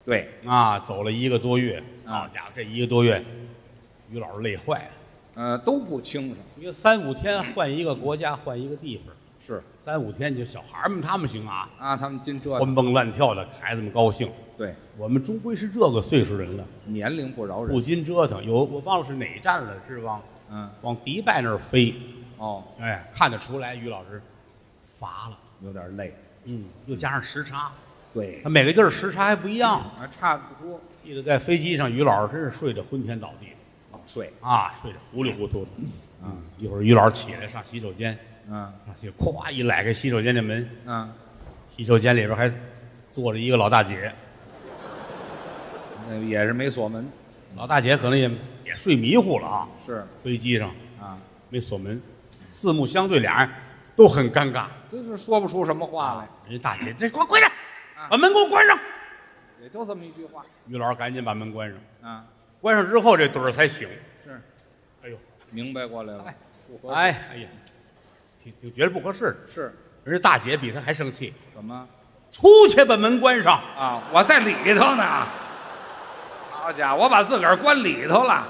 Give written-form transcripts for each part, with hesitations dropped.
对啊，走了1个多月，好家伙，这1个多月，于老师累坏了。 都不清楚。 一个3、5天换一个国家，换一个地方， 是 3、5天就小孩们他们行啊， 啊，他们净折腾。 欢蹦乱跳的，孩子们高兴。 对， 我们终归是这个岁数人了， 年龄不饶人。 不禁折腾。我忘了是哪站了，是往迪拜那儿飞。 哦， 哎，看得出来于老师乏了， 有点累。 又加上时差， 对他每个地儿时差还不一样。 差不多。 记得在飞机上，于老师真是睡得昏天倒地睡啊，睡得糊里糊涂的。一会儿于老师起来上洗手间，上去咵一揽开洗手间的门，洗手间里边还坐着一个老大姐， 也是没锁门。 老大姐可能也睡迷糊了啊。 是飞机上啊， 没锁门，四目相对，俩人都很尴尬。 就是说不出什么话来。 人家大姐，这快点，把门给我关上。 也就这么一句话。 于老师赶紧把门关上。 啊， 关上之后，这盹儿才醒。 是， 哎呦， 明白过来了。 哎呀，挺觉得不合适。 是， 人家大姐比他还生气。 怎么？ 出去把门关上啊！我在里头呢。好家伙，我把自个儿关里头了。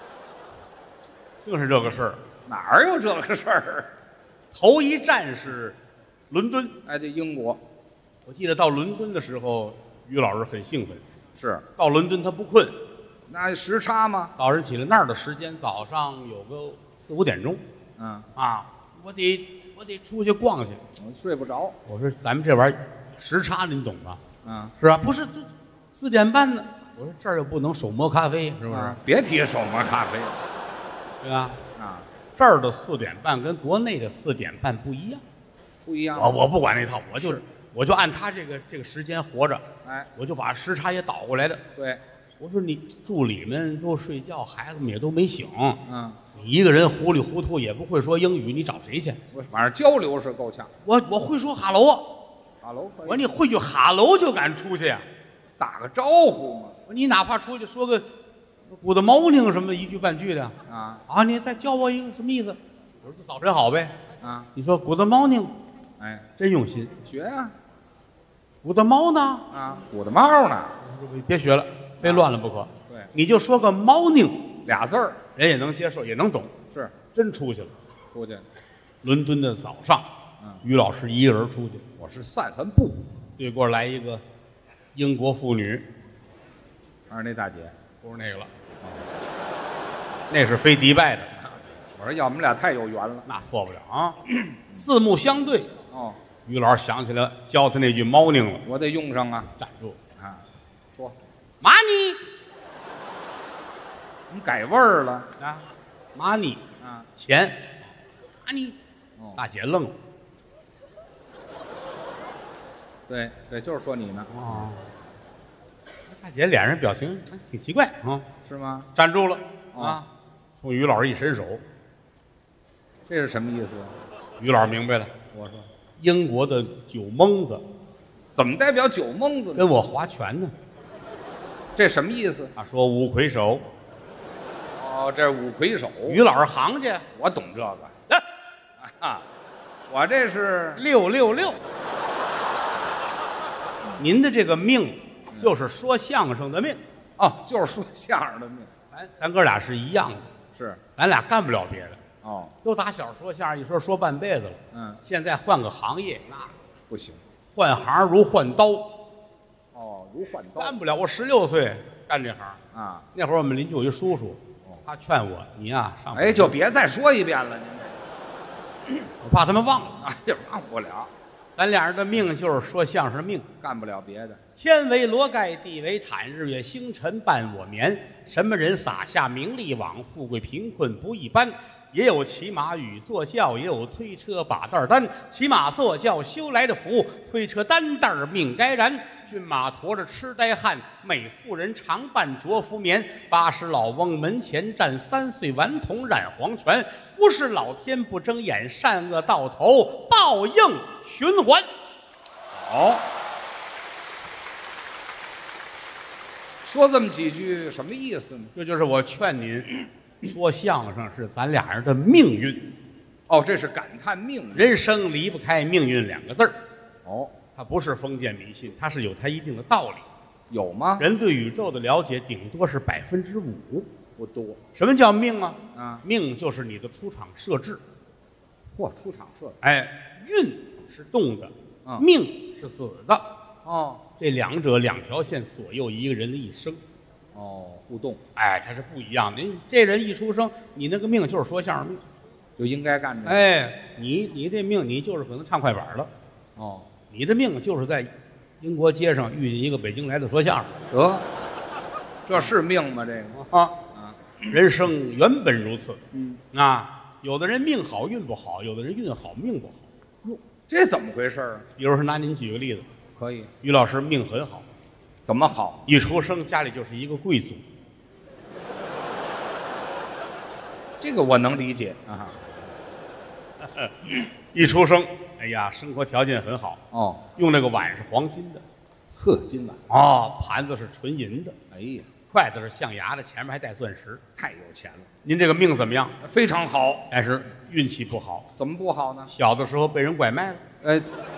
就是这个事儿。 哪儿有这个事儿？ 头一站是伦敦。 哎，这英国。 我记得到伦敦的时候，于老师很兴奋。 是。 到伦敦他不困。 那时差吗？ 早上起来那儿的时间，早上有个4、5点钟。我得出去逛去。 我睡不着。 我说咱们这玩意儿时差您懂吧？是吧？不是，这4点半呢。我说这儿又不能手磨咖啡，是不是？ 别提手磨咖啡， 对吧？这儿的4点半跟国内的4点半不一样， 不一样。 我不管那套，我就按他这个时间活着。 哎， 我就把时差也倒过来的。 对， 我说你助理们都睡觉，孩子们也都没醒。 你一个人糊里糊涂也不会说英语，你找谁去？ 我反正交流是够呛。 我会说哈喽啊， 哈喽可以。 我说你会句哈喽就敢出去呀？ 打个招呼嘛。 我说你哪怕出去说个 Good morning 什么一句半句的你再教我一个什么意思？我说早晨好呗。你说 Good morning， 哎， 真用心学呀。 我的猫呢？ 我的猫呢？ 别学了，非乱了不可。 对， 你就说个 morning 俩字儿， 人也能接受，也能懂。 是， 真出去了。 出去。 伦敦的早上，于老师一个人出去。 我是散散步。 对过来一个英国妇女， 还是那大姐？ 不是那个了，那是飞迪拜的。 我说要我们俩太有缘了， 那错不了啊。四目相对。于老师想起来教他那句 morning 了， 我得用上啊。 站住说 money， 你改味儿了 money 钱 money。大姐愣了。 对，就是说你呢。 大姐脸上表情挺奇怪是吗？ 站住了冲于老师一伸手。 这是什么意思？ 于老师明白了。 我说英国的酒蒙子， 怎么代表酒蒙子呢？ 跟我划拳呢。 这什么意思？ 他说五魁首。 这是五魁首。 于老师行家， 我懂这个。我这是 666。您的这个命就是说相声的命就是说相声的命。 咱哥俩是一样的， 是， 咱俩干不了别的。都打小说相声，一说半辈子了。现在换个行业那不行， 换行如换刀。 如换刀。 干不了，我16岁干这行那会儿我们邻居有一叔叔，他劝我你呀上。 就别再说一遍了， 您我怕他们忘了。 忘不了。 咱俩人的命就是说相声的命， 干不了别的。 天为罗盖，地为毯，日月星辰伴我眠。什么人撒下名利网？富贵贫困不一般。也有骑马与坐轿，也有推车把担担。骑马坐轿修来的福，推车担担命该然。骏马驮着痴呆汉，美妇人常伴着服眠。80老翁门前站，3岁顽童染黄泉。不是老天不睁眼，善恶到头报应循环。 好，说这么几句什么意思呢？ 这就是我劝您，说相声是咱俩人的命运。 这是感叹命运， 人生离不开命运2个字儿。 它不是封建迷信，它是有它一定的道理。 有吗？ 人对宇宙的了解顶多是5%， 不多。 什么叫命啊？ 啊， 命就是你的出场设置。 嚯，出场设哎，运是动的， 嗯命是死的， 哦这两者两条线左右一个人的一生。 哦，互动哎，它是不一样的。你这人一出生，你那个命就是说相声命。 就应该干这个。 哎，你这命，你就是可能唱快板了。 哦， 你的命就是在英国街上遇见一个北京来的说相声得，这是命吗？这个啊。 啊， 人生原本如此。 嗯， 啊，有的人命好运不好，有的人运好命不好。 哟，这怎么回事啊？ 比如说拿您举个例子， 可以， 于老师命很好， 怎么好？ 一出生家里就是一个贵族。 这个我能理解啊。 一出生，哎呀，生活条件很好， 哦， 用那个碗是黄金的， 呵，今晚， 哦，盘子是纯银的， 哎呀， 筷子是象牙的，前面还带钻石。 太有钱了， 您这个命怎么样？ 非常好。 但是运气不好， 怎么不好呢？ 小的时候被人拐卖了，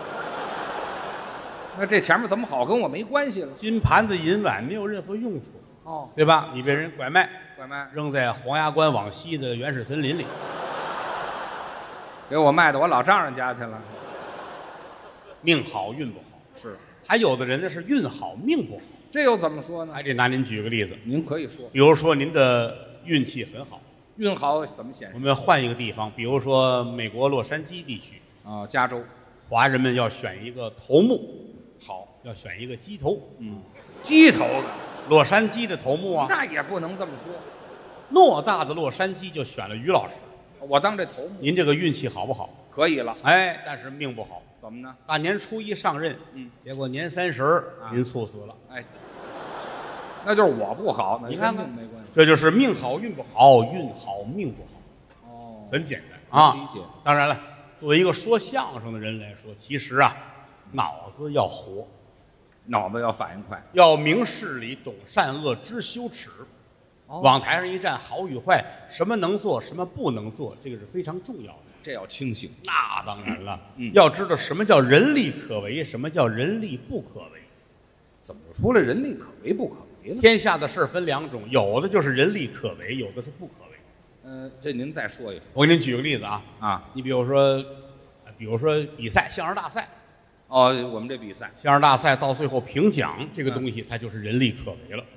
那这前面怎么好，跟我没关系了。 金盘子银碗没有任何用处， 哦， 对吧？你被人拐卖， 拐卖， 扔在黄崖关往西的原始森林里， 给我卖到我老丈人家去了。 命好运不好。 是， 还有的人呢是运好命不好， 这又怎么说呢？ 还得拿您举个例子， 您可以说， 比如说您的运气很好， 运好怎么显示？ 我们换一个地方，比如说美国洛杉矶地区， 啊，加州， 华人们要选一个头目， 好， 要选一个鸡头， 鸡头子， 洛杉矶的头目啊， 那也不能这么说。 偌大的洛杉矶就选了于老师， 我当这头目您这个运气好不好？ 可以了。 哎，但是命不好， 怎么呢？ 大年初一上任，结果年30您猝死了， 哎，那就是我不好，那你看看跟命没关系。 这就是命好运不好，运好命不好， 哦， 很简单啊。 理解。 当然了，作为一个说相声的人来说，其实啊，脑子要活， 脑子要反应快。 要明事理，懂善恶，知羞耻。 哦往台上一站，好与坏，什么能做，什么不能做，这个是非常重要的。 这要清醒。 那当然了，要知道什么叫人力可为，什么叫人力不可为。 怎么就出来人力可为不可为了？ 天下的事儿分两种，有的就是人力可为，有的是不可为。 这您再说一说我给您举个例子啊， 啊。 你比如说比赛，相声大赛， 哦，我们这比赛相声大赛到最后评奖这个东西，它就是人力可为了。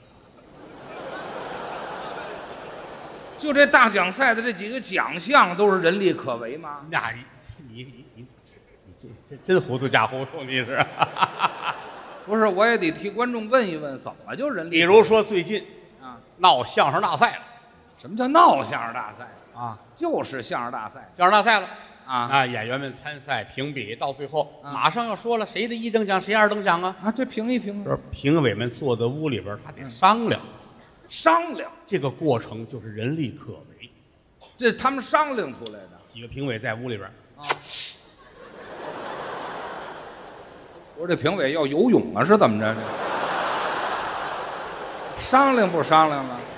就这大奖赛的这几个奖项都是人力可为吗？ 那你这真糊涂假糊涂，你是？ 不是，我也得替观众问一问，怎么就人力可为？ 比如说最近啊， 闹相声大赛了什么叫闹相声大赛？ 啊， 就是相声大赛相声大赛了啊演员们参赛评比，到最后啊马上要说了，谁的1等奖，谁2等奖啊？ 啊！这评一评这评委们坐在屋里边，他得商量， 商量， 这个过程就是人力可为。 这他们商量出来的几个评委在屋里边， 啊。我说这评委要游泳啊，是怎么着？这商量不商量了？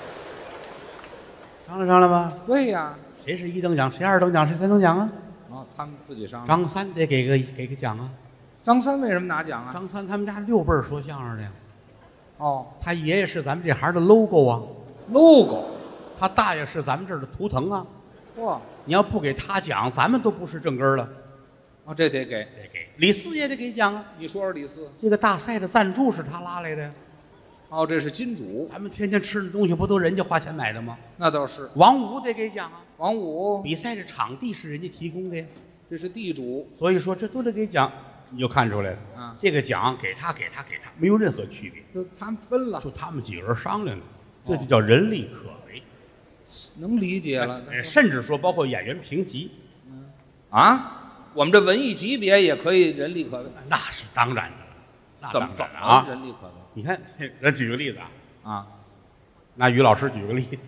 商量吧。 对呀， 谁是1等奖，谁2等奖，谁3等奖啊？ 啊，他们自己商量。 张三得给个奖啊！ 张三为什么拿奖啊？ 张三他们家6辈儿说相声的呀， 哦他爷爷是咱们这行的 logo 啊， ，logo， 他大爷是咱们这儿的图腾啊。 哇， 你要不给他奖，咱们都不是正根儿了。 哦，这得给。 得给李四也得给奖啊！ 你说说李四。 这个大赛的赞助是他拉来的呀。 哦，这是金主， 咱们天天吃的东西不都人家花钱买的吗？ 那倒是。 王五得给奖啊！ 王五， 比赛的场地是人家提供的呀， 这是地主所以说这都得给奖，你就看出来了啊。 这个奖给他，没有任何区别， 就他们分了， 就他们几个人商量的，这就叫人力可为。 能理解了。 甚至说包括演员评级， 啊，我们这文艺级别也可以人力可为。 那是当然的，那怎么当然啊！ 人力可为你看，咱举个例子啊， 啊？ 拿于老师举个例子，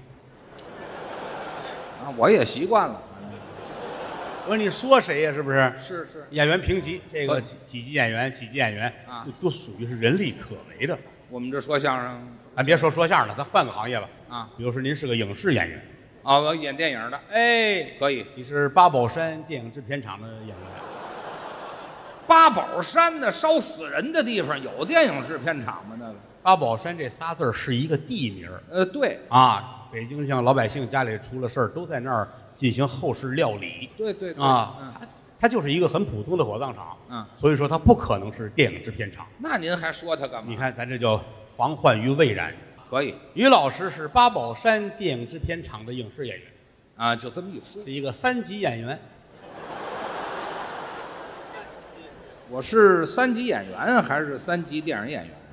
啊，我也习惯了。 我说你说谁呀？是不是？ 是是， 演员评级，这个几级演员，几级演员啊， 都属于是人力可为的。 我们这说相声咱别说相声了，咱换个行业吧。 啊， 比如说您是个影视演员， 啊，我演电影的哎， 可以。 你是八宝山电影制片厂的演员， 八宝山的烧死人的地方有电影制片厂吗？那个八宝山这仨字儿是一个地名对啊，北京像老百姓家里出了事儿，都在那儿进行后事料理。 对对啊，它就是一个很普通的火葬场。所以说它不可能是电影制片厂。 那您还说它干嘛？ 你看咱这叫防患于未然。 可以于老师是八宝山电影制片厂的影视演员啊，就这么一说。 是一个3级演员。 我是3级演员还是3级电影演员？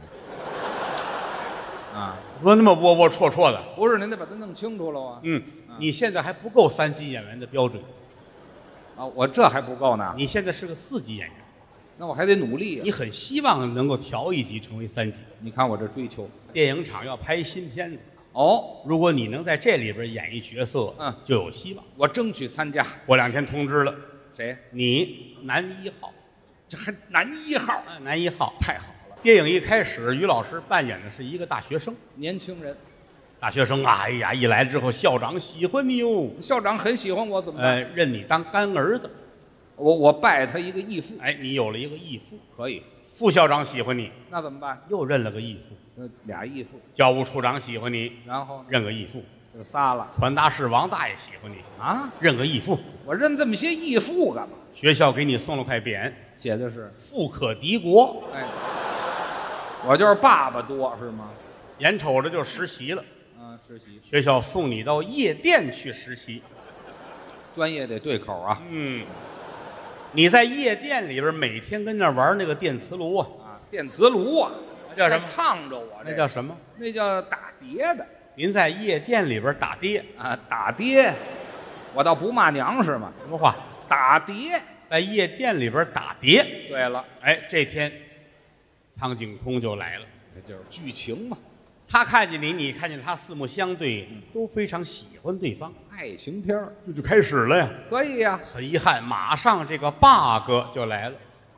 啊， 说那么窝窝戳戳的。 不是，您得把它弄清楚了啊。 你现在还不够3级演员的标准啊，我这还不够呢。 你现在是个4级演员， 那我还得努力啊。 你很希望能够调一级成为3级。 你看我这追求， 电影厂要拍新片子哦， 如果你能在这里边演一角色，就有希望。 我争取参加。 过2天通知了， 谁？ 你男1号， 这还男1号？ 男1号， 太好了。 电影一开始，于老师扮演的是一个大学生， 年轻人。 大学生啊，哎呀，一来之后，校长喜欢你哦， 校长很喜欢我，怎么办？ 认你当干儿子。 我拜他一个义父。 哎，你有了一个义父， 可以。 副校长喜欢你， 那怎么办？ 又认了个义父。 俩义父。 教务处长喜欢你， 然后认个义父。 就仨了。 传达室王大爷喜欢你啊， 认个义父。 我认这么些义父干嘛？ 学校给你送了块匾， 写的是富可敌国。 哎，我就是爸爸多是吗？ 眼瞅着就实习了。 实习。 学校送你到夜店去实习， 专业得对口啊。 你在夜店里边每天跟那玩那个电磁炉啊， 电磁炉啊， 那叫什么？ 烫着我， 那叫什么？ 那叫打碟的。 您在夜店里边打碟啊？打碟，我倒不骂娘是吗？ 什么话？ 打碟， 在夜店里边打碟。 对了， 哎，这天，苍井空就来了， 这就是剧情嘛。 他看见你，你看见他，四目相对，都非常喜欢对方。 爱情片这就开始了呀。 可以呀。 很遗憾，马上这个 bug 就来了。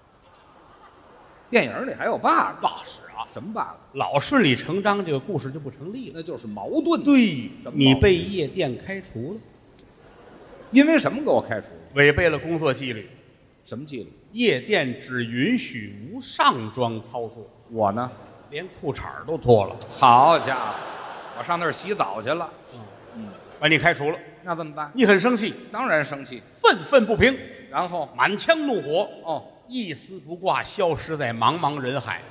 电影里还有 bug？ 是啊， 什么 bug？ 老顺理成章，这个故事就不成立了。 那就是矛盾。 对， 什么？ 你被夜店开除了， 因为什么给我开除？ 违背了工作纪律。 什么纪律？ 夜店只允许无上装操作。 我呢？ 连裤衩都脱了。 好家伙，我上那儿洗澡去了。 把你开除了。 那怎么办？ 你很生气？ 当然生气， 愤愤不平， 然后满腔怒火。一丝不挂，消失在茫茫人海。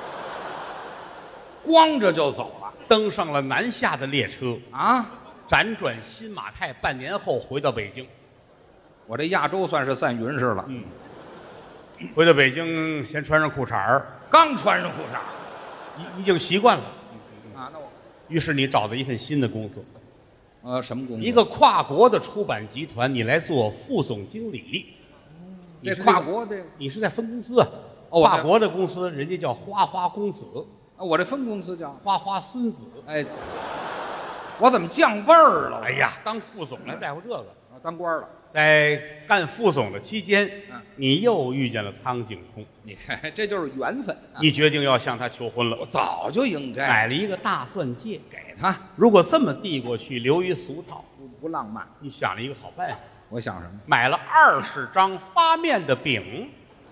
光着就走了， 登上了南下的列车啊！ 辗转新马泰，半年后回到北京。 我这亚洲算是散云似了。 回到北京，先穿上裤衩儿， 刚穿上裤衩儿。 已经习惯了啊，那我于是你找到一份新的工作， 什么工作？ 一个跨国的出版集团，你来做副总经理。 这跨国这你是在分公司啊？跨国的公司，人家叫花花公子， 我这分公司叫花花孙子。 哎，我怎么降辈儿了？ 哎呀，当副总还在乎这个？ 当官了。 在干副总的期间，你又遇见了苍井空。 你看，这就是缘分。 你决定要向他求婚了。 我早就应该买了一个大钻戒给他。 如果这么递过去，流于俗套， 不浪漫。 你想了一个好办法。 我想什么？ 买了20张发面的饼。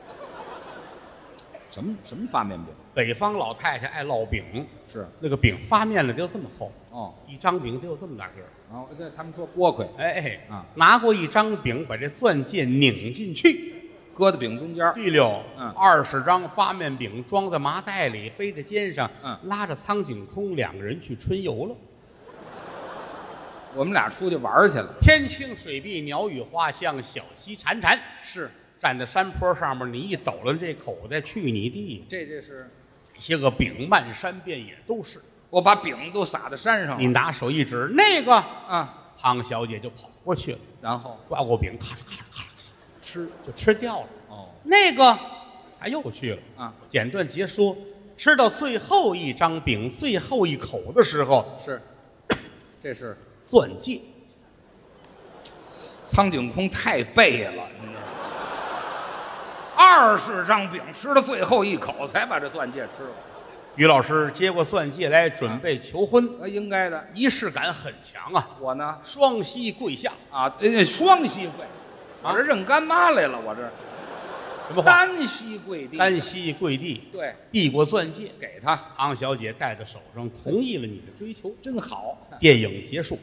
什么发面饼？ 北方老太太爱烙饼， 是那个饼发面了得有这么厚一张饼得有这么大个儿。 对，他们说锅盔。 拿过一张饼，把这钻戒拧进去， 搁在饼中间。 对了，20张发面饼装在麻袋里，背在肩上，拉着苍井空2个人去春游了。 我们俩出去玩去了。 天清水碧，鸟语花香，小溪潺潺。 是站在山坡上面，你一抖了这口袋，去你地！ 这是这些个饼漫山遍野都是。 我把饼都撒在山上了。 你拿手一指，那个苍小姐就跑过去了， 然后抓过饼，咔嚓咔嚓咔嚓吃， 就吃掉了。那个他又去了简短截说，吃到最后一张饼最后一口的时候， 这是钻戒。 苍井空太背了，20张饼吃到最后一口才把这钻戒吃了。 于老师接过钻戒来，准备求婚。 应该的， 仪式感很强啊。 我呢， 双膝跪下这双膝跪，我这认干妈来了，我这什么话？ 单膝跪地， 单膝跪地， 对， 递过钻戒给他， 苍小姐戴在手上，同意了你的追求， 真好。 电影结束。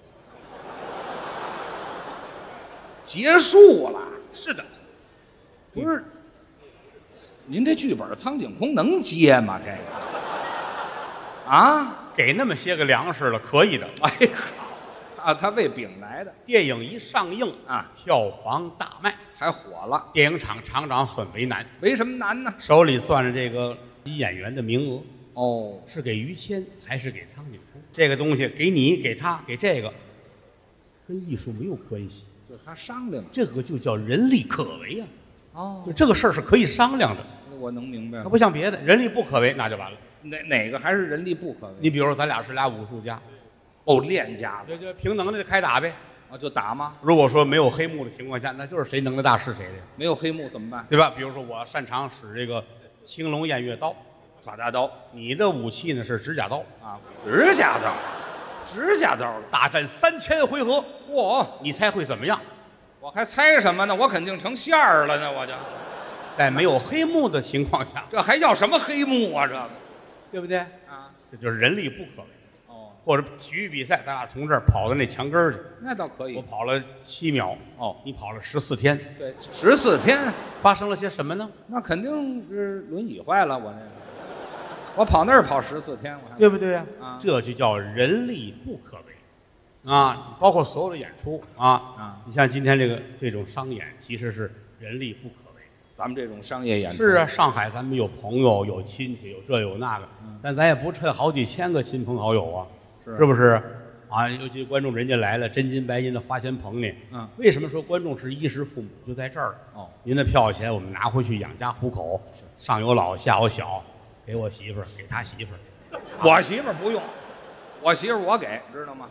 结束了。 是的， 不是，您这剧本苍井空能接吗？这个啊， 给那么些个粮食了，可以的。 哎好啊，他为饼来的。 电影一上映啊， 票房大卖， 还火了。 电影厂厂长很为难， 为什么难呢？ 手里攥着这个演员的名额， 哦， 是给于谦还是给苍井空？这个东西给你，给他，给这个，跟艺术没有关系。 就他商量， 这个就叫人力可为啊！ 哦， 就这个事儿是可以商量的， 我能明白了。 它不像别的，人力不可为那就完了。 哪个还是人力不可为？ 你比如说，咱俩是俩武术家， 哦，练家子， 这平等的就开打呗。 啊，就打吗？ 如果说没有黑幕的情况下，那就是谁能耐大是谁的， 没有黑幕怎么办？ 对吧？比如说我擅长使这个青龙偃月刀， 耍大刀， 你的武器呢是指甲刀啊，指甲刀，指甲刀了。 大战3000回合， 嚯， 你猜会怎么样？ 我还猜什么呢？我肯定成馅儿了呢，我就。 在没有黑幕的情况下， 这还要什么黑幕啊？这个对不对？ 啊， 这就是人力不可为。 哦， 或者体育比赛，咱俩从这儿跑到那墙根儿去， 那倒可以。 我跑了7秒， 哦， 你跑了14天， 对，14天， 发生了些什么呢？ 那肯定是轮椅坏了。我跑那儿跑14天，我还对不对呀？ 啊这就叫人力不可为，啊，包括所有的演出啊，你像今天这种商演，其实是人力不可为。 咱们这种商业演出是啊，上海咱们有朋友，有亲戚，有这有那个，但咱也不趁好几千个亲朋好友啊，是不是？啊，尤其观众人家来了，真金白银的花钱捧你。为什么说观众是衣食父母？就在这儿了。哦，您的票钱我们拿回去养家糊口，上有老下有小，给我媳妇儿，给他媳妇儿。 我媳妇儿不用，我媳妇儿我给，知道吗？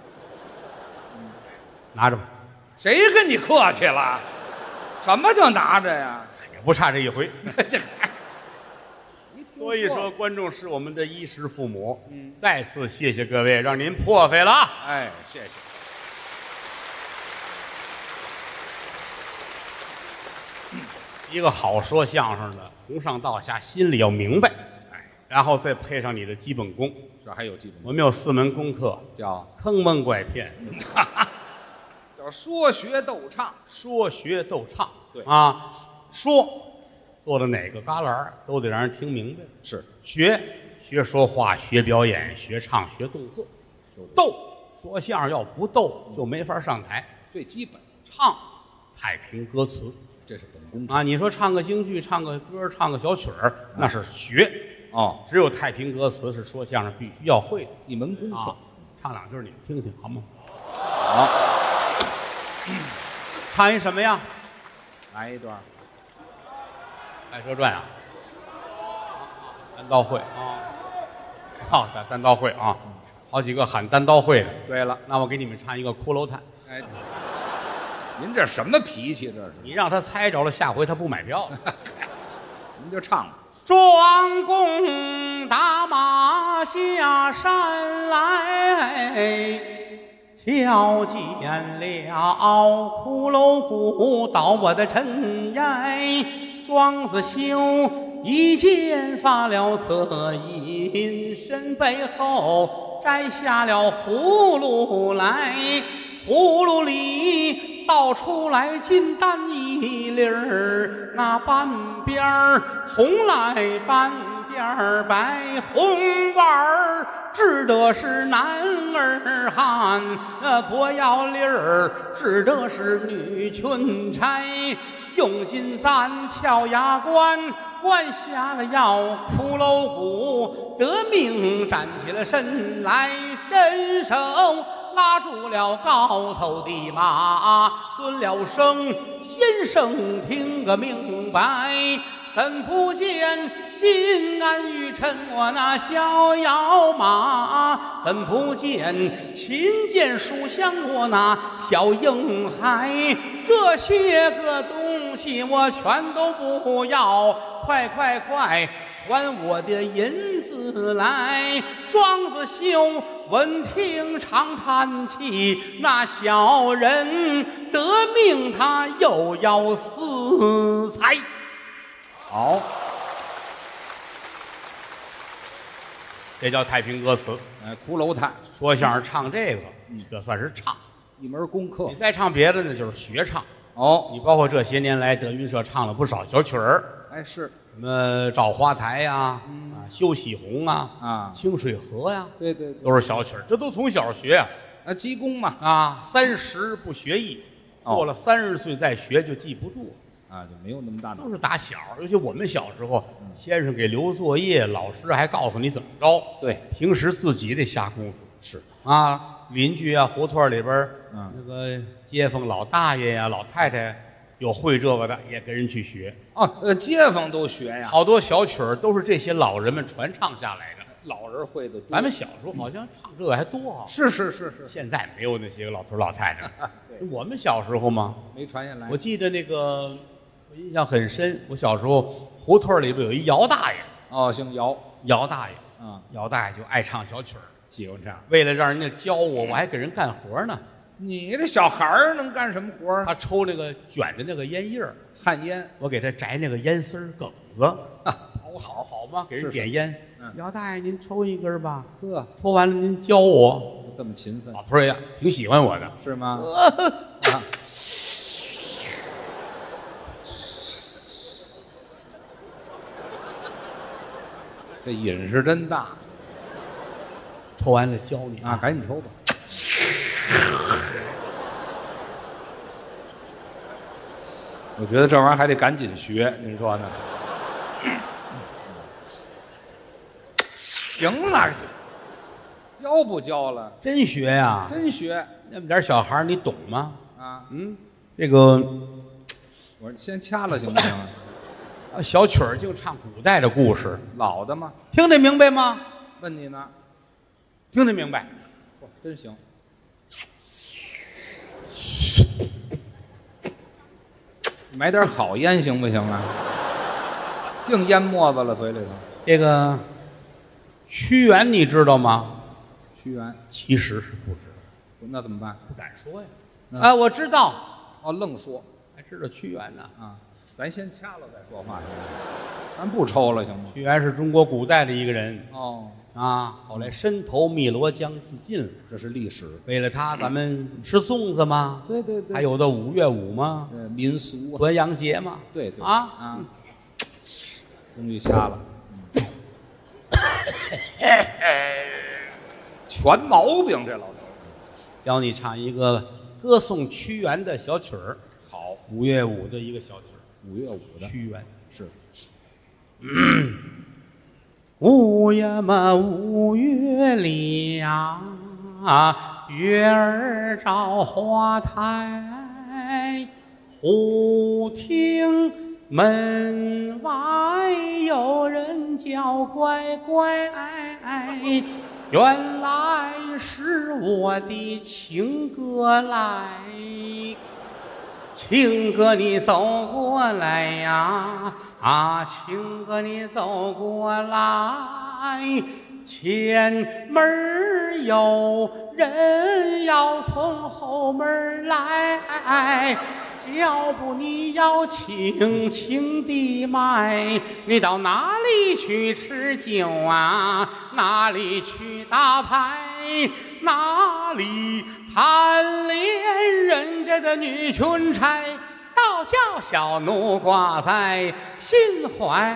拿着吧， 谁跟你客气了？什么叫拿着呀？ 也不差这一回。 这还， 所以说，观众是我们的衣食父母。再次谢谢各位，让您破费了啊！ 哎，谢谢。 一个好说相声的，从上到下心里要明白，然后再配上你的基本功。 这还有基本功， 我们有4门功课， 叫坑蒙拐骗， 叫说学逗唱， 说学逗唱。 对啊，说做到哪个旮旯都得让人听明白。 是学说话，学表演，学唱，学动作。逗说相声要不逗就没法上台。 最基本， 唱太平歌词， 这是本功啊。你说唱个京剧，唱个歌，唱个小曲儿，那是学。 哦， 只有太平歌词是说相声必须要会的一门功课。 唱两句你们听听好吗？ 好， 唱一什么呀？ 来一段 《白蛇传》啊，单刀会啊，好，单刀会啊，好几个喊单刀会的。 对了， 那我给你们唱一个《骷髅叹》。 哎，您这什么脾气？这是你让他猜着了，下回他不买票了。 您就唱吧。 庄公打马下山来，瞧见了骷髅骨倒卧在尘埃。庄子修一剑发了恻，隐身背后摘下了葫芦来，葫芦里倒出来金丹一粒儿，那半边儿红来半边儿白，红丸儿指的是男儿汉，脖腰粒儿指的是女裙钗。用金簪敲牙关，关下了药，骷髅骨得命站起了身来，伸手拉住了高头的马，尊了声先生听个明白，怎不见金鞍玉衬我那逍遥马，怎不见琴剑书香我那小婴孩，这些个东西我全都不要，快快快还我的银子来！庄子修闻听长叹气，那小人得命他又要私财。 好， 这叫太平歌词。 哎，骷髅炭， 说相声唱这个，这算是唱。 一门功课你。再唱别的呢，就是学唱。 哦， 你包括这些年来，德云社唱了不少小曲儿， 哎是什么照花台呀，休喜红啊， 啊， 清水河呀， 对对对， 都是小曲儿，这都从小学呀。 啊，鸡公嘛， 30不学艺， 哦过了30岁再学就记不住， 啊，就没有那么大脑都。是打小，尤其我们小时候，先生给留作业，老师还告诉你怎么着， 对， 平时自己得下功夫。是啊，邻居啊，胡同里边儿那个街坊老大爷呀、老太太，有会这个的，也跟人去学。 哦，街坊都学呀， 好多小曲儿都是这些老人们传唱下来的。 老人会的多。 咱们小时候好像唱这个还多啊， 是是是是， 现在没有那些个老头老太太。 对我们小时候嘛， 没传下来。 我记得那个，我印象很深。我小时候胡同里边有一姚大爷， 哦，姓姚， 姚大爷， 啊， 姚大爷就爱唱小曲儿。 喜欢唱。 为了让人家教我，我还给人干活呢。 你这小孩儿能干什么活儿？ 他抽那个卷的那个烟叶儿， 旱烟。 我给他摘那个烟丝儿梗子，好吗？给人是点烟。 嗯姚大爷，您抽一根吧。 呵， 抽完了您教我。 这么勤奋老头儿也挺喜欢我的。 是吗？啊，这瘾是真大抽完了教你啊！赶紧抽吧。我觉得这玩意儿还得赶紧学，您说呢？行了，教不教了？ 真学呀？ 真学那么点小孩儿你懂吗？ 啊！ 这个我说先掐了行不行？ 小曲儿净唱古代的故事， 老的吗？ 听得明白吗？ 问你呢？ 听得明白。 嚯，真行！买点好烟行不行啊？净烟沫子了嘴里头。 这个屈原你知道吗？ 屈原， 其实是不知道， 那怎么办？ 不敢说呀。 嗯我知道， 哦，愣说还知道屈原呢。 啊！咱先掐了再说话，咱不抽了行吗？ 屈原是中国古代的一个人哦， 后来身投汨罗江自尽了。 这是历史。 为了他，咱们吃粽子吗？ 对对对， 还有的5月5吗？ 民俗啊， 端阳节吗？ 对对啊， 终于掐了，全毛病这老头。 教你唱一个歌颂屈原的小曲儿。 好 5月5的一个小曲儿， ，5月5的屈原。 是 5月嘛5月亮，月儿照花台，忽听门外有人叫乖乖，原来是我的情哥来。情哥你走过来呀，情哥你走过来，前门有人要从后门来，脚步你要轻轻地迈，你到哪里去吃酒啊？哪里去打牌？哪里贪恋人家的女裙钗？倒叫小奴挂在心怀。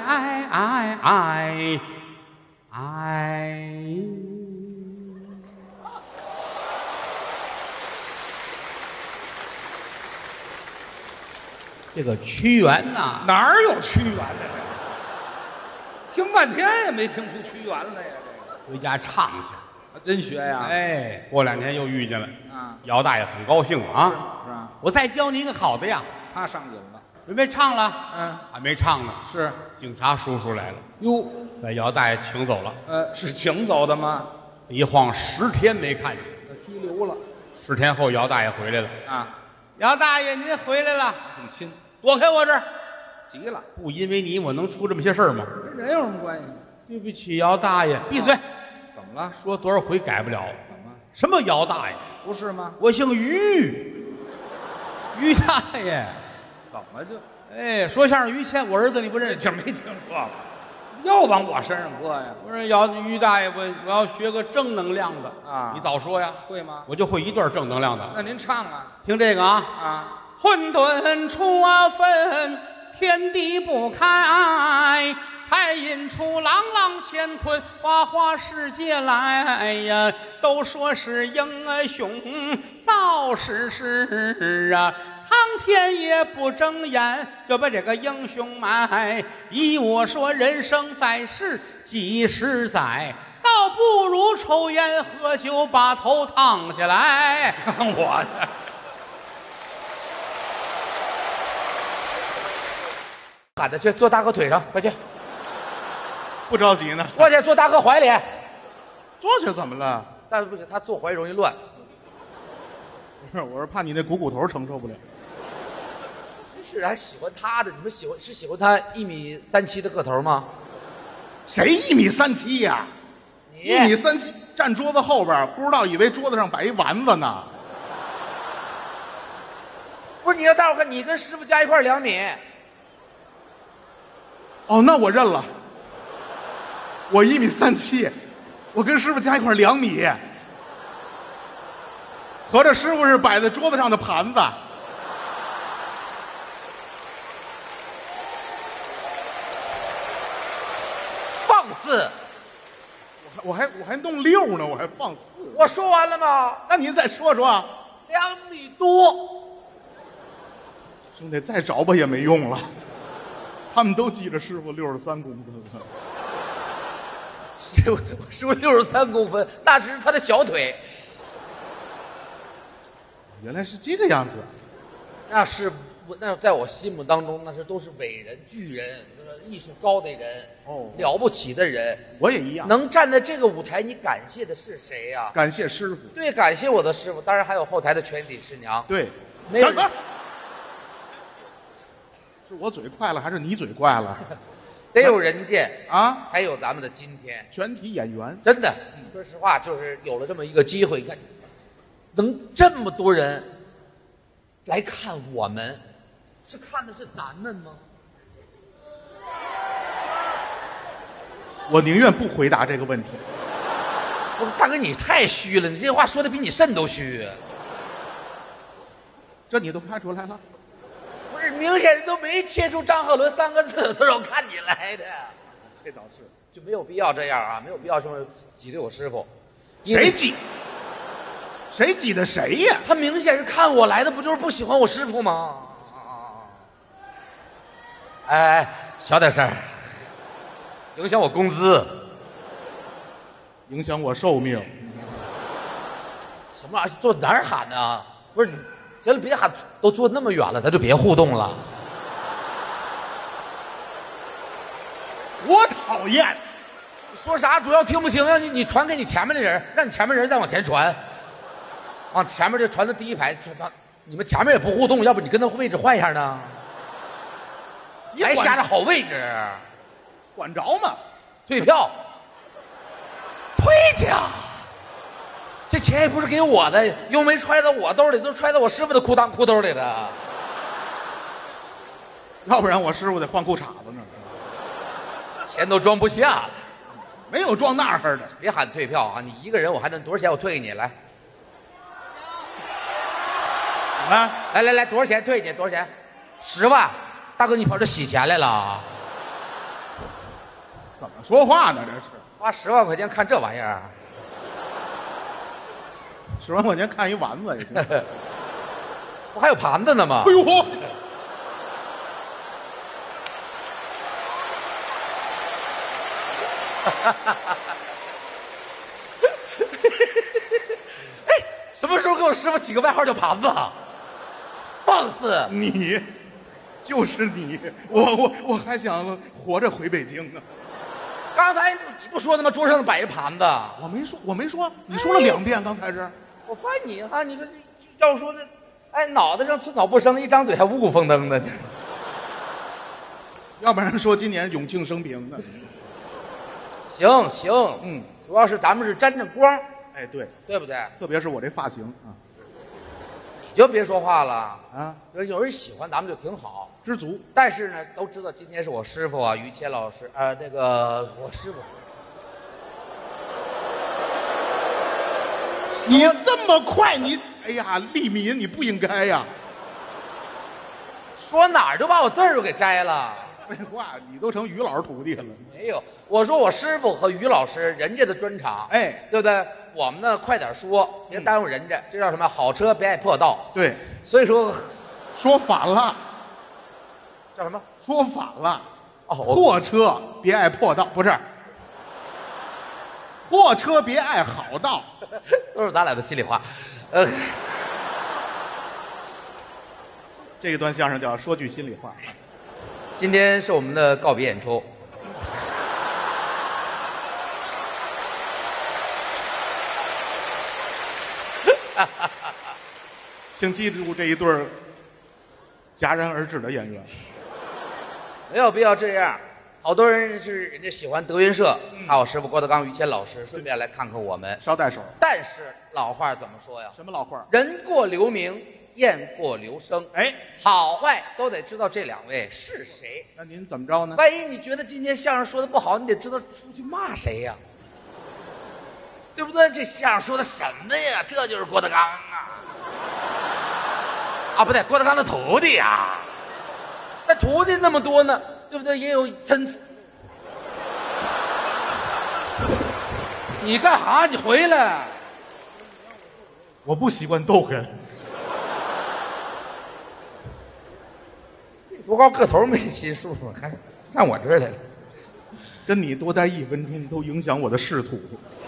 这个屈原呐， 哪儿有屈原的这？听半天也没听出屈原来呀！ 回家唱去。 真学呀？ 哎，过2天又遇见了， 啊， 姚大爷很高兴啊。 是啊， 我再教你一个好的呀， 他上瘾了。 准备唱了，还没唱呢。 是警察叔叔来了， 哟， 把姚大爷请走了。 是请走的吗？ 一晃10天没看见， 拘留了 10天后姚大爷回来了。 啊， 姚大爷您回来了， 挺亲， 躲开我这儿！ 急了。 不因为你我能出这么些事儿吗？ 跟人有什么关系？ 对不起，姚大爷，闭嘴！ 怎么了？ 说多少回改不了。 怎么？ 什么姚大爷？ 不是吗？ 我姓于，于大爷。 怎么就？ 哎，说相声于谦，我儿子你不认识？ 这没听说过，又往我身上搁呀？ 我说于大爷，我要学个正能量的啊你早说呀！ 会吗？ 我就会一段正能量的。 那您唱啊听这个啊， 啊！ 混沌初分，天地不开，才引出朗朗乾坤，花花世界来呀！都说是英雄造时势啊，苍天也不睁眼，就把这个英雄埋。依我说，人生在世几十载，倒不如抽烟喝酒，把头烫下来。 唱我的。 喊他去，坐大哥腿上，快去！ 不着急呢， 过去坐大哥怀里。 坐下怎么了？ 但是不行，他坐怀容易乱。 不是，我是怕你那股头承受不了。 真是还喜欢他的，你们喜欢他1.37米的个头吗？ 谁1.37米呀？ 你 1.37米，站桌子后边，不知道以为桌子上摆一丸子呢。 不是，你要待会儿看，你跟师傅加一块2米。 哦，那我认了。我1.37米，我跟师傅加一块2米。合着师傅是摆在桌子上的盘子。 放肆！ 我还弄6呢，我还放4。 我说完了吗那您再说说。 ？2米多。 兄弟，再找吧也没用了。他们都记着师傅63公分。 师傅63公分，那只是他的小腿。 原来是这个样子。 那在我心目当中，都是伟人、巨人，艺术高的人，了不起的人。 我也一样。 能站在这个舞台，你感谢的是谁呀？ 感谢师傅。 对，感谢我的师傅，当然还有后台的全体师娘。 对， 没有。 是我嘴快了，还是你嘴快了？ 得有人家啊， 才有咱们的今天。 全体演员， 真的，说实话，就是有了这么一个机会，你看，能这么多人来看我们，是看的是咱们吗？ 我宁愿不回答这个问题。 大哥，你太虚了，你这话说的比你肾都虚。 这你都看出来了？ 不是，明显人都没贴出张鹤伦3个字，都是我看你来的。 这倒是， 就没有必要这样啊，没有必要这么挤兑我师傅。 谁挤？谁挤的谁呀？ 他明显是看我来的，不就是不喜欢我师傅吗？哎，小点声，影响我工资， 影响我寿命。 什么玩意儿？坐哪儿喊呢？不是，行了，别喊，都坐那么远了，咱就别互动了。 我讨厌。 说啥？主要听不清，让你传给你前面的人，让你前面人再往前传，往前面就传到第一排，传到你们前面也不互动，要不你跟他位置换一下呢？还下着好位置， 管着吗？ 退票，退去啊！这钱也不是给我的，又没揣到我兜里，都揣到我师傅的裤兜里的。 要不然我师傅得换裤衩子呢。 钱都装不下了， 没有装那儿的。 别喊退票啊！你一个人我还能多少钱？我退给你来。 啊， 来，多少钱退去？多少钱？10万。大哥，你跑这洗钱来了？ 怎么说话呢？这是花10万块钱看这玩意儿 ，10万块钱看一丸子也行。 不还有盘子呢吗？ 哎呦！ 哎，什么时候给我师傅起个外号叫盘子？放肆！ 你，就是你，我还想活着回北京呢。 刚才你不说的吗？桌上摆一盘子。 我没说，你说了2遍，刚才是。 我发现你哈，你看这要说这，哎，脑袋上寸草不生，一张嘴还五谷丰登的。 要不然说今年永庆生平呢。 行，主要是咱们是沾着光， 哎，对， 对不对？ 特别是我这发型啊。 就别说话了啊！ 有人喜欢咱们就挺好， 知足。 但是呢，都知道今天是我师傅啊，于谦老师那个我师傅。 你这么快，哎呀，利民，你不应该呀！ 说哪儿就把我字儿都给摘了。 废话，你都成于老师徒弟了。 没有，我说我师傅和于老师人家的专场， 哎， 对不对？我们呢，快点说，别耽误人家。这叫什么？好车别爱破道。 对， 所以说， 说反了， 叫什么？ 说反了。 哦， 货车别爱破道，不是。货车别爱好道， 都是咱俩的心里话。 这一段相声叫说句心里话。 今天是我们的告别演出。 请记住这一对儿戛然而止的演员。 没有必要这样，好多人是人家喜欢德云社，还有师傅郭德纲、于谦老师，顺便来看看我们。 捎带手。 但是老话怎么说呀？ 什么老话？ 人过留名，雁过留声。 哎， 好坏都得知道这两位是谁。 那您怎么着呢？ 万一你觉得今天相声说的不好，你得知道出去骂谁呀，对不对？这相声说的什么呀？这就是郭德纲啊，不对，郭德纲的徒弟呀。那徒弟那么多呢，对不对？也有参差。你干啥？你回来！ 我不习惯逗人。 多高个头没心数，还上我这儿来了。 跟你多待1分钟都影响我的仕途。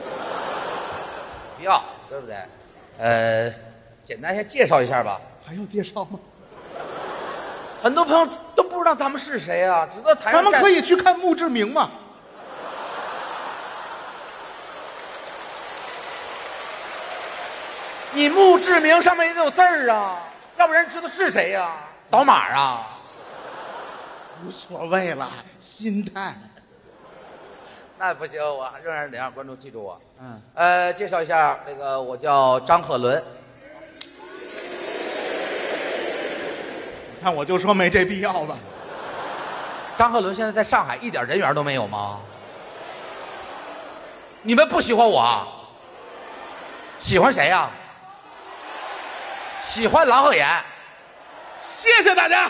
不要，对不对？简单先介绍一下吧。 还要介绍吗？ 很多朋友都不知道咱们是谁啊，知道台上咱们可以去看墓志铭吗？ 你墓志铭上面也得有字儿啊，要不然人知道是谁呀？扫码啊？ 无所谓了，心态。 那不行，我仍然得让观众记住我。介绍一下，那个我叫张鹤伦。 你看，我就说没这必要吧。 张鹤伦现在在上海一点人缘都没有吗？你们不喜欢我啊？喜欢谁呀？喜欢郎鹤炎。 谢谢大家。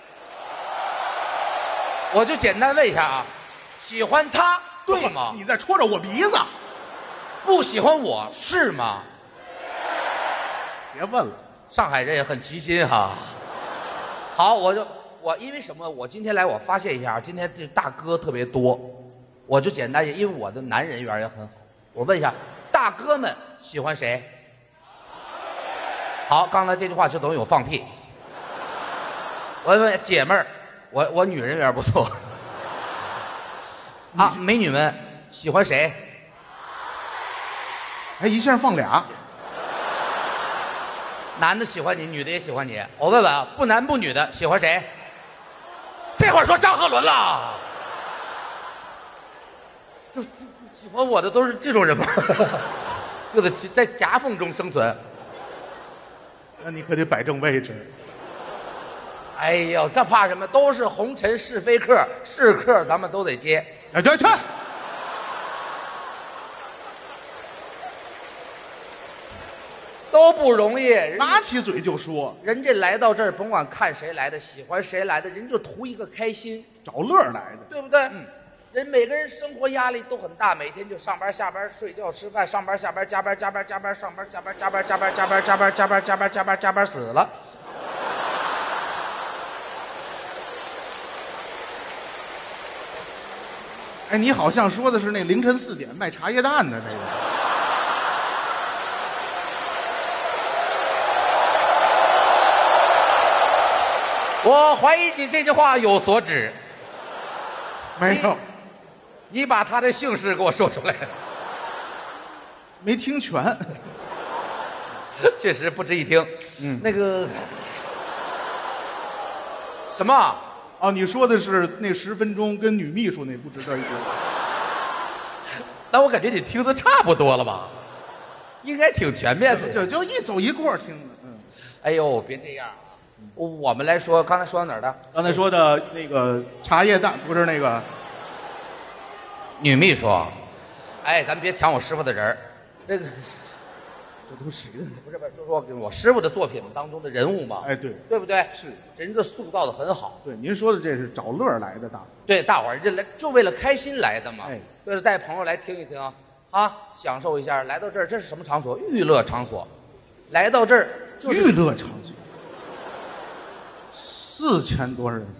我就简单问一下啊，喜欢他对吗？ 你在戳着我鼻子。 不喜欢我是吗？ 别问了， 上海人也很齐心哈。好，我因为什么？我今天来，我发现一下，今天这大哥特别多，我就简单，因为我的男人缘也很好。我问一下，大哥们喜欢谁？好，刚才这句话就等于有放屁。我问姐妹儿，我女人缘不错。啊，美女们喜欢谁？ 哎，一下放俩。 男的喜欢你，女的也喜欢你。我问问啊，不男不女的喜欢谁？这会儿说张鹤伦了。就喜欢我的都是这种人吗？就得在夹缝中生存。 那你可得摆正位置。 哎呦，这怕什么？都是红尘是非客，是客咱们都得接。 哎，去。 都不容易， 拿起嘴就说， 人家来到这儿，甭管看谁来的，喜欢谁来的，人就图一个开心， 找乐来的， 对不对？人每个人生活压力都很大，每天就上班下班睡觉吃饭，上班下班加班上班加班加班加班死了。 哎，你好像说的是那凌晨4点卖茶叶蛋的这个。 我怀疑你这句话有所指。 没有， 你把他的姓氏给我说出来。 没听全。 确实不值一听。那个什么？ 哦，你说的是那10分钟跟女秘书那不值得一听。 但我感觉你听的差不多了吧？应该挺全面的。 就一走一过听的。 哎呦，别这样啊！我们来说，刚才说到哪儿的？ 刚才说的那个茶叶蛋不是那个女秘书。哎，咱别抢我师傅的人儿。这个这都谁的？ 不是，就是说我师傅的作品当中的人物嘛。 哎，对， 对不对？ 是人家塑造的很好。 对，您说的这是找乐儿来的大。 对，大伙儿这来就为了开心来的嘛。 哎， 对了，带朋友来听一听啊，享受一下。来到这儿，这是什么场所？娱乐场所。来到这儿就是娱乐场所，4000多人，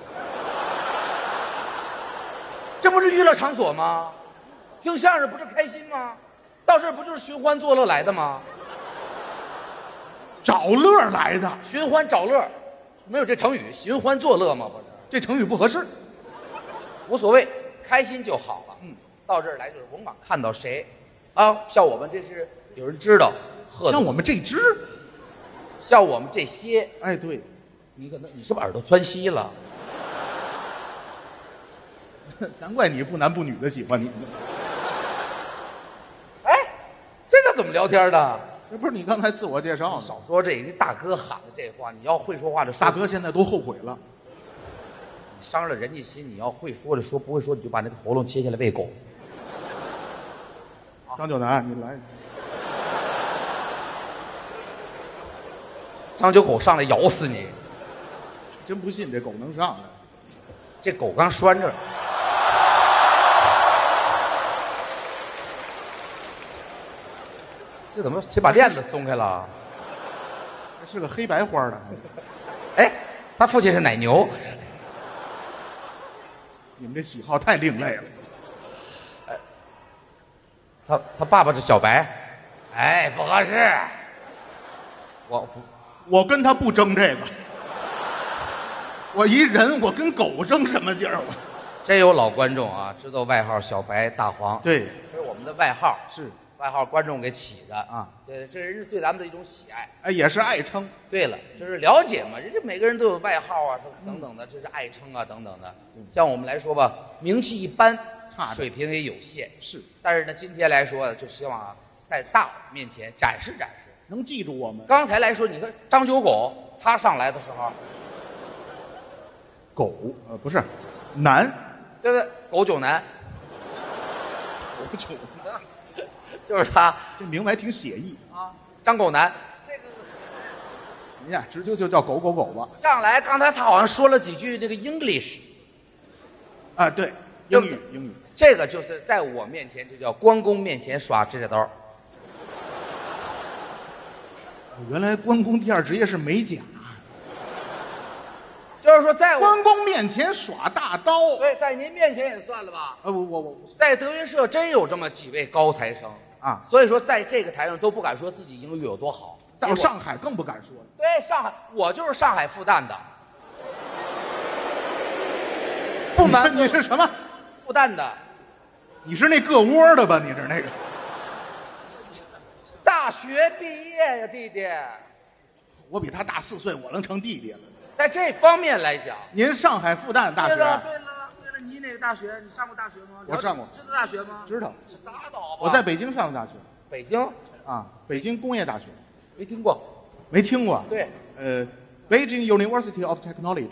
这不是娱乐场所吗？听相声不是开心吗？到这儿不就是寻欢作乐来的吗？ 找乐儿来的， 寻欢找乐，没有这成语，寻欢作乐吗？不是， 这成语不合适。 无所谓，开心就好了。到这儿来就是甭管看到谁，啊，像我们这是有人知道，喝像我们这只， 像我们这些， 哎，对， 你可能你是不是耳朵窜稀了？ 难怪你不男不女的喜欢你。 哎，这个怎么聊天的？ 这不是你刚才自我介绍吗？ 少说这个大哥喊的这话，你要会说话的说。 大哥现在都后悔了。 伤了人家心，你要会说的说，不会说你就把那个喉咙切下来喂狗。 张九南，你来。 张九狗上来咬死你！ 真不信这狗能上来。 这狗刚拴着。这怎么谁把链子松开了？ 这是个黑白花的。 哎，他父亲是奶牛。 你们这喜好太另类了。 他爸爸是小白。哎，不合适。 我跟他不争这个。我一人，我跟狗争什么劲儿？我真有老观众啊，知道外号小白、大黄。 对， 这是我们的外号。 是外号观众给起的啊。 对，这人是对咱们的一种喜爱。 哎，也是爱称。 对了，就是了解嘛，人家每个人都有外号啊，等等的，这是爱称啊，等等的。像我们来说吧，名气一般，水平也有限。 是， 但是呢，今天来说，就希望啊，在大伙面前展示展示， 能记住我们。 刚才来说，你看张九狗，他上来的时候， 狗不是男， 对不对？狗九男， 狗九男， 就是他。 这名字还挺写意啊，张狗男，这个您呀，直接就叫狗狗狗吧。 上来，刚才他好像说了几句那个 English， 啊，对，英语， 这个就是在我面前，这叫关公面前耍指甲刀。 原来关公第二职业是美甲， 就是说在关公面前耍大刀。 对，在您面前也算了吧。 我在德云社真有这么几位高材生啊， 所以说在这个台上都不敢说自己英语有多好。 到上海更不敢说了。 对，上海，我就是上海复旦的。不瞒你是什么？ 复旦的。 你是那个窝的吧？你是那个？ 大学毕业呀，弟弟。 我比他大4岁，我能成弟弟了。 在这方面来讲， 您上海复旦大学？ 对了，你哪个大学？你上过大学吗？ 我上过。 知道大学吗？ 知道。 拉倒吧。 我在北京上的大学。 北京？ 啊，北京工业大学。 没听过。 没听过？ 对。 Beijing University of Technology。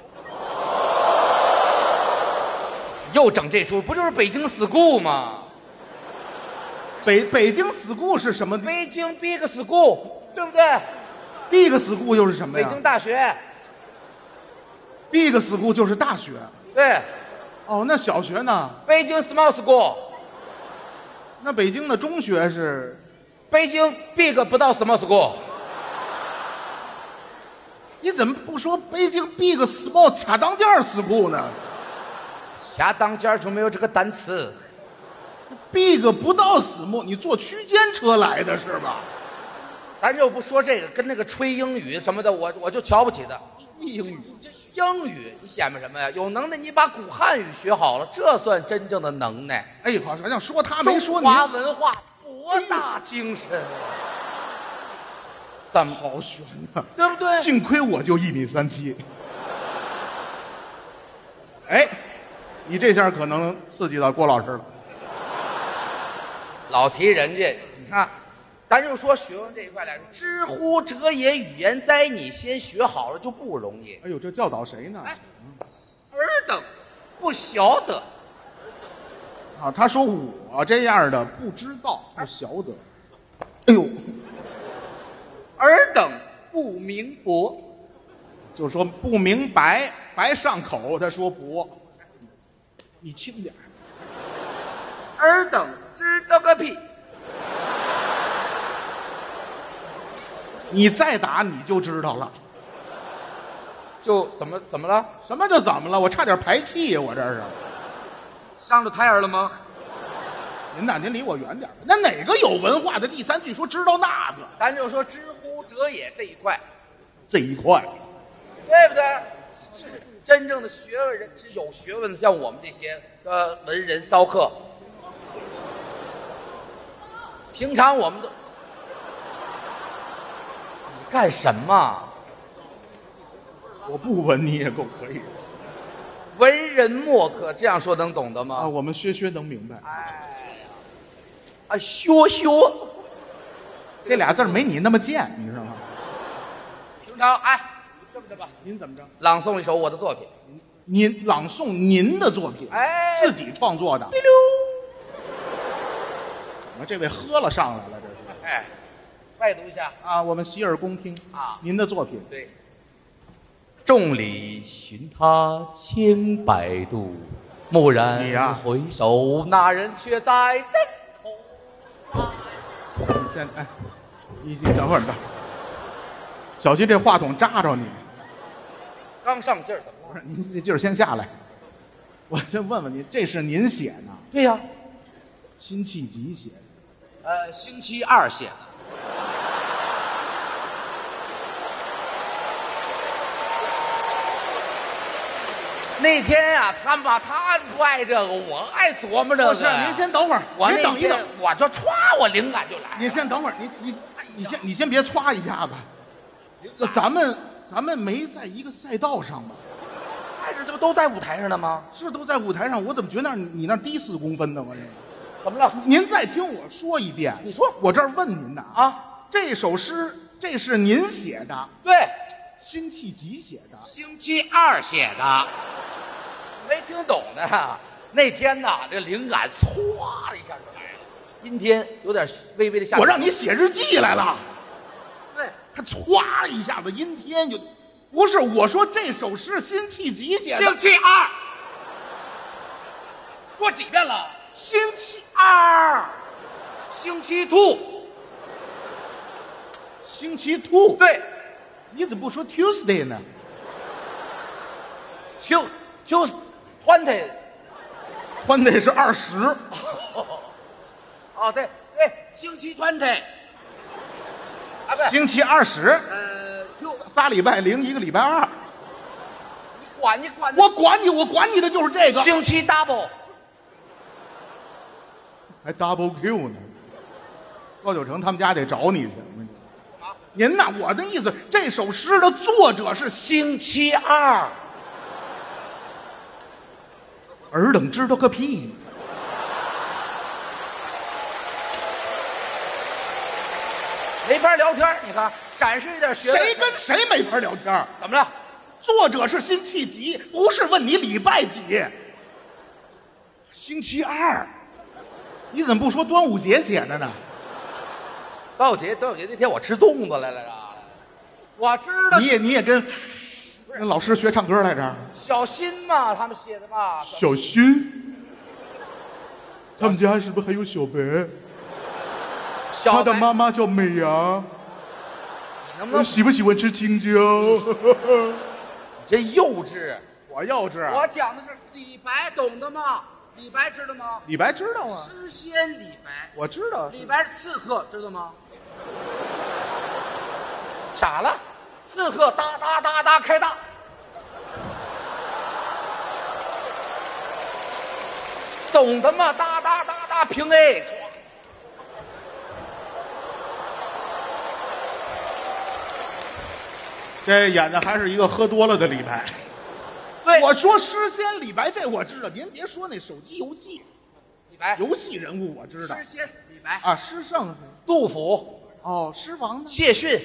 又整这出，不就是北京 school 吗？ 北京 school 是什么？ 北京 big school， 对不对 ？big school 又是什么呀？ 北京大学。 big school 就是大学。 对。 哦，那小学呢？ 北京 small school。 那北京的中学是？ 北京 big 不到 small school。 你怎么不说北京 big small 恰当间 school 呢？ 恰当间就没有这个单词。 big 不到 small， 你坐区间车来的是吧？ 咱就不说这个，跟那个吹英语什么的，我就瞧不起他。 吹英语， 这英语你显摆什么呀？有能耐你把古汉语学好了，这算真正的能耐。 哎，好像说他没说你。 中华文化博大精深。怎么好悬呢？ 对不对？ 幸亏我就1.37米。哎，你这下可能刺激到郭老师了。 老提人家，你看， 咱就说学问这一块来说，知乎者也，语言哉，你先学好了就不容易。 哎呦，这教导谁呢？ 哎，尔等不晓得， 啊，他说我这样的不知道不晓得。哎呦， 尔等不明白， 就说不明白，白上口。他说薄，你轻点儿。 尔等知道个屁！ 你再打你就知道了。 就怎么了？ 什么就怎么了？我差点排气呀！我这是。 上了胎儿了吗？ 您呐，您离我远点吧。那哪个有文化的第三句说知道那个？ 咱就说知乎者也这一块， 这一块， 对不对？是真正的学问人，是有学问的，像我们这些文人骚客，平常我们都，你干什么？ 我不闻你也够可以的文人墨客，这样说能懂得啊！ 吗？ 我们薛能明白。 哎呀，啊，学， 这俩字儿没你那么贱，你知道吗？ 平常哎，这么着吧， 您怎么着？ 朗诵一首我的作品。 您朗诵您的作品， 哎自己创作的。 滴溜， 怎么这位喝了上来了？这是哎，拜读一下。 啊，我们洗耳恭听啊您的作品。 对，众里寻他千百度，蓦然你呀回首，那人却在灯头。 你先哎，你等会儿吧，小心这话筒扎着你。 刚上劲儿，怎么了？ 不是，您这劲儿先下来。我这问问您，这是您写的？ 对呀、 辛弃疾写的。 星期二写的。那天呀、他们吧，他不爱这个，我爱琢磨这个。 不是，您先等会儿， 我那天您等一等。 我就歘，我灵感就来了。 您先等会儿，你先别歘一下子。这咱们没在一个赛道上吧？ 看着这不都在舞台上呢吗？ 是都在舞台上，我怎么觉得你那低4公分呢？我这。 怎么了？ 您再听我说一遍。 你说我这儿问您呢啊， 这首诗这是您写的， 对， 辛弃疾写的。 星期二写的，没听懂呢。那天呐，这灵感唰的一下就来了，阴天有点微微的下雨。 我让你写日记来了， 对， 他歘一下子阴天就，不是我说这首诗辛弃疾写的。 星期二，说几遍了？ 星期二，星期兔， 星期兔。 对你怎么不说 Tuesday 呢？ ，20， 宽得是20。 哦对对，星期20，啊不是， 星期20， Q， 仨礼拜零1个礼拜2。 你管， 我管你的就是这个。 星期 double， 还 double Q 呢。高九成他们家得找你去。我跟你说啊， 您呐，我的意思，这首诗的作者是星期二， 尔等知道个屁。 没法聊天。你看，展示一点学问。 谁跟谁没法聊天？ 怎么了？ 作者是辛弃疾，不是问你礼拜几。星期2，你怎么不说端午节写的呢？ 端午节那天我吃粽子来了啊！我知道你也跟老师学唱歌来着？ 小新嘛，他们写的嘛。 小新，他们家是不是还有小白？ 小白他的妈妈叫美伢。你你能不能喜不喜欢吃青椒？ 真幼稚？ 我幼稚。 我讲的是李白，懂得吗？李白知道吗？ 李白知道啊， 诗仙李白， 我知道。 李白是刺客，知道吗？傻了，刺客哒哒哒哒开大，懂得吗？哒哒哒哒平 A， 这演的还是一个喝多了的李白。 对， 我说诗仙李白这我知道，您别说那手机游戏， 李白游戏人物我知道诗仙李白啊。诗圣是杜甫， 哦，狮王呢？ 谢逊，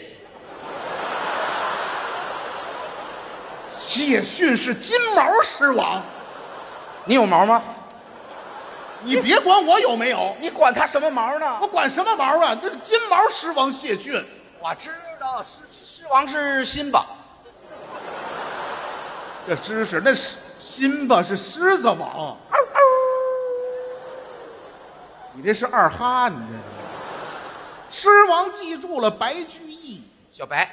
谢逊是金毛狮王， 你有毛吗？ 你别管我有没有， 你管他什么毛呢？ 我管什么毛啊？这是金毛狮王谢逊。 我知道狮王是辛巴， 这知识，那是辛巴是狮子王，你这是二哈，你这是。狮王记住了，白居易。 小白，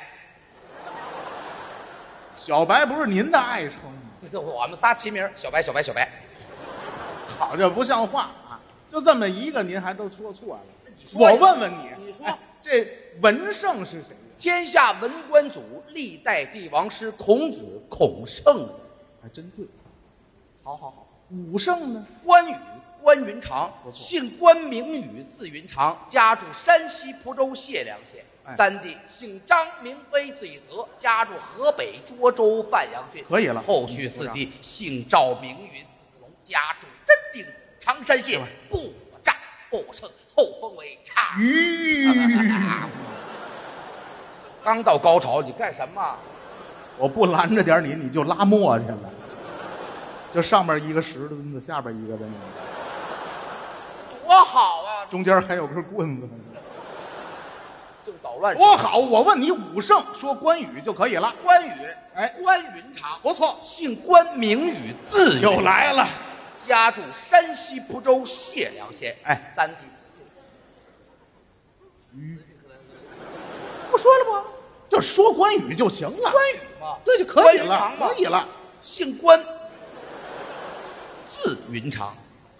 小白不是您的爱称吗？ 这我们仨齐名，小白，小白，小白。 好，这不像话啊！就这么一个，您还都说错了。 说我问问你， 你说这文圣是谁？ 天下文官祖，历代帝王师，孔子，孔圣人。 还真对。 好好好。 武圣呢？ 关羽，关云长不，错姓关，名羽，字云长，家住山西蒲州解良县。 哎三弟姓张，名飞，字翼德，家住河北涿州范阳郡。 可以了后续四弟姓赵，名云，字子龙，家住真定府常山县。不战不胜，后封为差。刚到高潮，你干什么？ 我不拦着点你，你就拉磨去了。就上面一个石墩子，下边一个的， 多好啊！ 中间还有根棍子。 净捣乱。 多好！我问你武圣，说关羽就可以了。 关羽， 哎关云长， 不错， 姓关，名羽，字又来了。 家住山西蒲州解良县。 哎， 三弟姓于，不说了吗？ 就说关羽就行了。 关羽嘛， 对，就可以了关云长，嘛可以了。 姓关，字云长。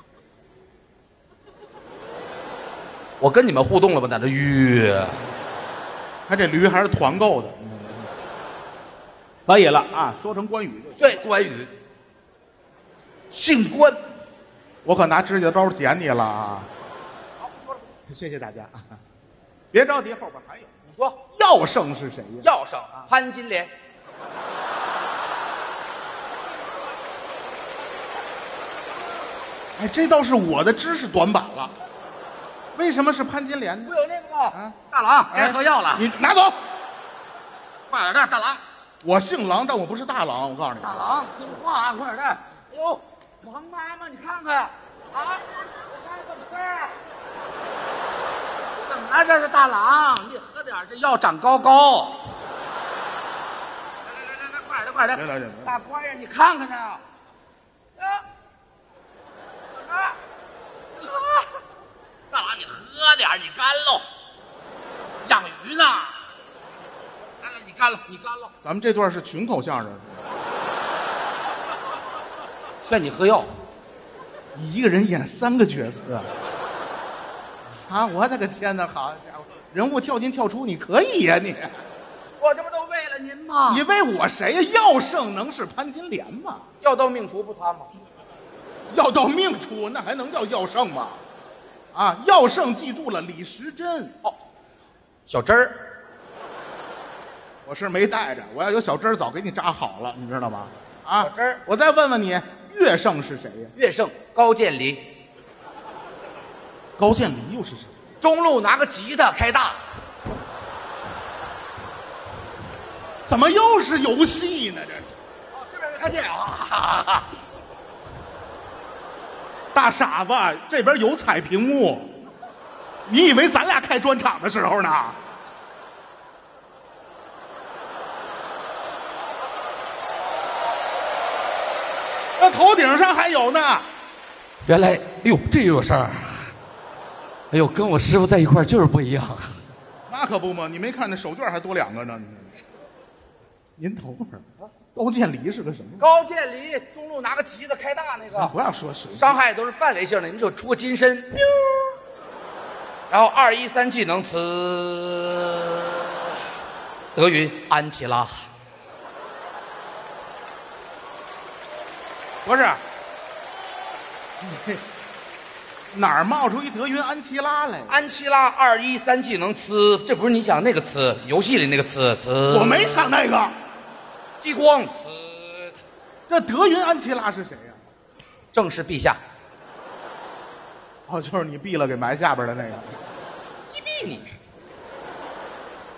我跟你们互动了吗？在这约， 他这驴还是团购的。可以了啊，说成关羽就行。 对，关羽，姓关。 我可拿指甲刀剪你了啊！ 好，说了， 谢谢大家啊！别着急，后边还有。 你说药圣是谁呀？ 药圣潘金莲。 哎，这倒是我的知识短板了。为什么是潘金莲呢？ 不有那个吗？ 啊， 大郎该喝药了， 你拿走。 快点的，大郎。 我姓郎，但我不是大郎。我告诉你， 大郎，听话啊，快点的！哎呦，王妈妈，你看看啊，我看怎么事儿？怎么了？这是大郎，你喝点这药长高高。来，快点的，快点的！ 别来， 大官人，你看看呢。大郎，你喝点，你干喽。养鱼呢。来，你干了，你干了。 咱们这段是群口相声。 劝你喝药。 你一个人演3个角色啊！我的个天哪，好家伙，人物跳进跳出，你可以呀、你。 我这不都为了您吗？ 你为我谁呀？药圣能是潘金莲吗？ 药到命除不他吗？ 药到命出，那还能叫药圣吗？啊，药圣记住了，李时珍。 哦，小针儿。 我是没带着，我要有小针儿早给你扎好了，你知道吗？啊， 小针儿。 我再问问你，乐圣是谁呀？ 乐圣高渐离。 高渐离又是谁？ 中路拿个吉他开大。 怎么又是游戏呢？这是哦，这边没看见啊！ 大傻子，这边有彩屏幕，你以为咱俩开专场的时候呢？那头顶上还有呢。 原来，哎呦，这又有事儿。哎呦，跟我师傅在一块儿就是不一样。 那可不嘛，你没看那手绢还多2个呢。您等会儿，高渐离是个什么？ 高渐离中路拿个吉他开大那个， 不要说谁， 伤害都是范围性的，你就出个金身，然后2、1、3技能词，德云安琪拉。 不是，哪儿冒出一德云安琪拉来？ 安琪拉2、1、3技能词，这不是你想那个词，游戏里那个词。 我没想那个。 激光词， 这德云安琪拉是谁呀？ 正是陛下。 哦，就是你毙了给埋下边的那个。 击毙你！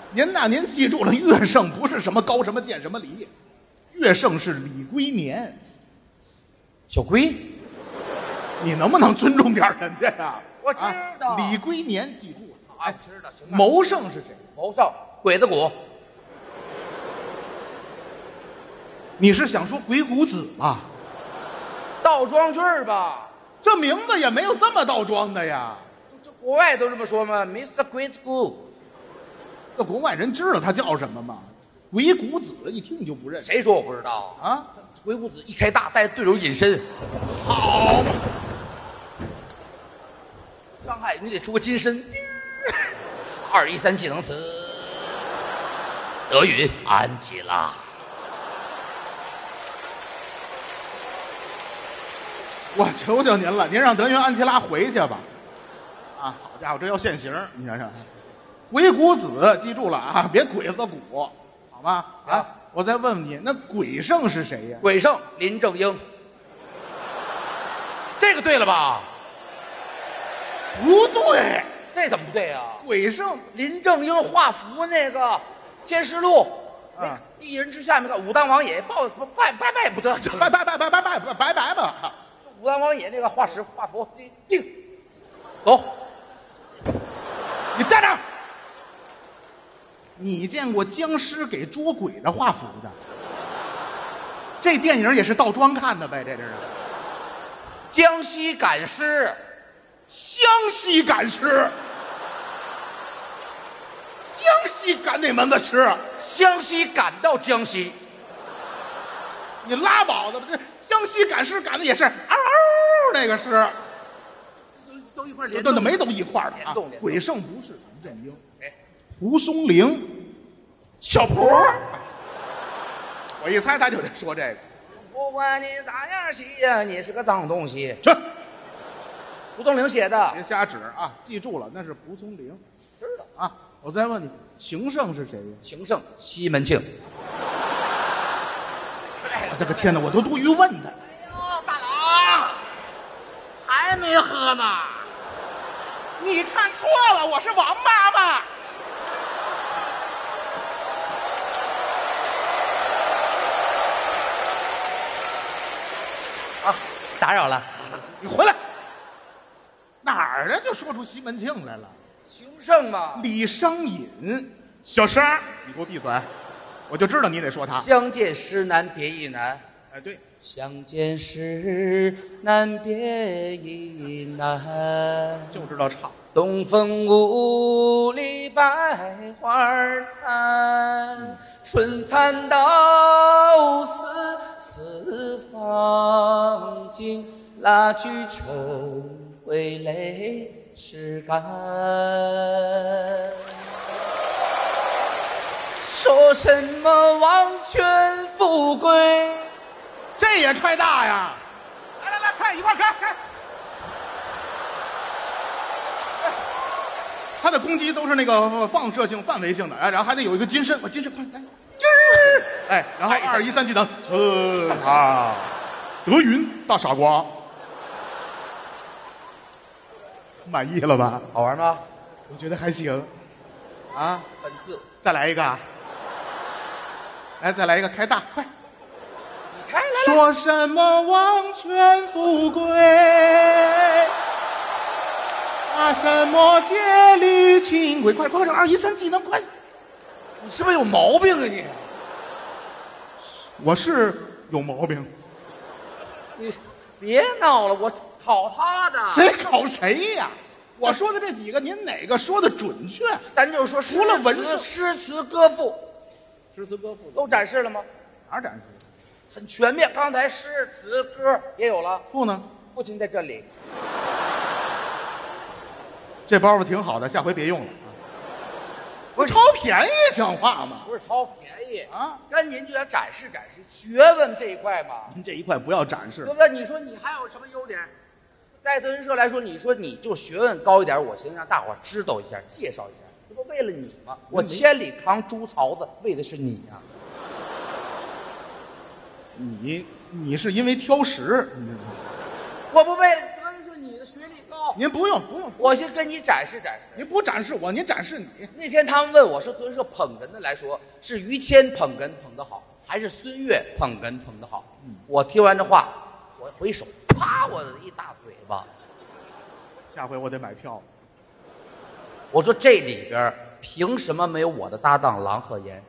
您记住了，乐圣不是什么高什么见什么礼，乐圣是李龟年。 小龟， 你能不能尊重点人家呀？ 我知道李龟年记住了。 哎，知道。行吧。 谋圣是谁？ 谋圣，鬼子骨。 你是想说鬼谷子吧？ 倒装句儿吧， 这名字也没有这么倒装的呀。 这国外都这么说吗 ？Mr. Great School。 那国外人知道他叫什么吗？鬼谷子，一听你就不认识。 谁说我不知道啊？ 鬼谷子一开大，带对手隐身， 好嘛！ 伤害你得出个金身。213技能词，德云安吉拉。 我求求您了，您让德云安琪拉回去吧。啊，好家伙，这要现形，你想想。鬼谷子记住了啊，别鬼子骨，好吗？啊，我再问问你，那鬼圣是谁呀？ 鬼圣林正英。这个对了吧？ 不对， 这怎么不对啊？ 鬼圣林正英画符那个《天师录》，那一人之下那个武当王爷拜不得， 拜吧。 武当王爷那个画符定，走。 你站着。你见过僵尸给捉鬼的画符的？这电影也是倒装看的呗？这是江西赶尸， 湘西赶尸，江西赶哪门子尸？ 湘西赶到江西， 你拉宝的吧？这江西赶尸赶的也是嗷嗷那个尸， 都一块联动， 都没都一块的啊。鬼圣不是林正英， 谁？ 蒲松龄，小蒲。我一猜他就得说这个。 不管你咋样写呀，你是个脏东西。 去， 蒲松龄写的。 别瞎指啊！记住了，那是蒲松龄。 知道啊！我再问你，情圣是谁呀？ 情圣西门庆。 我这个天哪，我都多余问他。 哎呦，大郎，还没喝呢？ 你看错了，我是王妈妈。 啊，打扰了， 你回来。哪儿啊？就说出西门庆来了。 情圣嘛， 李商隐。小声，你给我闭嘴！我就知道你得说他。 相见时难别亦难。 哎，对， 相见时难别亦难， 就知道唱。 东风无力百花残，春蚕到死丝方尽，蜡炬成灰泪始干。说什么王权富贵， 这也开大呀！来，看一块开。他的攻击都是那个放射性、范围性的，哎，然后还得有一个金身，我金身快来，哎，然后213技能，德云大傻瓜，满意了吧？ 好玩吗？ 我觉得还行，啊， 粉刺， 再来一个，来，再来一个开大，快！ 你开来。 说什么王权富贵？啊，什么戒律清规？快，这213技能，快！ 你是不是有毛病啊你？ 我是有毛病。 你别闹了，我考他的。 谁考谁呀？我说的这几个，您哪个说的准确？ 咱就说除了文字诗词歌赋，诗词歌赋都展示了吗？ 哪儿展示？ 很全面。刚才诗词歌也有了， 赋呢？ 父亲在这里。 这包袱挺好的，下回别用了啊！不是超便宜像话吗？ 不是超便宜啊， 跟您就要展示展示学问这一块嘛。 您这一块不要展示， 对不对？你说你还有什么优点？在德云社来说，你说你就学问高一点，我先让大伙知道一下，介绍一下，这不为了你吗？我千里扛猪槽子，为的是你呀、 你是因为挑食， 我不为了德云社你的学历高。 您不用， 我先跟你展示展示。 您不展示我，您展示你。 那天他们问我说，作为说捧哏的来说，是于谦捧哏捧得好，还是孙越捧哏捧得好？我听完这话，我回手，啪，我的一大嘴巴。 下回我得买票。 我说这里边凭什么没有我的搭档郎鹤炎？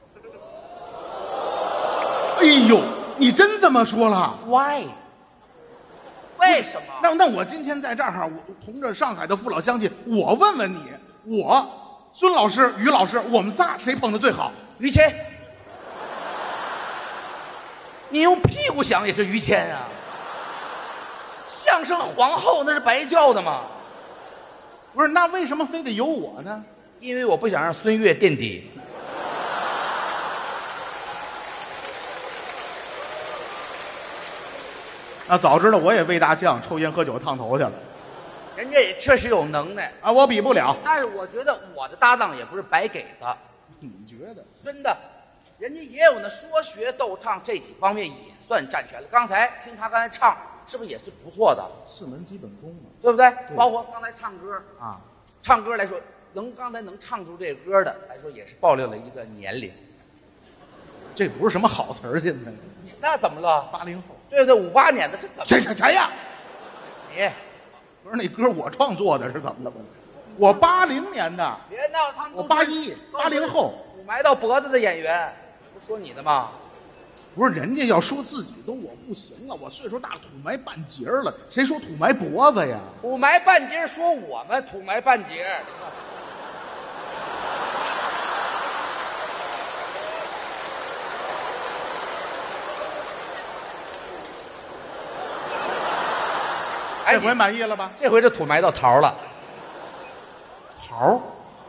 哎呦，你真这么说了 ？Why？ 为什么？ 那我今天在这儿，我同着上海的父老乡亲，我问问你，我孙老师、于老师，我们仨谁捧的最好？ 于谦。你用屁股想也是于谦啊。相声皇后那是白叫的吗？ 不是，那为什么非得有我呢？ 因为我不想让孙越垫底。 啊，早知道我也喂大象，抽烟喝酒烫头去了。 人家也确实有能耐啊，我比不了。 但是我觉得我的搭档也不是白给的。 你觉得？ 真的，人家也有那说学逗唱这几方面也算占全了。刚才听他刚才唱，是不是也是不错的 4门基本功嘛， 对不对？包括刚才唱歌啊， 唱歌来说，刚才能唱出这个歌的来说，也是爆料了一个年龄。 这不是什么好词儿，现在。 那怎么了 ？80后。 对对，58年的，这怎么？ 谁呀？ 你不是那歌我创作的，是怎么了？我80年的。 别闹，他们我81、80后。 土埋到脖子的演员，不说你的吗？ 不是，人家要说自己都我不行了，我岁数大了，土埋半截了，谁说土埋脖子呀？ 土埋半截说我们土埋半截。 这回满意了吧？ 这回这土埋到桃了。 桃？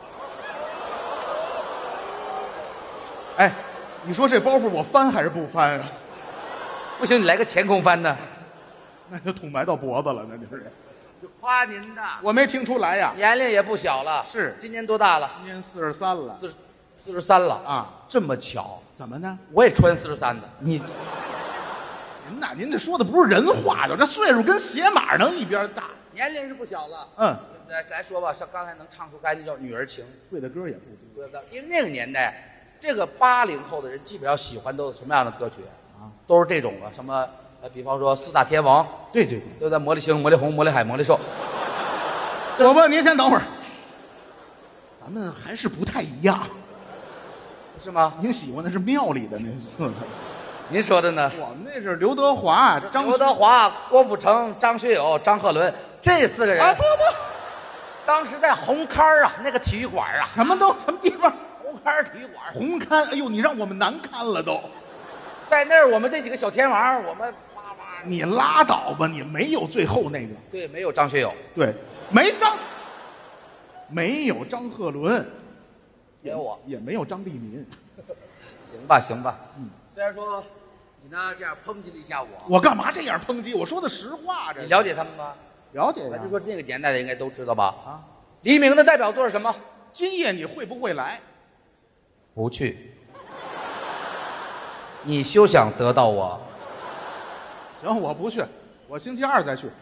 哎，你说这包袱我翻还是不翻啊？ 不行，你来个前空翻的。 那就土埋到脖子了，那就是。 就夸您的。 我没听出来呀。 年龄也不小了。 是。 今年多大了？ 今年43了。 43了啊？ 这么巧？ 怎么呢？ 我也穿43的。 您呐，您这说的不是人话，这岁数跟鞋码能一边大。 年龄是不小了。 嗯。 来说吧，像刚才能唱出该那叫《女儿情》， 会的歌也不多。 因为那个年代，这个80后的人基本上喜欢都是什么样的歌曲啊？都是这种的，什么比方说4大天王， 对， 对不对？魔力青、魔力红、魔力海、魔力寿。 我问您，先等会儿，咱们还是不太一样， 是吗？ 您喜欢的是庙里的那4个。 您说的呢？ 我们那是刘德华、 刘德华、郭富城、张学友、张鹤伦这4个人啊！不， 当时在红磡啊，那个体育馆啊， 什么地方？ 红磡体育馆。 红磡，哎呦，你让我们难堪了都。 在那儿，我们这几个小天王，我们你拉倒吧，你没有最后那个。 对，没有张学友。 对，没有张鹤伦， 也有我， 也没有张立民。 行吧，虽然说你呢这样抨击了一下我干嘛这样抨击？我说的实话，这你了解他们吗？ 了解呀。 咱就说那个年代的应该都知道吧？ 啊， 黎明的代表作是什么？ 今夜你会不会来？ 不去。你休想得到我。 行，我不去，我星期2再去。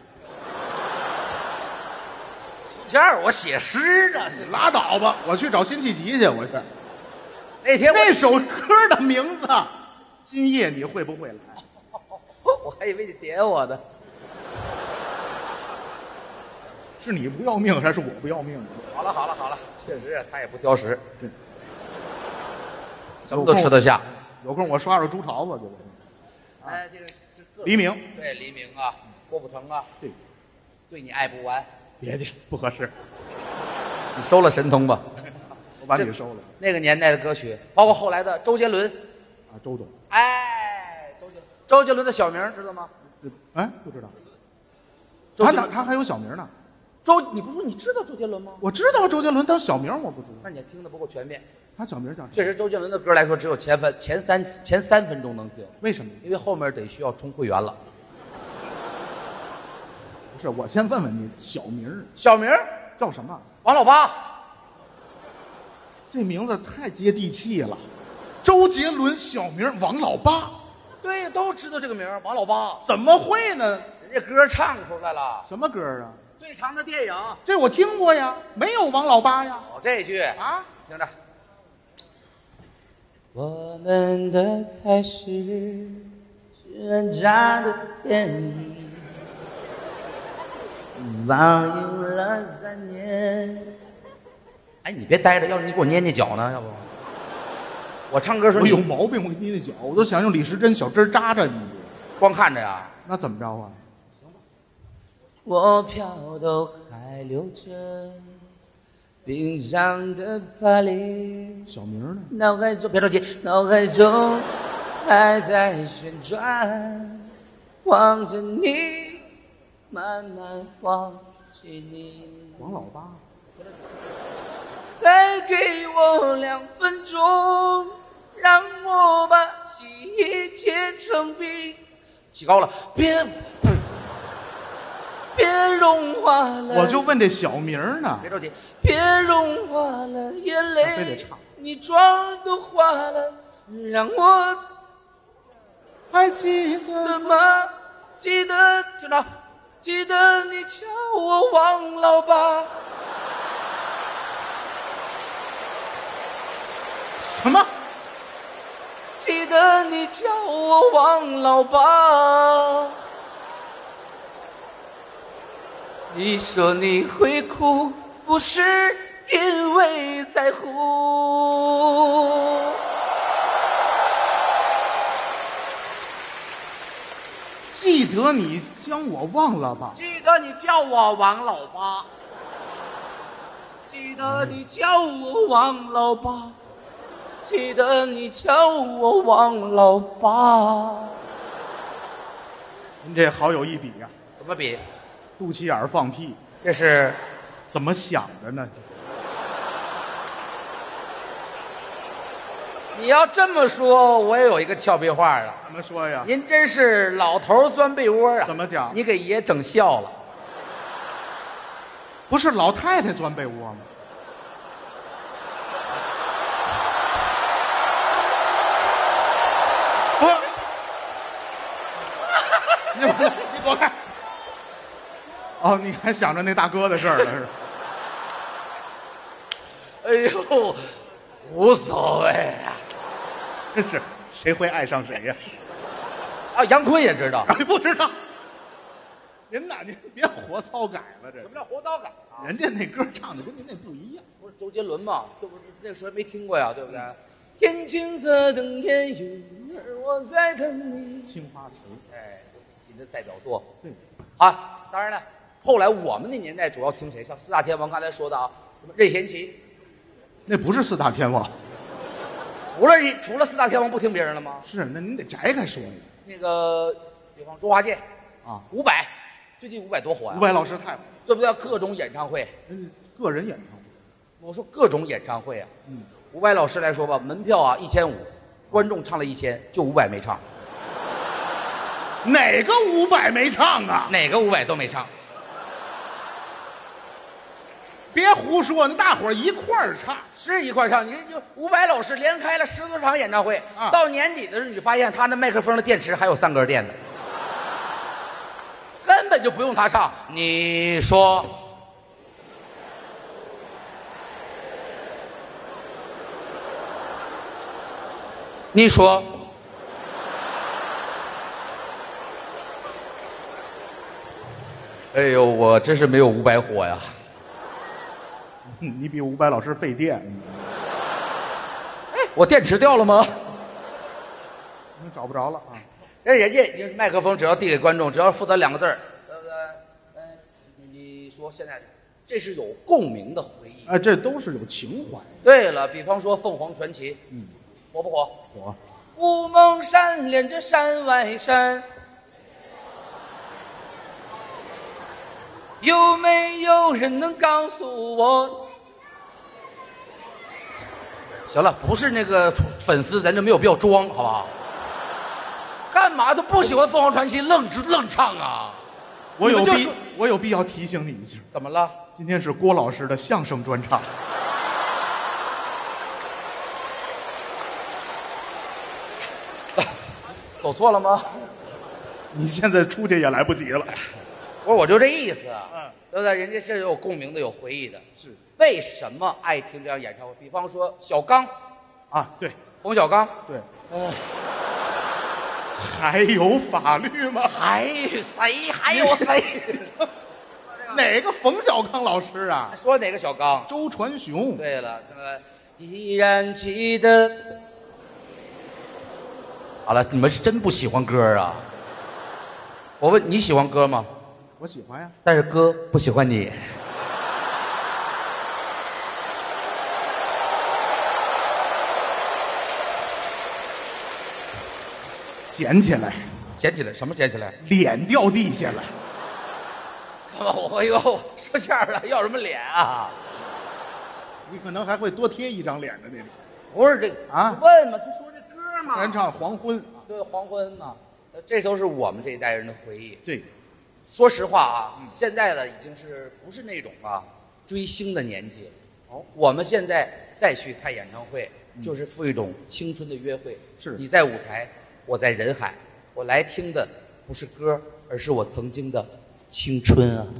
星期2我写诗呢，是拉倒吧，我去找辛弃疾去，我去。 那天那首歌的名字，今夜你会不会来？ 我还以为你点我的。 是你不要命还是我不要命？ 好了，确实他也不挑食， 对， 什么都吃得下。 有空我刷刷猪槽子去。 哎，这黎明， 对，黎明啊，郭富城啊，对你爱不完。 别介，不合适。 你收了神通吧。 我把你收了。 那个年代的歌曲，包括后来的周杰伦啊，周董。 哎，周杰伦的小名知道吗？ 哎，不知道。他还有小名呢。 你不是说你知道周杰伦吗？ 我知道周杰伦，但小名我不知道。 那你听的不够全面。 他小名叫啥？ 确实，周杰伦的歌来说，只有前3分钟能听。 为什么？ 因为后面得需要充会员了。 不是，我先问问你，小名叫什么？ 王老八。 这名字太接地气了。周杰伦小名王老八。 对，都知道这个名王老八。 怎么会呢？ 这歌唱出来了， 什么歌啊？ 最长的电影。 这我听过呀，没有王老八呀。 哦，这句啊， 听着。 我们的开始是人家的电影，放映了3年。 哎，你别待着，要是你给我捏捏脚呢，要不？我唱歌时候我你有毛病，我给你那脚，我都想用李时珍小针扎着你。 光看着呀？ 那怎么着啊？ 我票都还留着，冰上的巴黎， 小明呢？ 脑海中别着急，脑海中还在旋转，望着你，慢慢忘记你。 王老八。 再给我2分钟，让我把记忆结成冰。 起高了， 别融化了， 我就问这小名呢。 别着急。 别融化了眼泪非得唱， 你妆都花了，让我还记得吗？记得听着，记得你叫我王老八。 什么？ 记得你叫我王老八。你说你会哭，不是因为在乎。 记得你将我忘了吧？ 记得你叫我王老八。 记得你叫我王老八。记得你叫我王老八。 您这好有一比呀、 怎么比？ 肚脐眼儿放屁， 这是怎么想的呢？ 你要这么说，我也有一个俏皮话了。 怎么说呀？ 您真是老头儿钻被窝啊！ 怎么讲你给爷整笑了。 不是老太太钻被窝吗？不，你给我看。哦，你还想着那大哥的事儿了是吧？ 哎呦，无所谓啊！ 真是谁会爱上谁呀？ 啊，杨坤也知道哎，不知道。您呐，您别活操改了，这什么叫活刀感啊？ 人家那歌唱的跟您那不一样。 不是周杰伦吗？对不对？那时候还没听过呀，对不对？ 天青色等烟雨，而我在等你。 青花瓷， 哎，您的代表作。 对， 啊，当然了，后来我们那年代主要听谁？像四大天王刚才说的啊，什么任贤齐， 那不是四大天王。 除了四大天王不听别人了吗？ 是，那您得摘开说呀。 那个，比方周华健啊， 伍佰，最近伍佰多火呀、 伍佰老师太火， 对不对？各种演唱会， 个人演唱会。 我说各种演唱会啊。 嗯， 伍佰老师来说吧，门票啊1500，观众唱了1000，就伍佰没唱， 哪个伍佰没唱啊？ 哪个伍佰都没唱。 别胡说，那大伙儿一块儿唱。 是一块儿唱，你就伍佰老师连开了10多场演唱会， 啊到年底的时候，你就发现他那麦克风的电池还有3根电的，根本就不用他唱。你说，你说，哎呦，我真是没有伍佰火呀！ 你比伍佰老师费电， 我电池掉了吗？ 你找不着了啊。 人家麦克风只要递给观众，只要负责2个字儿，你说现在这是有共鸣的回忆。 哎，这都是有情怀。 对了，比方说凤凰传奇，火不火？ 火。 乌蒙山连着山外山，有没有人能告诉我？ 行了，不是那个粉丝，咱就没有必要装，好不好？干嘛都不喜欢凤凰传奇，愣唱啊？ 我有你们就我有必要提醒你一下， 怎么了？ 今天是郭老师的相声专场。 走错了吗？ 你现在出去也来不及了。 不是，我就这意思，对不对？人家是有共鸣的，有回忆的。 是， 为什么爱听这样演唱会？比方说小刚， 啊，对冯小刚， 对，还有法律吗？ 还谁？还有谁？ 哪个冯小刚老师啊？ 说哪个小刚？ 周传雄。 对了，那个依然记得。好了，你们是真不喜欢歌啊？我问你喜欢歌吗？ 我喜欢呀。 但是歌不喜欢你。 捡起来， 捡起来，什么捡起来？ 脸掉地下了。 干嘛？我哟，说相声了，要什么脸啊？ 你可能还会多贴一张脸的那种。 不是这啊问嘛，就说这歌嘛。 咱唱《黄昏》。 对，黄昏嘛，这都是我们这一代人的回忆。 对， 说实话啊，现在的已经不是那种追星的年纪。 哦， 我们现在再去看演唱会，就是赴一种青春的约会。 是你在舞台，我在人海，我来听的不是歌，而是我曾经的青春啊。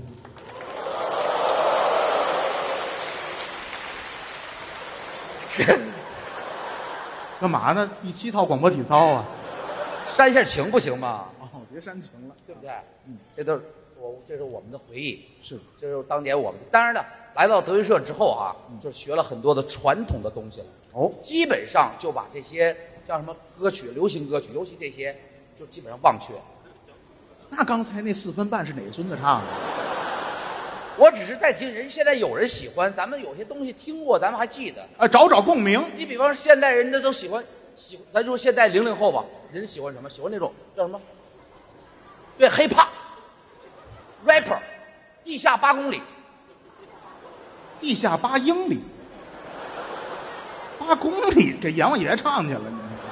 干嘛呢？第7套广播体操啊！ 煽一下情不行吗？ 哦，别煽情了。 对不对？这都是这是我们的回忆。 是， 这就是当年我们。当然了，来到德云社之后啊，就学了很多的传统的东西了。 哦， 基本上就把这些像什么歌曲、流行歌曲，尤其这些，就基本上忘却。 那刚才那4分半是哪孙子唱的？ 我只是在听人，现在有人喜欢，咱们有些东西听过，咱们还记得。 找找共鸣。 你比方说现代人，家都喜欢，咱说现在00后吧，人喜欢什么？喜欢那种叫什么？对，hiphop、rapper， 地下8公里， 地下8英里，8公里给阎王爷唱去了。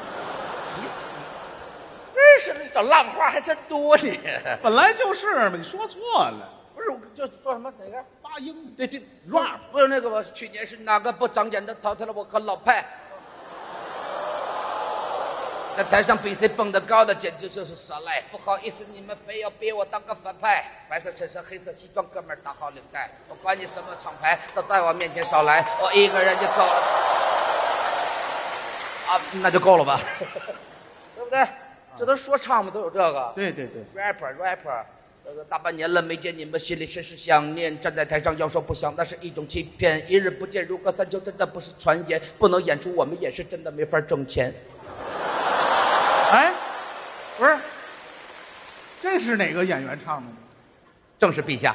真是小浪花还真多你。 本来就是嘛，你说错了。 不是，就说什么哪个 8英里？ 对 rap 不是那个吧？去年是哪个不长眼的淘汰了我和老派？在台上比谁蹦得高的，简直就是耍赖。不好意思，你们非要逼我当个反派。白色衬衫，黑色西装，哥们儿打好领带。我管你什么厂牌，都在我面前少来，我一个人就够了。啊，那就够了吧？对不对？这都说唱嘛，都有这个。 对对对 ，rapper。大半年了没见你们，心里甚是想念。站在台上要说不想，那是一种欺骗。一日不见如隔三秋，真的不是传言。不能演出我们也是真的没法挣钱。 哎，不是，这是哪个演员唱的呢？ 正是陛下。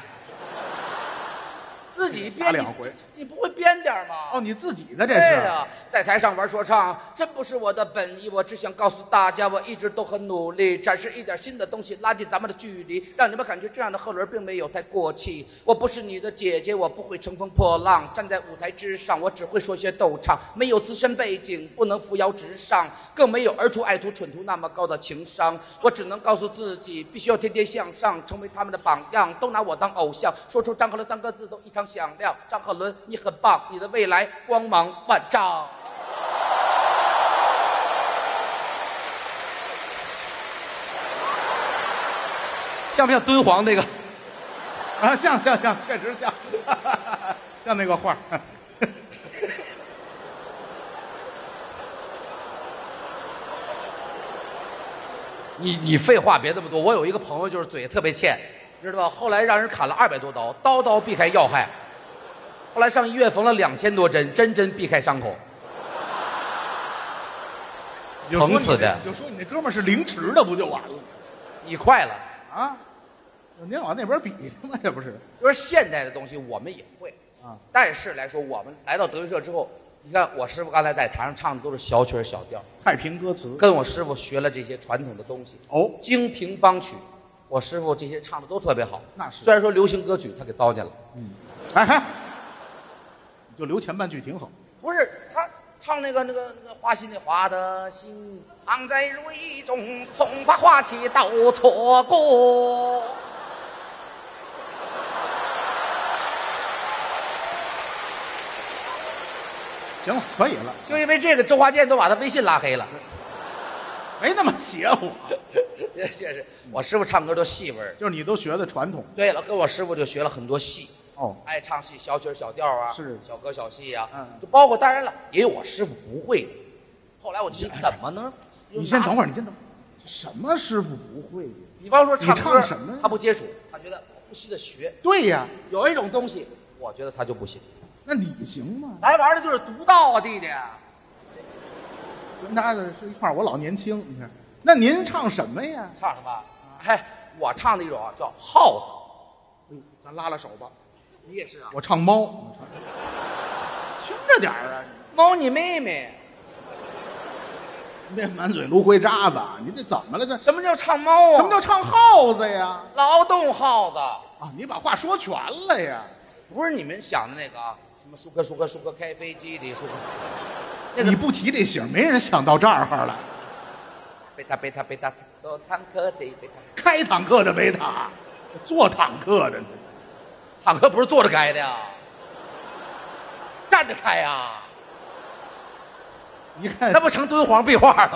自己编 2回， 你不会编点吗？ 哦，你自己的这对是。 呀，在台上玩说唱，真不是我的本意。我只想告诉大家，我一直都很努力，展示一点新的东西，拉近咱们的距离，让你们感觉这样的贺伦并没有太过气。我不是你的姐姐，我不会乘风破浪，站在舞台之上，我只会说些逗唱，没有资深背景，不能扶摇直上，更没有儿徒、爱徒、蠢徒那么高的情商。我只能告诉自己，必须要天天向上，成为他们的榜样，都拿我当偶像，说出张鹤伦3个字都异常响亮。张鹤伦，你很棒，你的未来光芒万丈。像不像敦煌那个？ 啊，像，确实像，像那个画。 你废话别那么多。我有一个朋友就是嘴特别欠，知道吧？后来让人砍了200多刀，刀刀避开要害。后来上医院缝了2000多针，针针避开伤口。疼死的。 就说你那哥们儿是凌迟的，不就完了？ 你快了啊！您往那边比呢吗？这不是？ 就是现代的东西我们也会啊， 但是来说，我们来到德云社之后，你看我师傅刚才在台上唱的都是小曲儿小调， 太平歌词， 跟我师傅学了这些传统的东西。 哦， 京评梆曲，我师傅这些唱的都特别好。 那是， 虽然说流行歌曲他给糟践了。 哎嗨，就留前半句挺好。 不是他唱那个花心的花的心藏在如意中，恐怕花期都错过。 行了，可以了。 就因为这个，周华健都把他微信拉黑了。 没那么邪乎， 也是我师傅唱歌都戏味儿。 就是你都学的传统。 对了，跟我师傅就学了很多戏， 哦， 爱唱戏，小曲儿小调啊， 是小歌小戏啊， 嗯就包括当然了，也有我师傅不会的。后来我就觉得怎么能？ 你先等会儿，你先等会儿，什么师傅不会的？ 比方说你歌， 唱什么呀他不接触，他觉得我不惜的学。 对呀， 有一种东西，我觉得他就不行。 那你行吗？ 来玩的就是独到啊，弟弟。 跟他的是一块儿，我老年轻，你看。那您唱什么呀？ 唱什么？嗨，我唱的一种啊叫耗咱拉拉手吧。 子，你也是啊？ 我唱猫，听着点儿啊！ 猫你妹妹， 你那满嘴芦灰渣子，你这怎么了？这什么叫唱猫啊？ 什么叫唱耗子呀？ 劳动耗子？ 啊，你把话说全了呀！ 不是你们想的那个啊，什么舒克开飞机的舒克，那个你不提这醒，没人想到这儿来。 贝塔，坐坦克的贝塔， 开坦克的贝塔，坐坦克的， 坦克不是坐着开的呀，站着开呀， 一看那不成敦煌壁画了吗？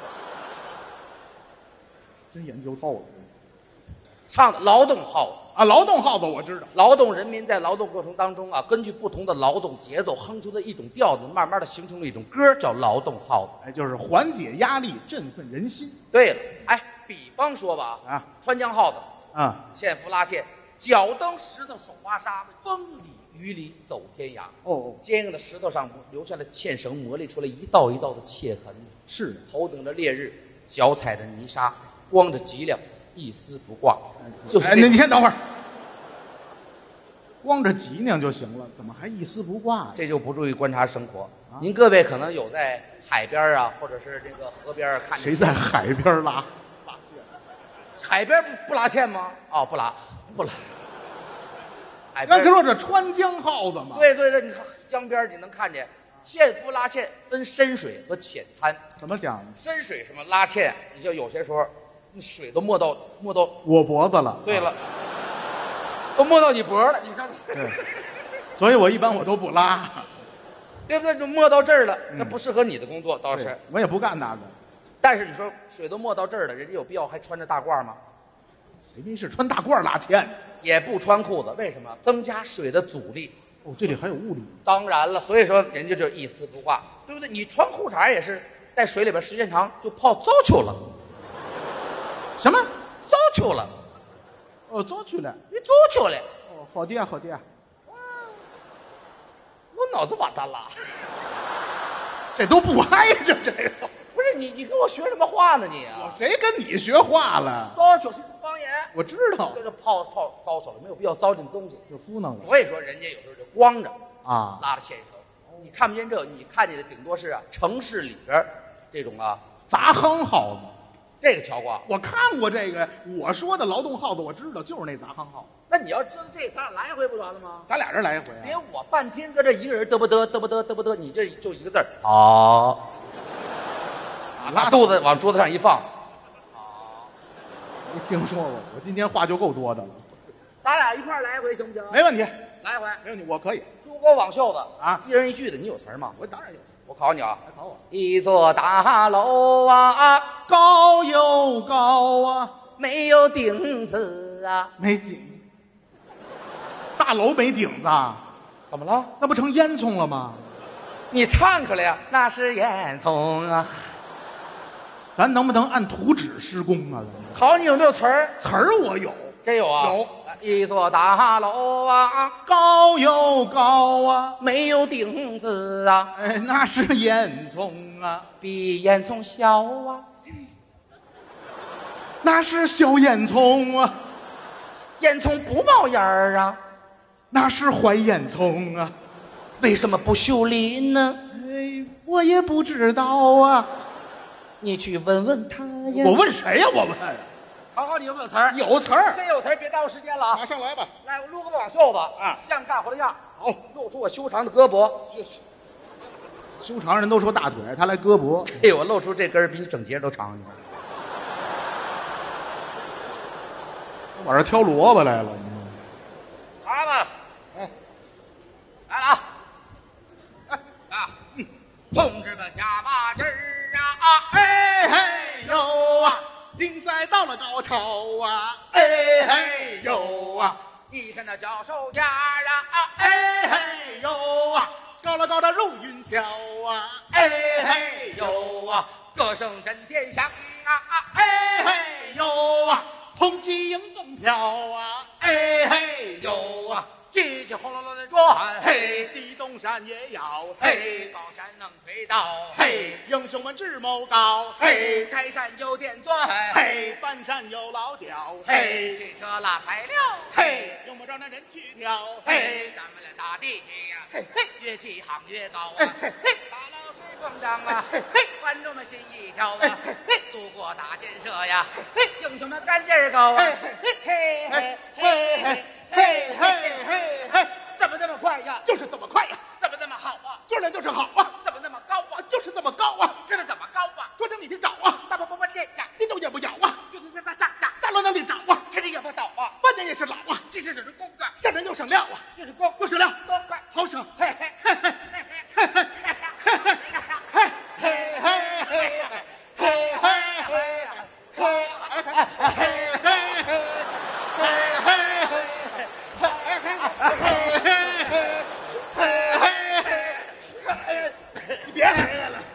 真研究透了唱的劳动耗子。 啊！劳动耗子我知道， 劳动人民在劳动过程当中啊，根据不同的劳动节奏哼出的一种调子，慢慢的形成了一种歌，叫劳动耗子。 哎，就是缓解压力，振奋人心对了，哎，比方说吧， 啊川江耗子， 啊！ 纤夫拉纤，脚蹬石头手挖沙，风里雨里走天涯。 哦， 坚硬的石头上留下了纤绳，磨砺出了一道一道的切痕。 是的， 头顶着烈日，脚踩着泥沙，光着脊梁，一丝不挂。就是哎， 这你先等会儿，光着脊梁就行了，怎么还一丝不挂呀？ 这就不注意观察生活。您各位可能有在海边啊，或者是这个河边看见谁在海边拉线？ 海边不拉线吗？哦，不拉。海边刚才说这川江耗子嘛，， 对，你看江边你能看见，纤夫拉纤分深水和浅滩。 怎么讲呢？ 深水什么拉纤，你就有些时候，那水都没到。 我脖子了。 对了，都没到你脖了，你看， 对，所以我一般我都不拉， 对不对？就没到这儿了，它不适合你的工作倒是对。我也不干那个。 但是你说水都没到这儿了，人家有必要还穿着大褂吗？ 谁没事穿大褂拉纤？ 也不穿裤子，为什么？增加水的阻力。 哦，这里还有物理。 当然了，所以说人家就一丝不挂，对不对？你穿裤衩也是在水里边时间长就泡糟球了， 什么？ 糟球了， 哦，走去了。 你糟球了， 哦，好的好的。 我脑子完蛋了。 这都不挨着这个。 不是你跟我学什么话呢你我啊？ 谁跟你学话了？ 糟球是个方言， 我知道这，就泡糟球了，没有必要糟践东西。 就敷弄了所以说人家有时候就光着啊。 拉着纤绳，你看不见这，你看见的顶多是啊城市里边这种啊杂夯耗子， 这个瞧过。 我看过这个。我说的劳动耗子我知道，就是那杂夯耗子。 那你要知道这咱俩来回不完了吗？ 咱俩人来一回别啊。 我半天搁这一个人嘚不嘚嘚不嘚嘚不嘚，你这就一个字儿啊，把肚子往桌子上一放， 没听说过，我今天话就够多的了。 咱俩一块儿来一回行不行？ 没问题， 来一回。 没问题，我可以。 如果网袖子啊一人一句的，你有词儿吗？ 我当然有词。 我考你啊， 来考我。 一座大楼啊， 高又高啊， 没有顶子啊， 没顶子。大楼没顶子啊， 怎么了？ 那不成烟囱了吗？ 你唱出来呀！那是烟囱啊。 咱能不能按图纸施工啊？ 考你有没有词儿？ 词儿我有， 真有啊！ 有。 一座大楼啊， 高又高啊， 没有顶子啊， 哎，那是烟囱啊， 比烟囱小啊， 那是小烟囱啊， 烟囱不冒烟儿啊， 那是坏烟囱啊。 为什么不修理呢？ 哎，我也不知道啊。 你去问问他呀。 我问谁呀？我问。 考考你有没有词儿？ 有词儿， 真有词儿，别耽误时间了啊！ 马上来吧。 来，我撸个网袖子啊像干活的样。 好， 露出我修长的胳膊。 修长人都说大腿，他来胳膊。 嘿，我露出这根儿比你整节都长。 往这挑萝卜来了。 来吧， 哎， 来了啊！啊，同志们加把劲儿啊！ 哎嘿呦， 呦啊，竞赛到了高潮啊，哎嘿呦啊， 你看那脚手架啊， 哎嘿呦啊，高了高的如云霄啊，哎嘿呦啊， 歌声震天响啊， 哎嘿呦啊，红旗迎风飘啊，哎嘿呦啊， 急急轰隆隆的转， 嘿，地动山也要嘿， 高山能推倒， 嘿，英雄们志谋高，嘿， 开山有点钻， 嘿，半山有老雕，嘿， 汽车拉材料， 嘿，用不着那人去挑，嘿， 咱们来打地基呀， 嘿嘿， 越起航越高嘿啊， 嘿嘿， 打捞随风张啊， 嘿嘿， 观众们心一跳嘿啊嘿嘿， 祖国大建设呀， 嘿英雄们干劲儿高啊， 嘿嘿嘿嘿嘿嘿嘿嘿嘿， 怎么这么快呀？ 就是这么快呀， 怎么这么好啊？ 做人就是好啊， 怎么这么高啊？ 就是这么高啊， 知道怎么高啊？ 说成你听找啊， 大不练呀， 地动也不摇啊， 就是在那上呀， 大乱能得找啊， 天地也不倒啊， 饭店也是老啊， 即使只是公啊， 这人又省料啊， 就是公， 又省料， 多快， 好省， 嘿嘿嘿嘿嘿嘿嘿嘿嘿。 嘿嘿嘿嘿嘿你别嘿嘿了。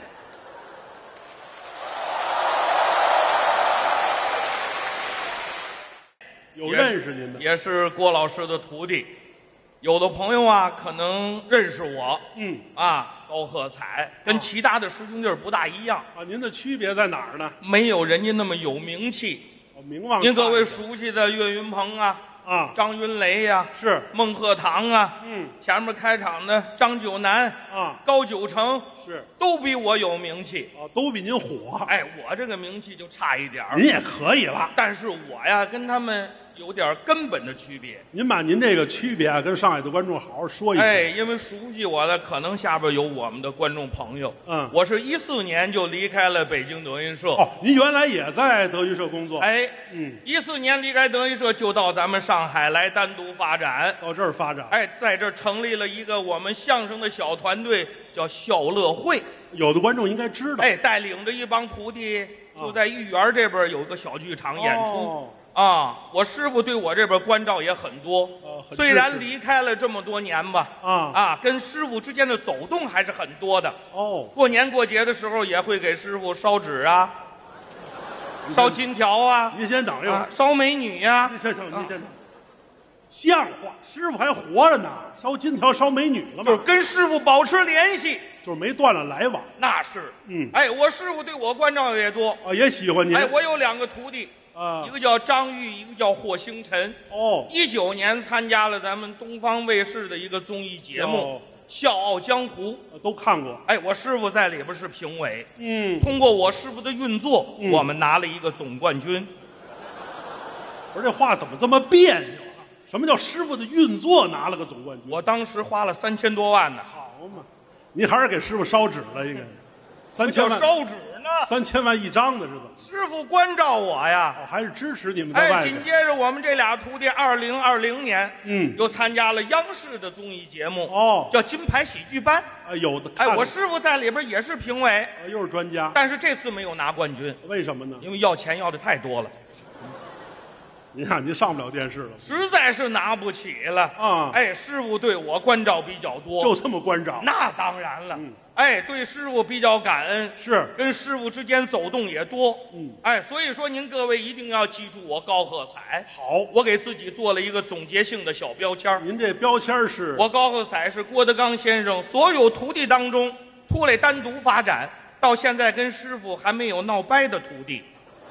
有认识您的， 也是郭老师的徒弟。有的朋友啊，可能认识我，高鹤彩跟其他的师兄弟不大一样， 啊，您的区别在哪儿呢？ 没有人家那么有名气。 名望。 您各位熟悉的岳云鹏啊，张云雷呀， 是孟鹤堂啊，前面开场的张九南高九成是都比我有名气， 都比您火。 哎，我这个名气就差一点儿， 您也可以了。 但是我呀跟他们有点根本的区别。 您把您这个区别啊，跟上海的观众好好说一说。 哎，因为熟悉我的可能下边有我们的观众朋友。我是14年就离开了北京德云社。 哦，您原来也在德云社工作。 哎，14年离开德云社，就到咱们上海来单独发展， 到这儿发展。 哎，在这儿成立了一个我们相声的小团队，叫笑乐会。 有的观众应该知道。 哎，带领着一帮徒弟，就在豫园这边有一个小剧场演出。我师傅对我这边关照也很多，虽然离开了这么多年吧，跟师傅之间的走动还是很多的。过年过节的时候也会给师傅烧纸啊，烧金条啊。 您先等一会儿， 烧美女呀。 您先等，像话，师傅还活着呢，烧金条烧美女了吗？ 就是跟师傅保持联系， 就是没断了来往。 那是，哎，我师傅对我关照也多， 也喜欢您。 哎，我有2个徒弟。一个叫张玉，一个叫霍星辰。19年参加了咱们东方卫视的一个综艺节目《笑傲江湖》， 都看过。 哎，我师傅在里边是评委。通过我师傅的运作，我们拿了一个总冠军。 不是，这话怎么这么别扭啊？什么叫师傅的运作拿了个总冠军？ 我当时花了3000多万呢。 好嘛，你还是给师傅烧纸了，应该3000万烧纸呢 ，3000万一张的是怎么？ 师傅关照我呀， 还是支持你们在外边。紧接着我们这俩徒弟，2020年，又参加了央视的综艺节目，叫金牌喜剧班。 有的。 哎，我师傅在里边也是评委， 又是专家， 但是这次没有拿冠军， 为什么呢？ 因为要钱要的太多了。 您看，您上不了电视了， 实在是拿不起了哎，师傅对我关照比较多， 就这么关照？ 那当然了。哎，对师傅比较感恩， 是跟师傅之间走动也多。哎，所以说您各位一定要记住我高鹤彩。 好， 我给自己做了一个总结性的小标签。 您这标签是？ 我高鹤彩是郭德纲先生所有徒弟当中出来单独发展，到现在跟师傅还没有闹掰的徒弟。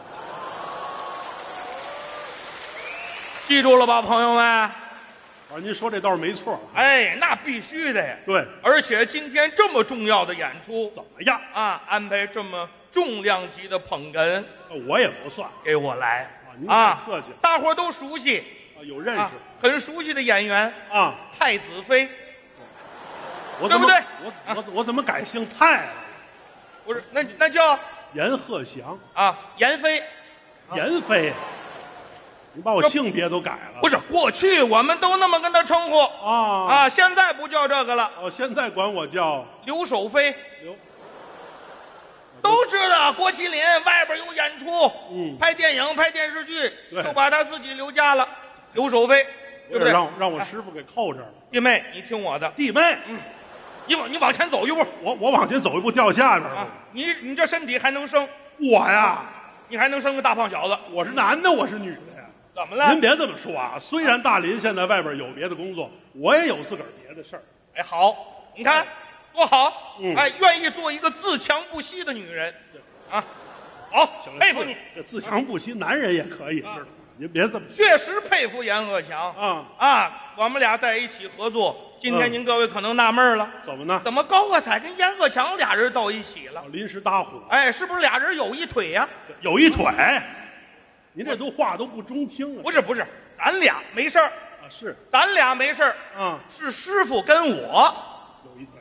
记住了吧，朋友们？ 您说这倒是没错。 哎，那必须的呀。 对， 而且今天这么重要的演出， 怎么样啊？安排这么重量级的捧哏， 我也不算， 给我来您太客气了。 大伙儿都熟悉， 有认识， 很熟悉的演员太子妃， 对不对？ 我怎么改姓太了？ 不是，那叫阎鹤祥阎妃， 阎妃。你把我性别都改了？ 不是，过去我们都那么跟他称呼现在不叫这个了。 现在管我叫刘守妃，都知道了，郭麒麟外边有演出，拍电影、拍电视剧，就把他自己留家了，留守费，对不对？ 让我师傅给扣这儿了。 弟妹，你听我的， 弟妹， 你往前走一步， 我往前走一步掉下边了。 你这身体还能生？ 我呀， 你还能生个大胖小子？ 我是男的，我是女的呀。 怎么了？ 您别这么说啊！虽然大林现在外边有别的工作，我也有自个儿别的事儿。 哎，好，你看多好！哎，愿意做一个自强不息的女人，啊，好，佩服你。 这自强不息，男人也可以，知道吗？您别这么。 确实佩服阎鹤强我们俩在一起合作。今天您各位可能纳闷了， 怎么呢？ 怎么高鹤彩跟阎鹤强俩人到一起了？ 临时搭伙。 哎，是不是俩人有一腿呀？ 有一腿。您这话都不中听啊！ 不是，咱俩没事儿啊，是咱俩没事儿是师傅跟我有一腿，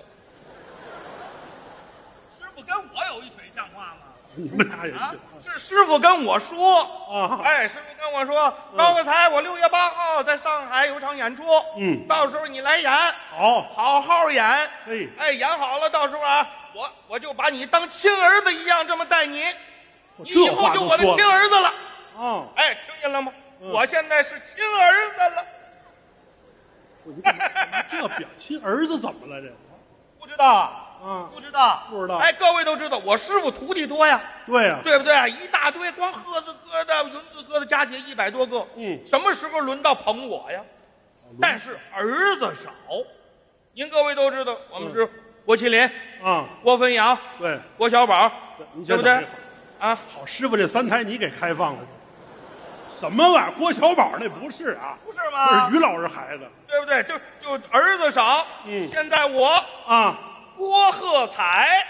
师傅跟我有一腿，像话吗？ 你们俩也是，是师傅跟我说哎，师傅跟我说，高鹤才，我6月8号在上海有场演出，到时候你来演，好好演，哎，演好了，到时候我就把你当亲儿子一样这么待你。你以后就我的亲儿子了，哎，听见了吗？我现在是亲儿子了。 这表亲儿子怎么了？这不知道不知道。哎，各位都知道，我师傅徒弟多呀。 对呀， 对不对？一大堆，光鹤字科的、云字科的加起来100多个。什么时候轮到捧我呀？但是儿子少。您各位都知道，我们是郭麒麟郭汾阳对， 郭小宝，对不对？ 好师傅，这3胎你给开放了，什么玩意儿？郭小宝那不是啊， 不是吗？ 这是于老师孩子， 对不对？就儿子少，现在我郭鹤彩，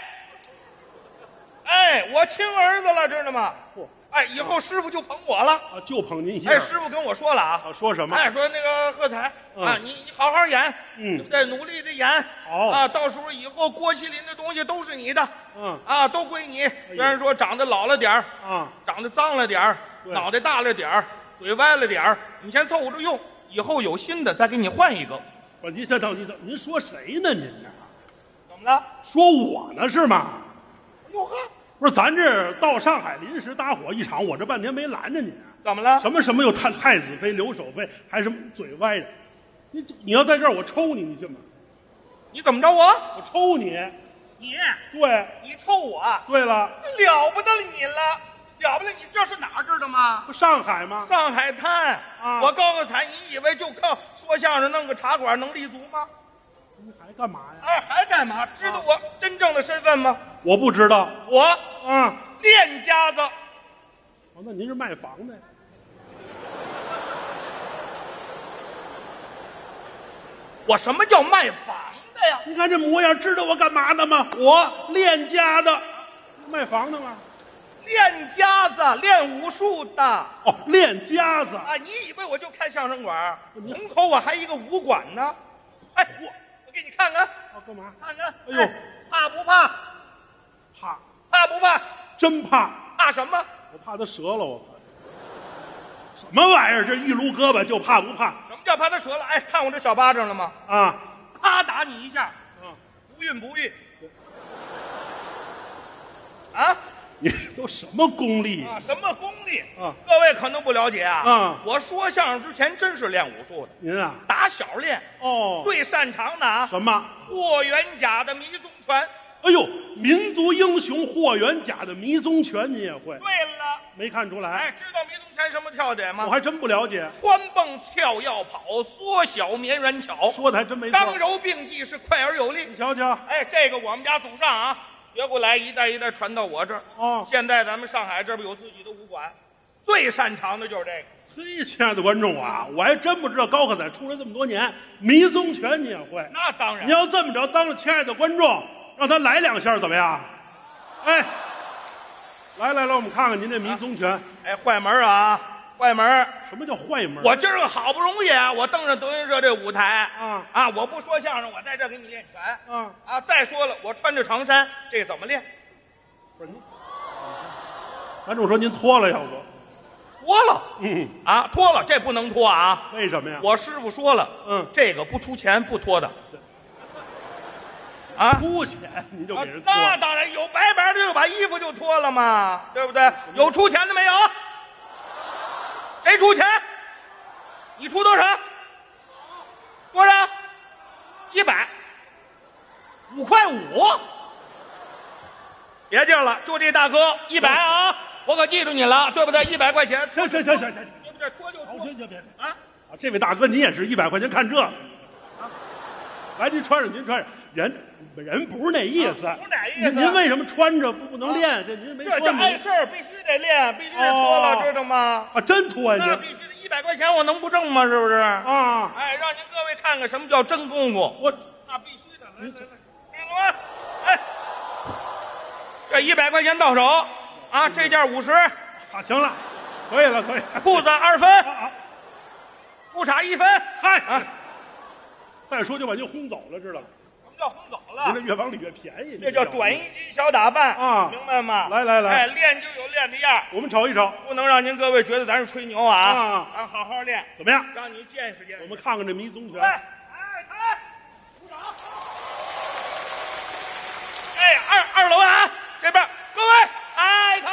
哎，我亲儿子了，知道吗？哎，以后师傅就捧我了就捧您一下。 哎，师傅跟我说了说什么？ 哎，说那个鹤彩你好好演，对不对？努力的演，好到时候以后郭麒麟的东西都是你的，都归你。虽然说长得老了点儿长得脏了点儿脑袋大了点儿嘴歪了点儿你先凑合着用，以后有新的再给你换一个。 不是，您先等，您说谁呢？您这怎么了？ 说我呢是吗？ 哟呵， 不是，咱这到上海临时搭伙一场，我这半天没拦着您。 怎么了？ 什么又太子妃、留守妃，还什么嘴歪的？你要在这儿，我抽你，你信吗？ 你怎么着我？ 我抽你。 你？ 对。 你抽我？ 对了。 了不得你了，了不得！你这是哪儿知道吗？ 不上海吗？ 上海滩我高个彩，你以为就靠说相声弄个茶馆能立足吗？ 你还干嘛呀？ 哎，还干嘛？知道我真正的身份吗？ 我不知道。 我练家子。 那您是卖房的呀？ 我什么叫卖房的呀？ 你看这模样，知道我干嘛的吗？我练家的，卖房的吗？ 练家子，练武术的。 练家子你以为我就开相声馆？门口我还一个武馆呢。哎，我给你看看。 干嘛？ 看看。 哎呦， 怕不怕？怕不怕？ 真怕。 怕什么？ 我怕他折了，我怕。什么玩意儿？这一撸胳膊就怕不怕？ 什么叫怕他折了？哎，看我这小巴掌了吗？啪打你一下，不孕不育。 你都什么功力什么功力各位可能不了解我说相声之前真是练武术的。 您打小练最擅长的什么？ 霍元甲的迷踪拳。 哎呦，民族英雄霍元甲的迷踪拳您也会？ 对了， 没看出来。 哎，知道迷踪拳什么跳点吗？ 我还真不了解。 穿蹦跳跃跑，缩小绵软巧。 说的还真没错。 刚柔并济是快而有力。 你瞧瞧， 哎，这个我们家祖上学过来，一代一代传到我这儿。现在咱们上海这边有自己的武馆，最擅长的就是这个。 亲爱的观众我还真不知道高鹤仔出来这么多年，迷踪拳你也会？ 那当然。 你要这么着，当着亲爱的观众，让他来2下怎么样？哎，来，我们看看您这迷踪拳。 哎，坏门坏门！ 什么叫坏门？ 我今儿个好不容易我登上德云社这舞台我不说相声，我在这给你练拳再说了，我穿着长衫，这怎么练？ 不是您，观众说您脱了，要不脱了？脱了，这不能脱为什么呀？ 我师傅说了，这个不出钱不脱的。 啊， 出钱您就给人脱。 那当然有，白白的就把衣服就脱了嘛，对不对？有出钱的没有？谁出钱？你出多少？多少？100，5.5块。别劲了，就这大哥100啊！我可记住你了，对不对？100块钱。 行，对不对？脱就脱。 行，别啊！ 好，这位大哥您也是100块钱看这个。来，您穿上，人不是那意思， 不是哪意思？ 您为什么穿着不能练？这您没穿。 这叫碍事儿，必须得练，必须得脱了，知道吗？ 啊，真脱呀！ 那必须得，100块钱我能不挣吗？是不是？ 啊！ 哎，让您各位看看什么叫真功夫。那必须的，来，看了吗？哎，这100块钱到手啊，这件50。 好，行了，可以了。 裤子2分，裤衩1分。 嗨啊！再说就把您轰走了，知道吗？ 什么叫轰走了？ 您这越往里越便宜。 这叫短衣襟小打扮啊， 明白吗？ 来， 哎，练就有练的样， 我们瞅一瞅， 不能让您各位觉得咱是吹牛啊！咱好好练， 怎么样？ 让你见识见识。 我们看看这迷踪拳。 抬，鼓掌。哎，二楼啊，这边各位抬。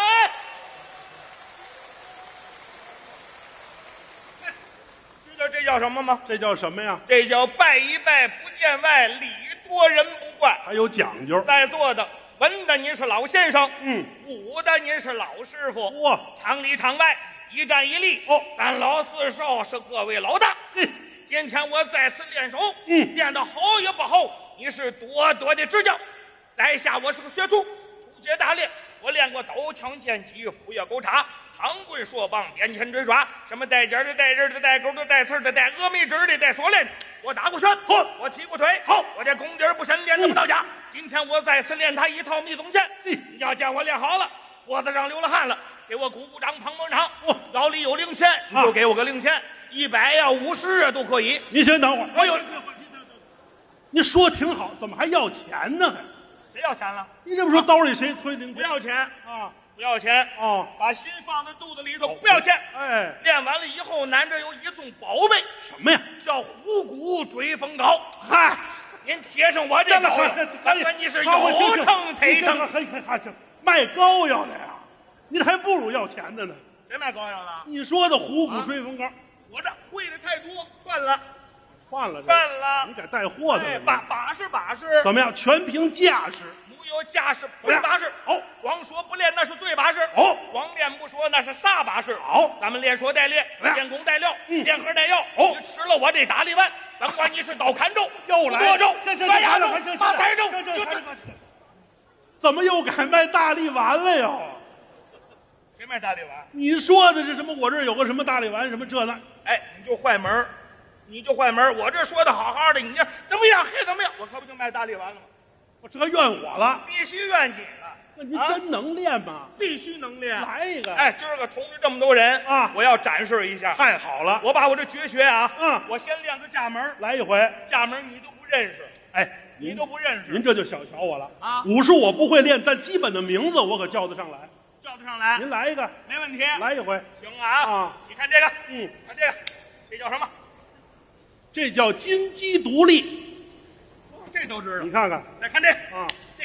这叫什么吗？ 这叫什么呀？ 这叫拜一拜不见外，礼多人不怪， 还有讲究。 在座的文的您是老先生，武的您是老师傅， 哇， 场里场外一站一立，3老4少是各位老大。今天我在此练手，练得好也不好，你是多多的指教。在下我是个学徒，初学大练，我练过刀枪剑戟斧钺钩叉。长棍槊棒鞭钳追爪，什么带尖的、带刃的、带钩的、带刺的、带峨眉针的、带锁链，我打过拳，我踢过腿，我这功底不深，练得不到家。今天我再次练他一套密宗拳，你要见我练好了，脖子上流了汗了，给我鼓掌、捧掌。腰里有零钱，你就给我个零钱，100呀、50啊都可以。 您先等会儿。哎呦，您说挺好，怎么还要钱呢？ 谁要钱了？ 你这么说，兜里谁推零钱？ 不要钱啊！ 不要钱哦， 把心放在肚子里头，不要钱。 哎， 练完了以后，南这有一宗宝贝， 什么呀？ 叫虎骨追风镐。 嗨， 您贴上我这膏药，看看你是有疼忒疼。 这卖膏药的呀？您还不如要钱的呢。 谁卖膏药了？ 你说的虎骨追风镐， 我这会的太多，串了。 你改带货的了。 把式怎么样？全凭架势。 有架势不是把式，光说不练那是最把式，光练不说那是傻把式。咱们练说带练，练功带料，练盒带药。你吃了我这大力丸，甭管你是刀砍肉、 又来剁肉、全牙肉、马菜肉， 怎么又改卖大力丸了哟？ 谁卖大力丸？ 你说的是什么？我这儿有个什么大力丸，什么这那？ 哎，你就坏门，我这说的好好的，你这怎么样？嘿，怎么样？我可不就卖大力丸了吗？ 我这怨我了， 必须怨你了。 那您真能练吗？ 必须能练。 来一个。 哎，今儿个同志这么多人啊， 我要展示一下。 太好了， 我把我这绝学啊，我先练个架门， 来一回。 架门你都不认识， 哎， 你都不认识， 您这就小瞧我了啊。 武术我不会练，但基本的名字我可叫得上来。您来一个， 没问题。 来一回。 行啊。你看这个，看这个，这叫什么？ 这叫金鸡独立。 这都知道， 你看看， 再看这啊，这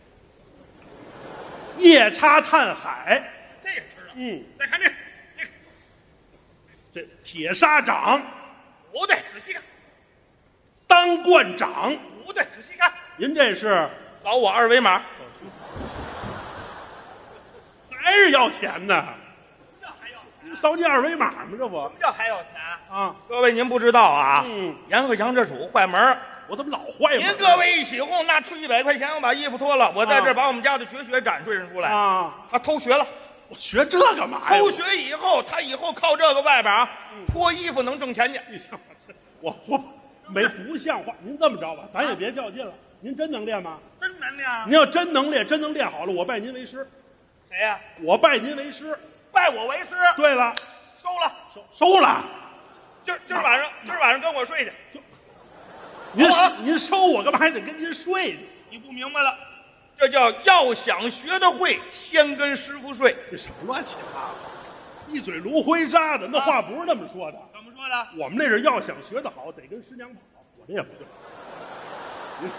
夜叉探海， 这也知道，再看这铁砂掌， 不对，仔细看， 当冠掌， 不对，仔细看， 您这是扫我2维码， 还是要钱呢？ 什么叫还要钱？ 扫你2维码吗？这不？ 什么叫还要钱啊？ 各位您不知道啊？阎鹤祥这属坏门。 我怎么老坏门？ 您各位一起哄，拿出100块钱，我把衣服脱了，我在这儿把我们家的绝学展示出来啊！ 他偷学了， 我学这干嘛呀？偷学以后，他以后靠这个外边啊，脱衣服能挣钱去。 你想我没不像话。您这么着吧，咱也别较劲了。您真能练吗？ 真能练。 您要真能练，真能练好了，我拜您为师。 谁呀？ 我拜您为师。 拜我为师？ 对了， 收了。 了。 今儿晚上跟我睡去。 您收我干嘛还得跟您睡呢？ 你不明白了，这叫要想学得会，先跟师傅睡。 这什么乱七八糟，一嘴芦灰渣的，那话不是那么说的。 怎么说的？ 我们那是要想学得好，得跟师娘跑。我这也不对。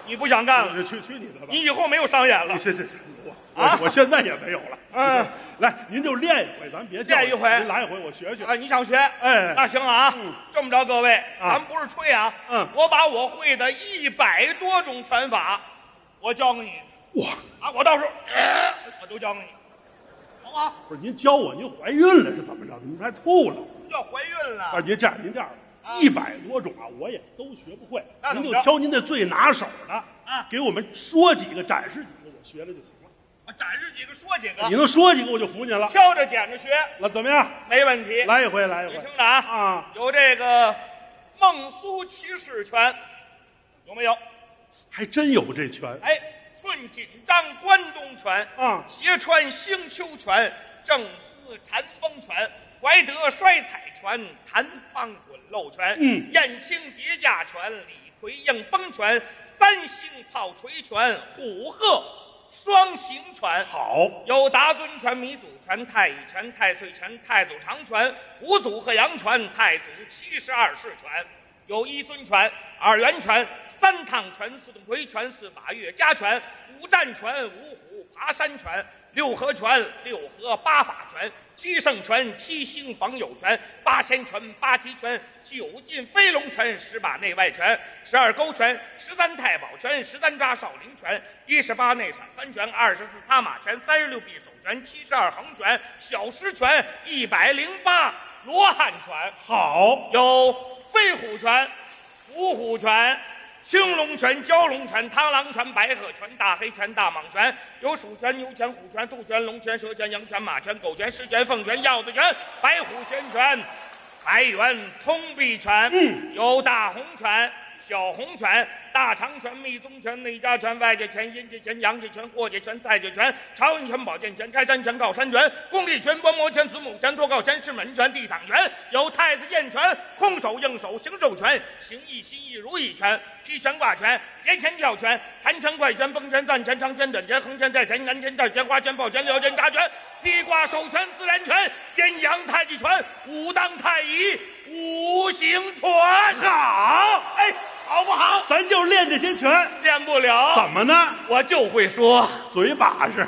你不想干了？ 去你的吧！ 你以后没有商演了。 是，我现在也没有了。来，您就练一回，咱别练一回， 您来一回，我学学。 啊，你想学？ 哎， 那行啊。这么着，各位，咱不是吹啊。我把我会的100多种拳法，我教给你。 哇！ 啊，我到时候我都教给你，好不好？ 不是您教我，您怀孕了是怎么着？您还吐了？ 要怀孕了？ 不是您这样，100多种啊，我也都学不会。您就挑您的最拿手的啊，给我们说几个，展示几个，我学了就行了。 我展示几个，说几个。 你能说几个，我就服您了。 挑着捡着学， 那怎么样？ 没问题。 来一回。 你听着啊，有这个孟苏骑士拳，有没有？ 还真有这拳。 哎，寸锦章关东拳啊， 斜穿星丘拳，正丝禅风拳，怀德摔彩拳，弹方滚漏拳，燕青叠架拳，李逵硬崩拳，3星炮锤拳，虎鹤双形拳。 好， 有达尊拳、弥祖拳、太乙拳、太岁拳、太祖长拳、五祖鹤阳拳、太祖72式拳。有1尊拳、2元拳、3趟拳、4动锤拳、4把月家拳、5战拳、5虎爬山拳、6合拳、6合8法拳、7圣拳、7星防友拳、8仙拳、8极拳、9进飞龙拳、10把内外拳、12勾拳、13太保拳、13抓少林拳、18内闪翻拳、24擦马拳、36匕首拳、72横拳、小石拳、108罗汉拳。 好， 有飞虎拳、伏虎拳、青龙拳、蛟龙拳、螳螂拳、白鹤拳、大黑拳、大蟒拳，有鼠拳、牛拳、虎拳、兔拳、龙拳、蛇拳、羊拳、马拳、狗拳、狮拳、凤拳、鹞子拳、白虎旋拳、白猿通臂拳，有大红拳、小红拳、大长拳、密宗拳、内家拳、外界拳、阴界拳、阳界拳、霍界拳、蔡界拳、朝阴拳、宝剑拳、开山拳、靠山拳、功力拳、观摩拳、子母拳、脱靠拳、式门拳、地躺拳，有太子剑拳、空手硬手、行手拳、形意心意如意拳、劈拳挂拳、截拳跳拳、弹拳快拳、蹦拳暂拳、长拳短拳、横拳带拳、南拳带拳、花拳抱拳、撩拳扎拳、劈挂手拳、自然拳、阴阳太极拳、武当太乙五行拳。 好， 哎，好不好？ 咱就练这些拳， 练不了。 怎么呢？ 我就会说， 嘴把式。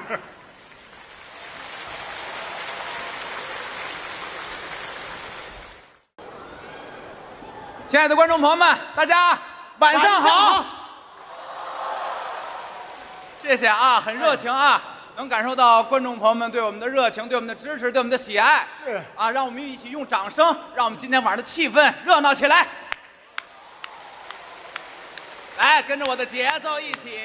亲爱的观众朋友们，大家晚上好！谢谢啊，很热情啊，能感受到观众朋友们对我们的热情、对我们的支持、对我们的喜爱。 是啊，让我们一起用掌声，让我们今天晚上的气氛热闹起来。来，跟着我的节奏一起。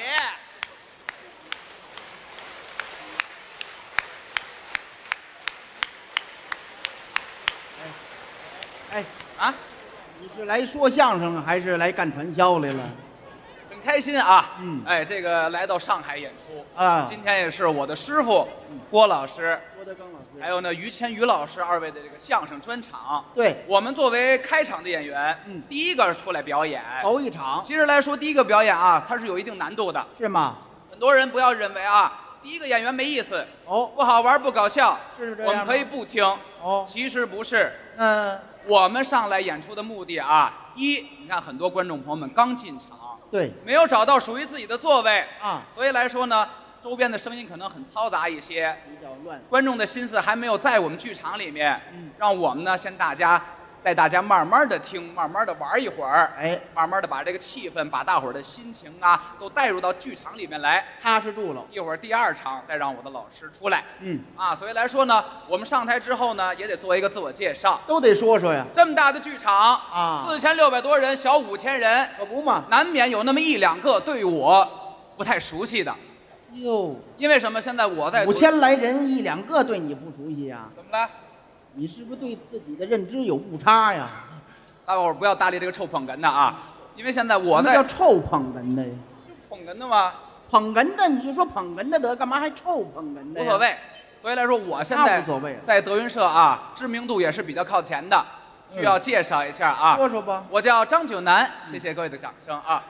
哎啊！ 你是来说相声还是来干传销来了？ 很开心啊，哎，这个来到上海演出啊， 今天也是我的师傅郭老师、 郭德纲老师， 还有呢于谦于老师二位的这个相声专场。 对， 我们作为开场的演员，第一个出来表演， 头一场。 其实来说，第一个表演啊，它是有一定难度的， 是吗？ 很多人不要认为啊，第一个演员没意思， 哦， 不好玩不搞笑， 是这样吗？ 我们可以不听， 哦， 其实不是， 嗯。 我们上来演出的目的啊，你看很多观众朋友们刚进场， 对， 没有找到属于自己的座位啊， 所以来说呢，周边的声音可能很嘈杂一些， 比较乱， 观众的心思还没有在我们剧场里面，让我们呢先带大家慢慢的听，慢慢的玩一会儿， 哎， 慢慢的把这个气氛，把大伙儿的心情啊，都带入到剧场里面来， 踏实住了。 一会儿第二场再让我的老师出来，所以来说呢，我们上台之后呢，也得做一个自我介绍， 都得说说呀。 这么大的剧场啊 ，4600多人，小5000人， 可不嘛， 难免有那么1、2个对我不太熟悉的。 哟， 因为什么？现在我在 5000来人，1、2个对你不熟悉呀？ 怎么了？ 你是不是对自己的认知有误差呀？ 大伙儿不要搭理这个臭捧哏的啊！因为现在我在什么叫臭捧哏的呀？ 就捧哏的嘛， 捧哏的你就说捧哏的得，干嘛还臭捧哏的呀？ 无所谓。所以来说，我现在无所谓， 在德云社啊，知名度也是比较靠前的，需要介绍一下啊。 说说吧。 我叫张九南，谢谢各位的掌声啊。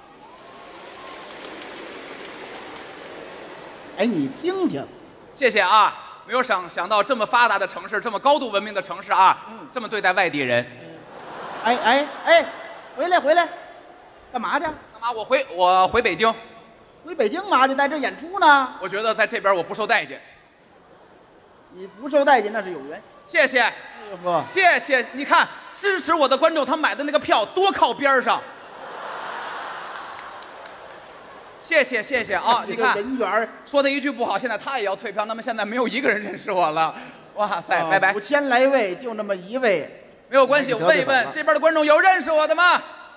哎，你听听， 谢谢啊！没有想到这么发达的城市，这么高度文明的城市啊，这么对待外地人。 哎，回来，干嘛去？ 干嘛？我回北京。 回北京嘛，就在这演出呢。 我觉得在这边我不受待见。 你不受待见那是有缘。 谢谢， 不， 谢谢。你看，支持我的观众，他买的那个票多靠边上。谢谢谢谢啊！你看人缘说的一句不好，现在他也要退票，那么现在没有一个人认识我了。哇塞，拜拜。 5000来位，就那么一位， 没有关系，我问一问这边的观众有认识我的吗？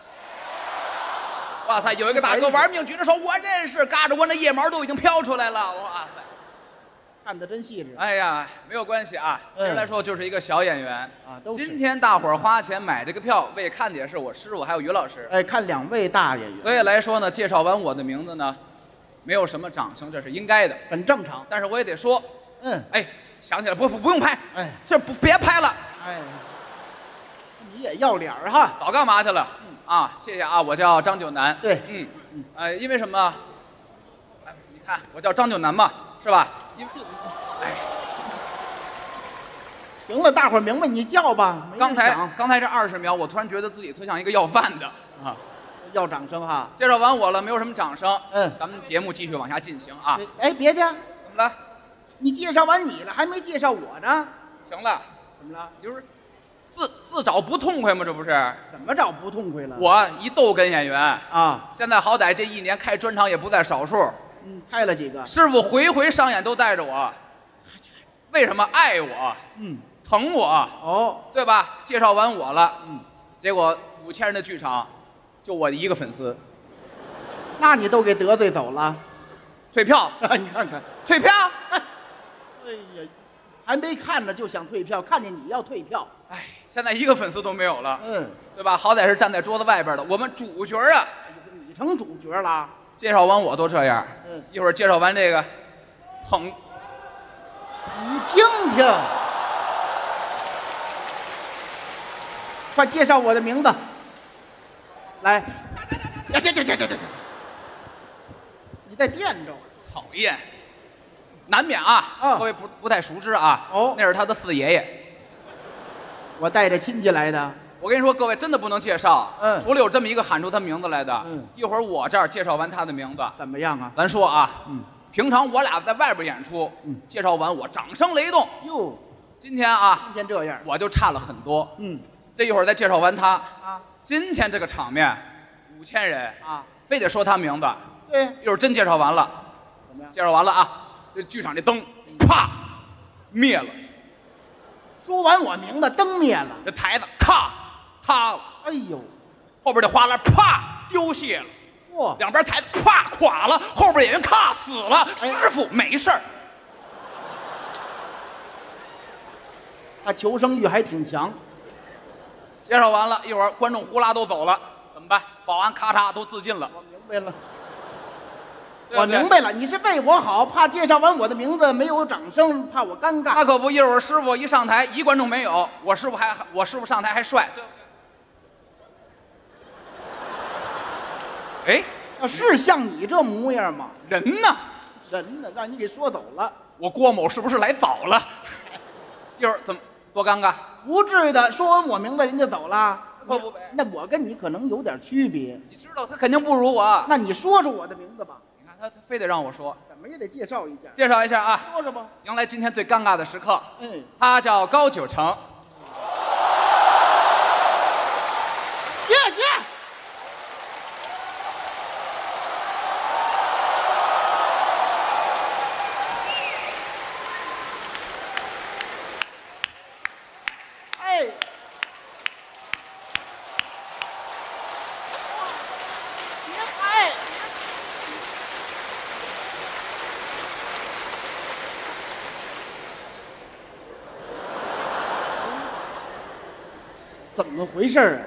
哇塞，有一个大哥玩命举着手，我认识，嘎着我那腋毛都已经飘出来了。哇塞， 看得真细致。 哎呀，没有关系啊，其实来说就是一个小演员啊。都是。 今天大伙儿花钱买这个票，为看的也是我师傅还有于老师。 哎，看2位大演员。 所以来说呢，介绍完我的名字呢，没有什么掌声，这是应该的， 很正常。 但是我也得说，哎，想起来不用拍， 哎， 这别拍了， 哎，你也要脸儿哈？ 早干嘛去了？啊，谢谢啊，我叫张九南。 对， 因为什么？哎，你看我叫张九南嘛，是吧？因为哎， 行了，大伙儿明白，你叫吧。 刚才这20秒，我突然觉得自己特像一个要饭的啊， 要掌声哈。 介绍完我了，没有什么掌声。咱们节目继续往下进行啊。 哎，别介，怎么了？ 你介绍完你了，还没介绍我呢。 行了， 怎么了？ 就是自找不痛快吗？这不是？ 怎么找不痛快了？ 我一逗哏演员啊， 现在好歹这1年开专场也不在少数。 开了几个？ 师傅回回上演都带着我，为什么爱我？疼我。 哦， 对吧？介绍完我了，结果5000人的剧场，就我一个粉丝。 那你都给得罪走了？ 退票？ 你看看， 退票？ 哎呀，还没看呢就想退票，看见你要退票。 哎，现在一个粉丝都没有了。对吧？好歹是站在桌子外边的，我们主角啊。 你成主角了。 介绍完我都这样，一会儿介绍完这个，捧， 你听听，快介绍我的名字，来，你在垫着， 讨厌，难免啊，各位不太熟知啊，那是他的4爷爷， 我带着亲戚来的。 我跟你说，各位真的不能介绍，除了有这么一个喊出他名字来的，一会儿我这儿介绍完他的名字， 怎么样啊？ 咱说啊，平常我俩在外边演出，介绍完我掌声雷动， 哟， 今天啊， 今天这样， 我就差了很多，这一会儿再介绍完他，今天这个场面，5000人啊，非得说他名字， 对， 一会儿真介绍完了， 怎么样？ 介绍完了啊，这剧场这灯，啪，灭了， 说完我名字，灯灭了， 这台子咔。塌了， 哎呦， 后边这花篮啪丢卸了， 哇， 两边台子啪垮了，后边演员咔死了，师傅没事儿。 他求生欲还挺强。 介绍完了，一会儿观众呼啦都走了，怎么办？保安咔嚓都自尽了。 我明白了，我明白了，你是为我好，怕介绍完我的名字没有掌声，怕我尴尬。 那可不，一会儿师傅一上台，一观众没有，我师傅上台还帅。哎， 是像你这模样吗？ 人呢？ 人呢？让你给说走了。 我郭某是不是来早了？一会儿怎么多尴尬？ 不至于的，说完我名字人家走了。 可不， 那我跟你可能有点区别。 你知道他肯定不如我。 那你说说我的名字吧。 你看他非得让我说， 怎么也得介绍一下。 介绍一下啊， 说说吧。 迎来今天最尴尬的时刻。他叫高九成。 谢谢。怎么回事啊？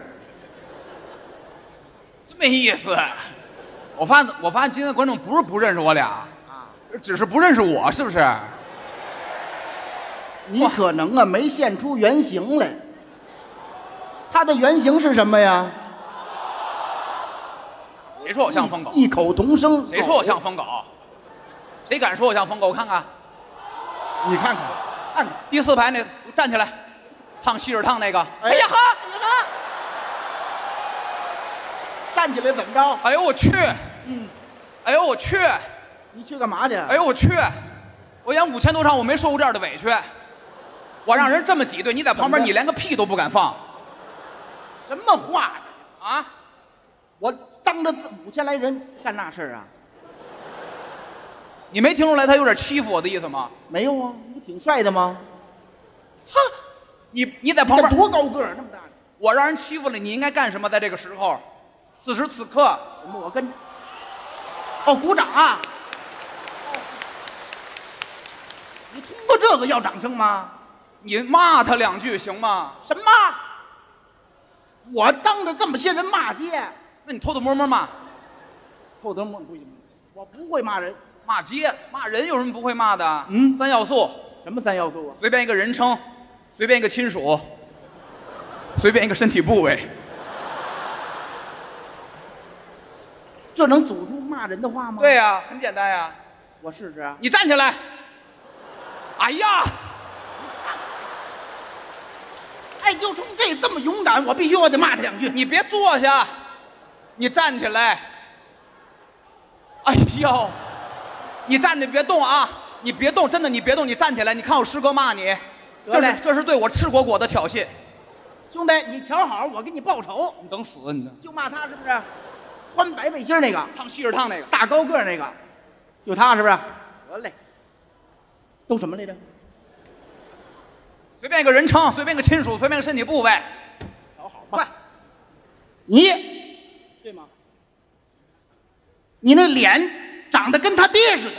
真没意思。我发现今天的观众不是不认识我俩啊，只是不认识我，是不是？ 你可能啊没现出原形来。他的原型是什么呀？ 谁说我像疯狗？ 异口同声。 谁说我像疯狗？谁敢说我像疯狗？我看看。 你看看，看看第4排那站起来。烫锡纸烫那个，哎呀哈， 哎呀哈，站起来怎么着？ 哎呦我去， 哎呦我去！ 你去干嘛去？ 哎呦我去！我演5000多场，我没受过这样的委屈。我让人这么挤兑，你在旁边，你连个屁都不敢放。 什么话啊？ 我当着5000来人干那事儿啊？ 你没听出来他有点欺负我的意思吗？ 没有啊，你不挺帅的吗？ 他，你在旁边多高个儿，那么大。 我让人欺负了，你应该干什么？在这个时候，此时此刻， 我跟，哦，鼓掌啊！你通过这个要掌声吗？ 你骂他2句行吗？ 什么？我当着这么些人骂街？ 那你偷偷摸摸骂？ 偷偷摸摸不行，我不会骂人。 骂街骂人有什么不会骂的？ 嗯 ，3要素。 什么3要素啊？ 随便一个人称，随便一个亲属，随便一个身体部位。 这能组出骂人的话吗？ 对呀，很简单呀。 我试试啊。 你站起来。哎呀！ 哎，就冲这么勇敢，我必须得骂他2句。 你别坐下，你站起来。哎呦，你站着别动啊！你别动，真的你别动，你站起来。你看我师哥骂你，这是对我赤果果的挑衅。 兄弟，你瞧好，我给你报仇。 你等死你的！ 就骂他是不是？穿白背心那个， 烫锡纸烫那个， 大高个那个，就他是不是？得嘞。都什么来着？ 随便一个人称，随便一个亲属，随便一个身体部位。 瞧好吧。快，你对吗？你那脸长得跟他爹似的。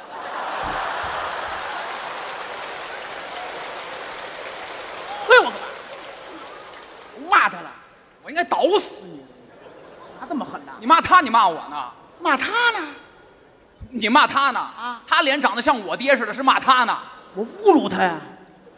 推我干嘛？我骂他了， 我应该捣死你！ 哪这么狠呢？ 你骂他，你骂我呢？ 骂他呢？ 你骂他呢？ 啊， 他脸长得像我爹似的，是骂他呢？ 我侮辱他呀！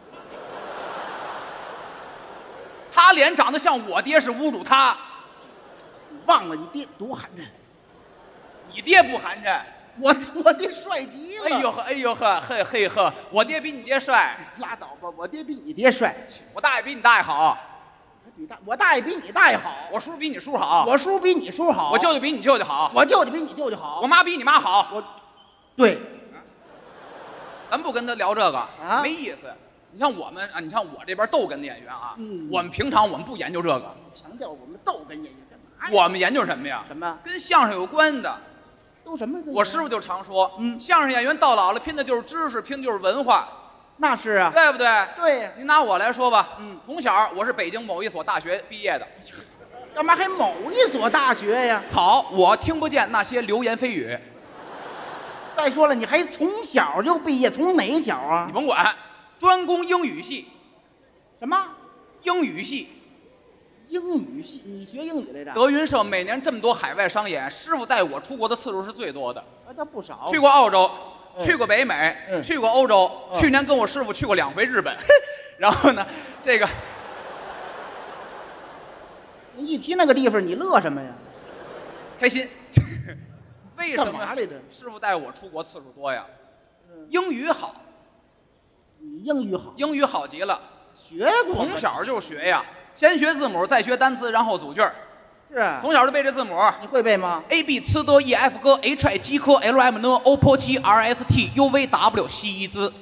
他脸长得像我爹，是侮辱他。 你忘了你爹多寒碜？ 你爹不寒碜， 我爹帅极了。 哎呦呵，哎呦呵，嘿嘿呵，我爹比你爹帅。 拉倒吧，我爹比你爹帅。 我大爷比你大爷好。 我大爷比你大爷好。 我叔比你叔好。 我叔比你叔好。 我舅舅比你舅舅好。 我舅舅比你舅舅好。 我妈比你妈好。 对。 咱不跟他聊这个啊， 没意思。你像我们啊，你像我这边逗哏的演员啊，我们平常我们不研究这个。 强调我们逗哏演员干嘛呀？ 我们研究什么呀？ 什么？ 跟相声有关的。 都什么？ 我师傅就常说，相声演员到老了拼的就是知识，拼的就是文化。 那是啊， 对不对？ 对呀。 您拿我来说吧，从小我是北京某一所大学毕业的。 干嘛还某一所大学呀？ 好，我听不见那些流言蜚语。 再说了，你还从小就毕业，从哪小啊？ 你甭管，专攻英语系。 什么？ 英语系。 英语系？你学英语来着？ 德云社每年这么多海外商演，师傅带我出国的次数是最多的。 那不少。 去过澳洲，去过北美，去过欧洲。去年跟我师傅去过2回日本。然后呢，这个你一提那个地方，你乐什么呀？ 开心。为什么来着？ 师傅带我出国次数多呀？英语好。 你英语好？ 英语好极了， 学过。 从小就学呀，先学字母，再学单词，然后组句儿。 是啊。 从小就背这字母。 你会背吗 ？A B C D E F G H I J K L M N O P Q R S T U V W 西字。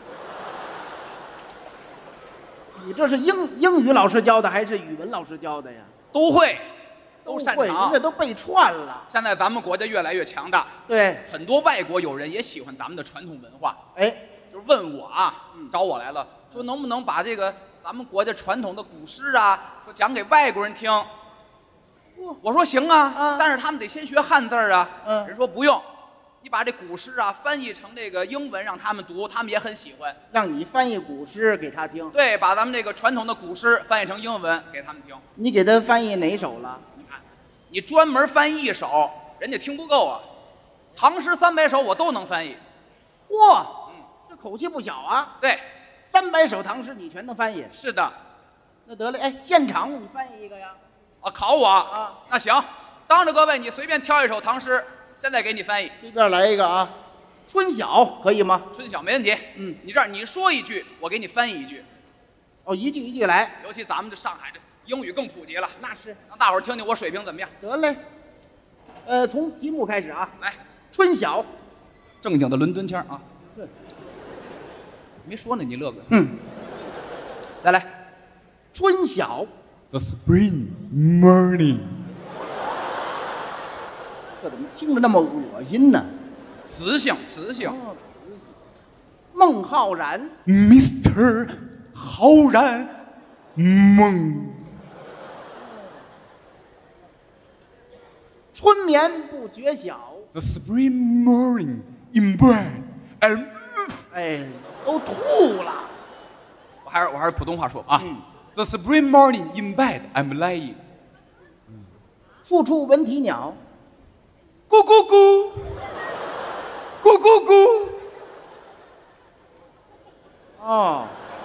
你这是英语老师教的还是语文老师教的呀？ 都会。都擅长， 人这都背串了。 现在咱们国家越来越强大， 对， 很多外国友人也喜欢咱们的传统文化。 哎， 就是问我啊，找我来了，说能不能把这个咱们国家传统的古诗啊，说讲给外国人听。我说行啊，但是他们得先学汉字啊。人说不用，你把这古诗啊翻译成这个英文让他们读，他们也很喜欢。 让你翻译古诗给他听。 对，把咱们这个传统的古诗翻译成英文给他们听。 你给他翻译哪首了？ 你专门翻译一首，人家听不够啊。唐诗300首我都能翻译。 嚯，这口气不小啊。 对 ，300首唐诗你全能翻译。 是的。 那得了，哎，现场你翻译一个呀？ 啊，考我啊？那行，当着各位，你随便挑一首唐诗，现在给你翻译。 随便来一个啊，《春晓》可以吗？ 春晓没问题。你这儿你说一句，我给你翻译一句。 哦，一句一句来。 尤其咱们这上海这英语更普及了， 那是， 让大伙儿听听我水平怎么样。 得嘞，从题目开始啊。 来， 春晓， 正经的伦敦腔啊。没说呢，你乐个。再来， 春晓。 The spring morning。 这怎么听着那么恶心呢？ 磁性，磁性。 哦，磁性。孟浩然 ，Mr. 浩然，梦。 春眠不觉晓。 The spring morning in bed and。 哎，都吐了。 我还是普通话说啊。The spring morning in bed I'm lying。 处处闻啼鸟。 咕咕咕，咕咕咕。 哦，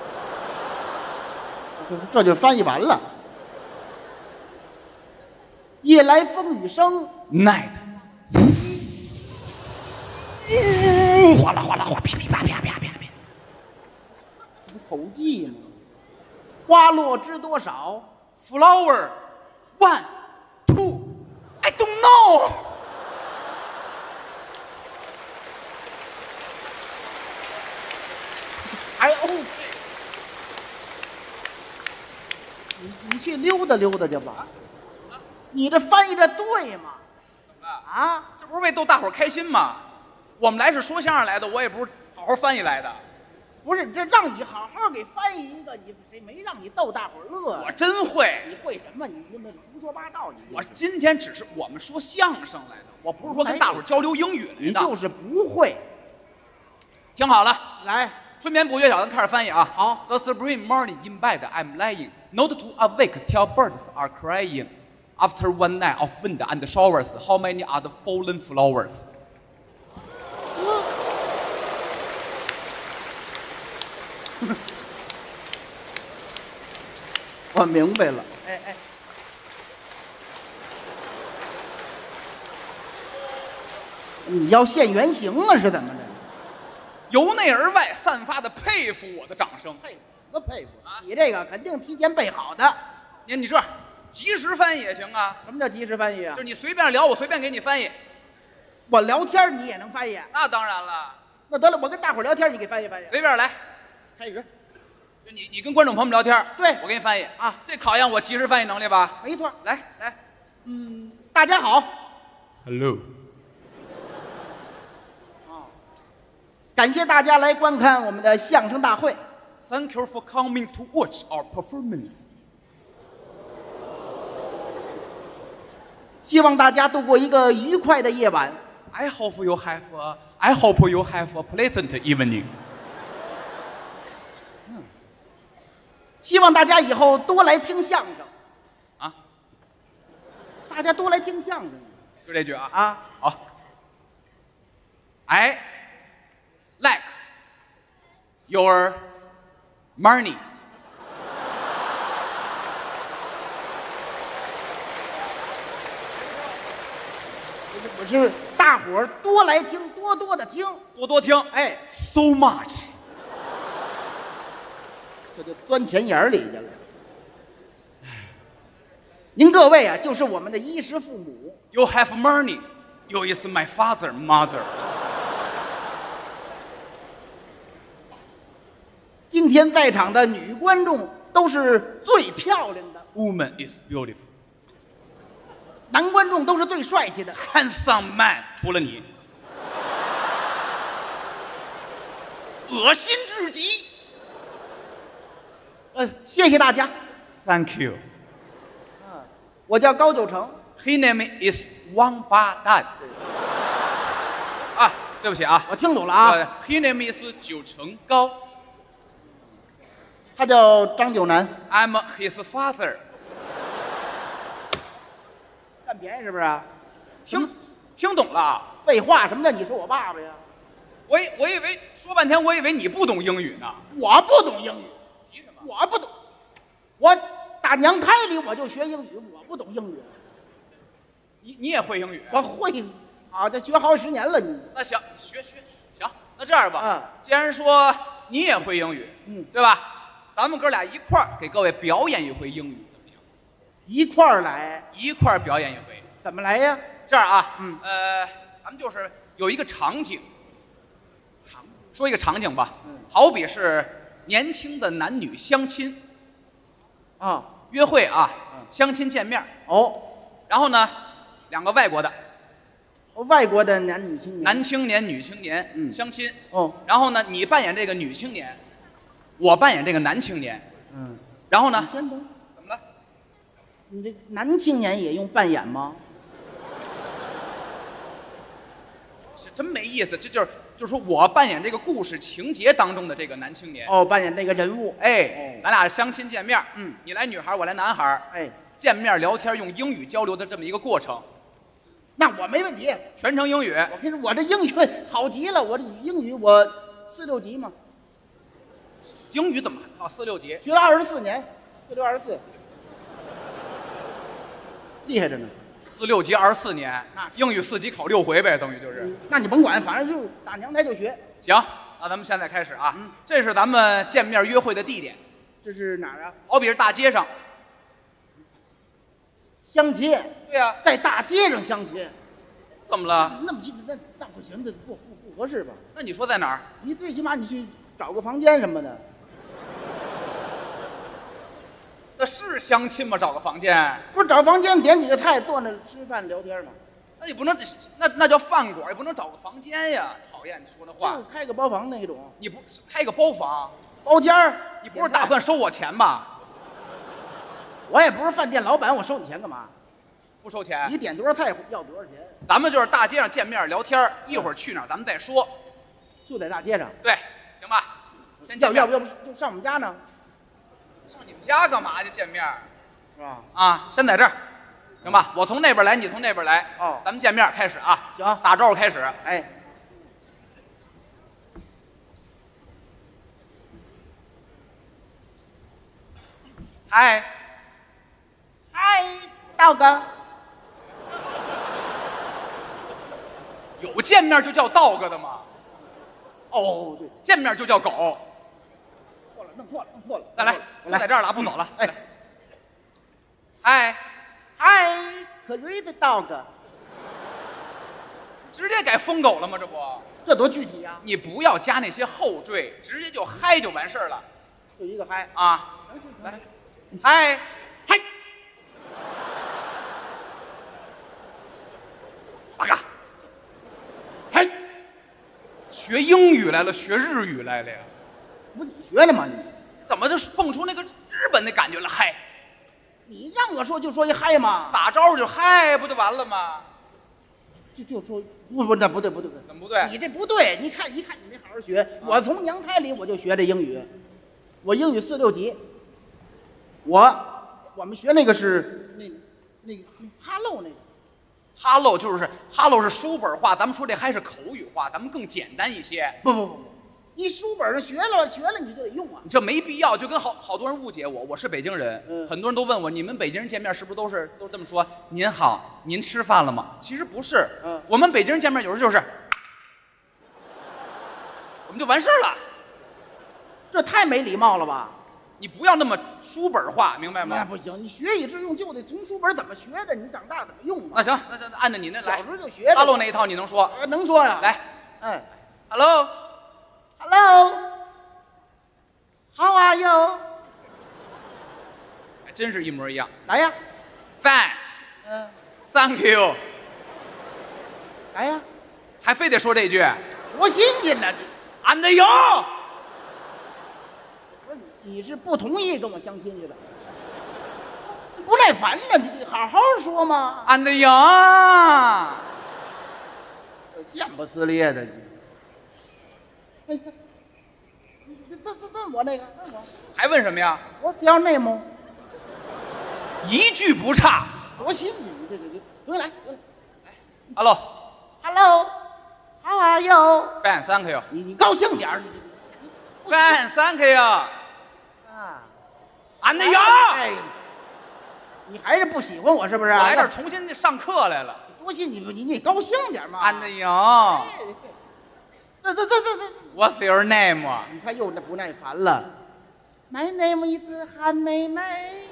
这就翻译完了。夜来风雨声 ，night。哗啦哗啦哗，噼噼啪啪啪啪啪。 这不口技吗？花落知多少 ？Flower one two I don't know。 还 OK。你去溜达溜达去吧。你这翻译这对吗？啊， 这不是为逗大伙儿开心吗？我们来是说相声来的，我也不是好好翻译来的。 不是，这让你好好给翻译一个，你谁没让你逗大伙儿乐？ 我真会。 你会什么？你那胡说八道！ 我今天只是我们说相声来的，我不是说跟大伙儿交流英语来的。 你就是不会。 听好了， 来， 春眠不觉晓，咱开始翻译啊。 好。 The spring morning in bed I'm lying, not to awake till birds are crying. After one night of wind and showers, how many are the fallen flowers? 我明白了。哎哎，你要现原形啊？是怎么着？ 由内而外散发的佩服我的掌声。 佩服什么佩服啊？你这个肯定提前备好的。 你这及时翻译也行啊。 什么叫及时翻译啊？ 就是你随便聊，我随便给你翻译。 我聊天你也能翻译？ 那当然了。 那得了，我跟大伙聊天，你给翻译翻译。 随便来， 开始。 就你跟观众朋友们聊天， 对我给你翻译啊。 这考验我及时翻译能力吧？ 没错。 来， 大家好。 Hello。 感谢大家来观看我们的相声大会。 Thank you for coming to watch our performance。 希望大家度过一个愉快的夜晚。 I hope you have a pleasant evening。 希望大家以后多来听相声。 啊？ 大家多来听相声。 就这句啊。 啊。 好。I like your money。 我是大伙儿多来听，多的听， 多听。 哎 ，so much。 这就钻钱眼里去了。您各位啊，就是我们的衣食父母。 You have money, you is my father, mother。 今天在场的女观众都是最漂亮的。 Woman is beautiful。 男观众都是最帅气的。 Handsome man， 除了你。恶心至极。 谢谢大家。 Thank you。 我叫高九成。 His name is 王八蛋。啊，对不起啊， 我听懂了啊。 His name is 九成高。 他叫张九南。 I'm his father。 占便宜是不是啊？ 听懂了？ 废话，什么叫你是我爸爸呀？ 我以为说半天，我以为你不懂英语呢。 我不懂英语。 急什么？ 我不懂。我打娘胎里我就学英语，我不懂英语。 你也会英语？ 我会，好，这学好10年了你。 那行，学行，那这样吧，既然说你也会英语，对吧？咱们哥俩一块儿给各位表演一回英语，怎么样？ 一块儿来， 一块儿表演一回， 怎么来呀？ 这样啊，咱们就是有一个场景，说一个场景吧，好比是年轻的男女相亲， 啊， 约会啊，相亲见面。 哦， 然后呢，两个外国的， 外国的男女青年， 男青年、女青年，相亲。 哦， 然后呢，你扮演这个女青年，我扮演这个男青年。然后呢？ 你先等。 怎么了？ 你这男青年也用扮演吗？ 这真没意思，这就是说我扮演这个故事情节当中的这个男青年。 哦，扮演那个人物。 哎，咱俩相亲见面，你来女孩，我来男孩， 哎， 见面聊天用英语交流的这么一个过程。 那我没问题， 全程英语。 我跟你说，我这英语好极了，我这英语我4、6级嘛。 英语怎么啊？4、6级， 学了24年，4、6、24，厉害着呢。 4、6级24年，英语4级考6回呗，等于就是。 那你甭管，反正就打娘胎就学。 行，那咱们现在开始啊。这是咱们见面约会的地点。 这是哪儿啊？ 好比是大街上。 相亲。 对呀， 在大街上相亲。 怎么了？ 那么近，那不行，这不合适吧？ 那你说在哪儿？ 你最起码你去找个房间什么的。 那是相亲吗？找个房间？ 不是找房间点几个菜，坐那吃饭聊天吗？ 那你不能，那叫饭馆，也不能找个房间呀！讨厌你说那话。 就开个包房那种。 你不开个包房？ 包间儿？ 你不是打算收我钱吧？ 我也不是饭店老板，我收你钱干嘛？ 不收钱。 你点多少菜要多少钱？ 咱们就是大街上见面聊天，一会儿去哪儿咱们再说。 就在大街上。 对，行吧。先要不就上我们家呢？ 上你们家干嘛去见面？ 是吧？ 啊，先在这儿，行吧？我从那边来，你从那边来。 哦， 咱们见面开始啊。 行， 打招呼开始。 哎， 嗨， 嗨，道哥。 有见面就叫道哥的吗？ 哦，对， 见面就叫狗。 弄错了， 再来，就在这儿了，不走了。 哎， 嗨 ，crazy dog， 直接改疯狗了吗？这不， 这多具体呀！ 你不要加那些后缀，直接就嗨就完事儿了。 就一个嗨啊！ 来， 嗨，八嘎， 嗨， 学英语来了，学日语来了呀？ 不是你学了吗？你怎么就蹦出那个日本的感觉了？嗨， 你让我说就说一嗨嘛， 打招呼就嗨，不就完了吗？ 就说那不对， 怎么不对？ 你这不对，你看你没好好学。我从娘胎里我就学这英语，我英语4、6级。我们学那个是那个哈喽那个。 哈喽就是哈喽是书本话，咱们说这还是口语化，咱们更简单一些。 不，你书本上学了你就得用啊。 你这没必要，就跟好多人误解我，我是北京人，很多人都问我，你们北京人见面是不是都这么说？您好，您吃饭了吗？其实不是，我们北京人见面有时候就是，我们就完事儿了。 这太没礼貌了吧？ 你不要那么书本化，明白吗？ 那不行，你学以致用就得从书本怎么学的，你长大怎么用嘛？ 那行，那按照你那来。 小时候就学。 哈喽那一套你能说？ 能说呀。 来， 哈喽 ，How are you？ 还真是一模一样。 来呀 ，Fine，Thank you。 来呀， 还非得说这句， 多新鲜呐！ 俺的有。 不是你是不同意跟我相亲去的？不耐烦了，你得好好说嘛。 俺的有。 贱不撕裂的你。问我那个，问我。 还问什么呀？ What's your name？ 一句不差。 多新鲜！对，重新来。 Hello，How are you？Fine，Thank you。 你高兴点儿。 Fine，Thank you。啊，俺的有。 哎，你还是不喜欢我是不是？ 我来这儿重新上课来了。 多新，你高兴点嘛。 俺的有。 对。 What's your name？ 你看又不耐烦了。My name is 韩梅梅。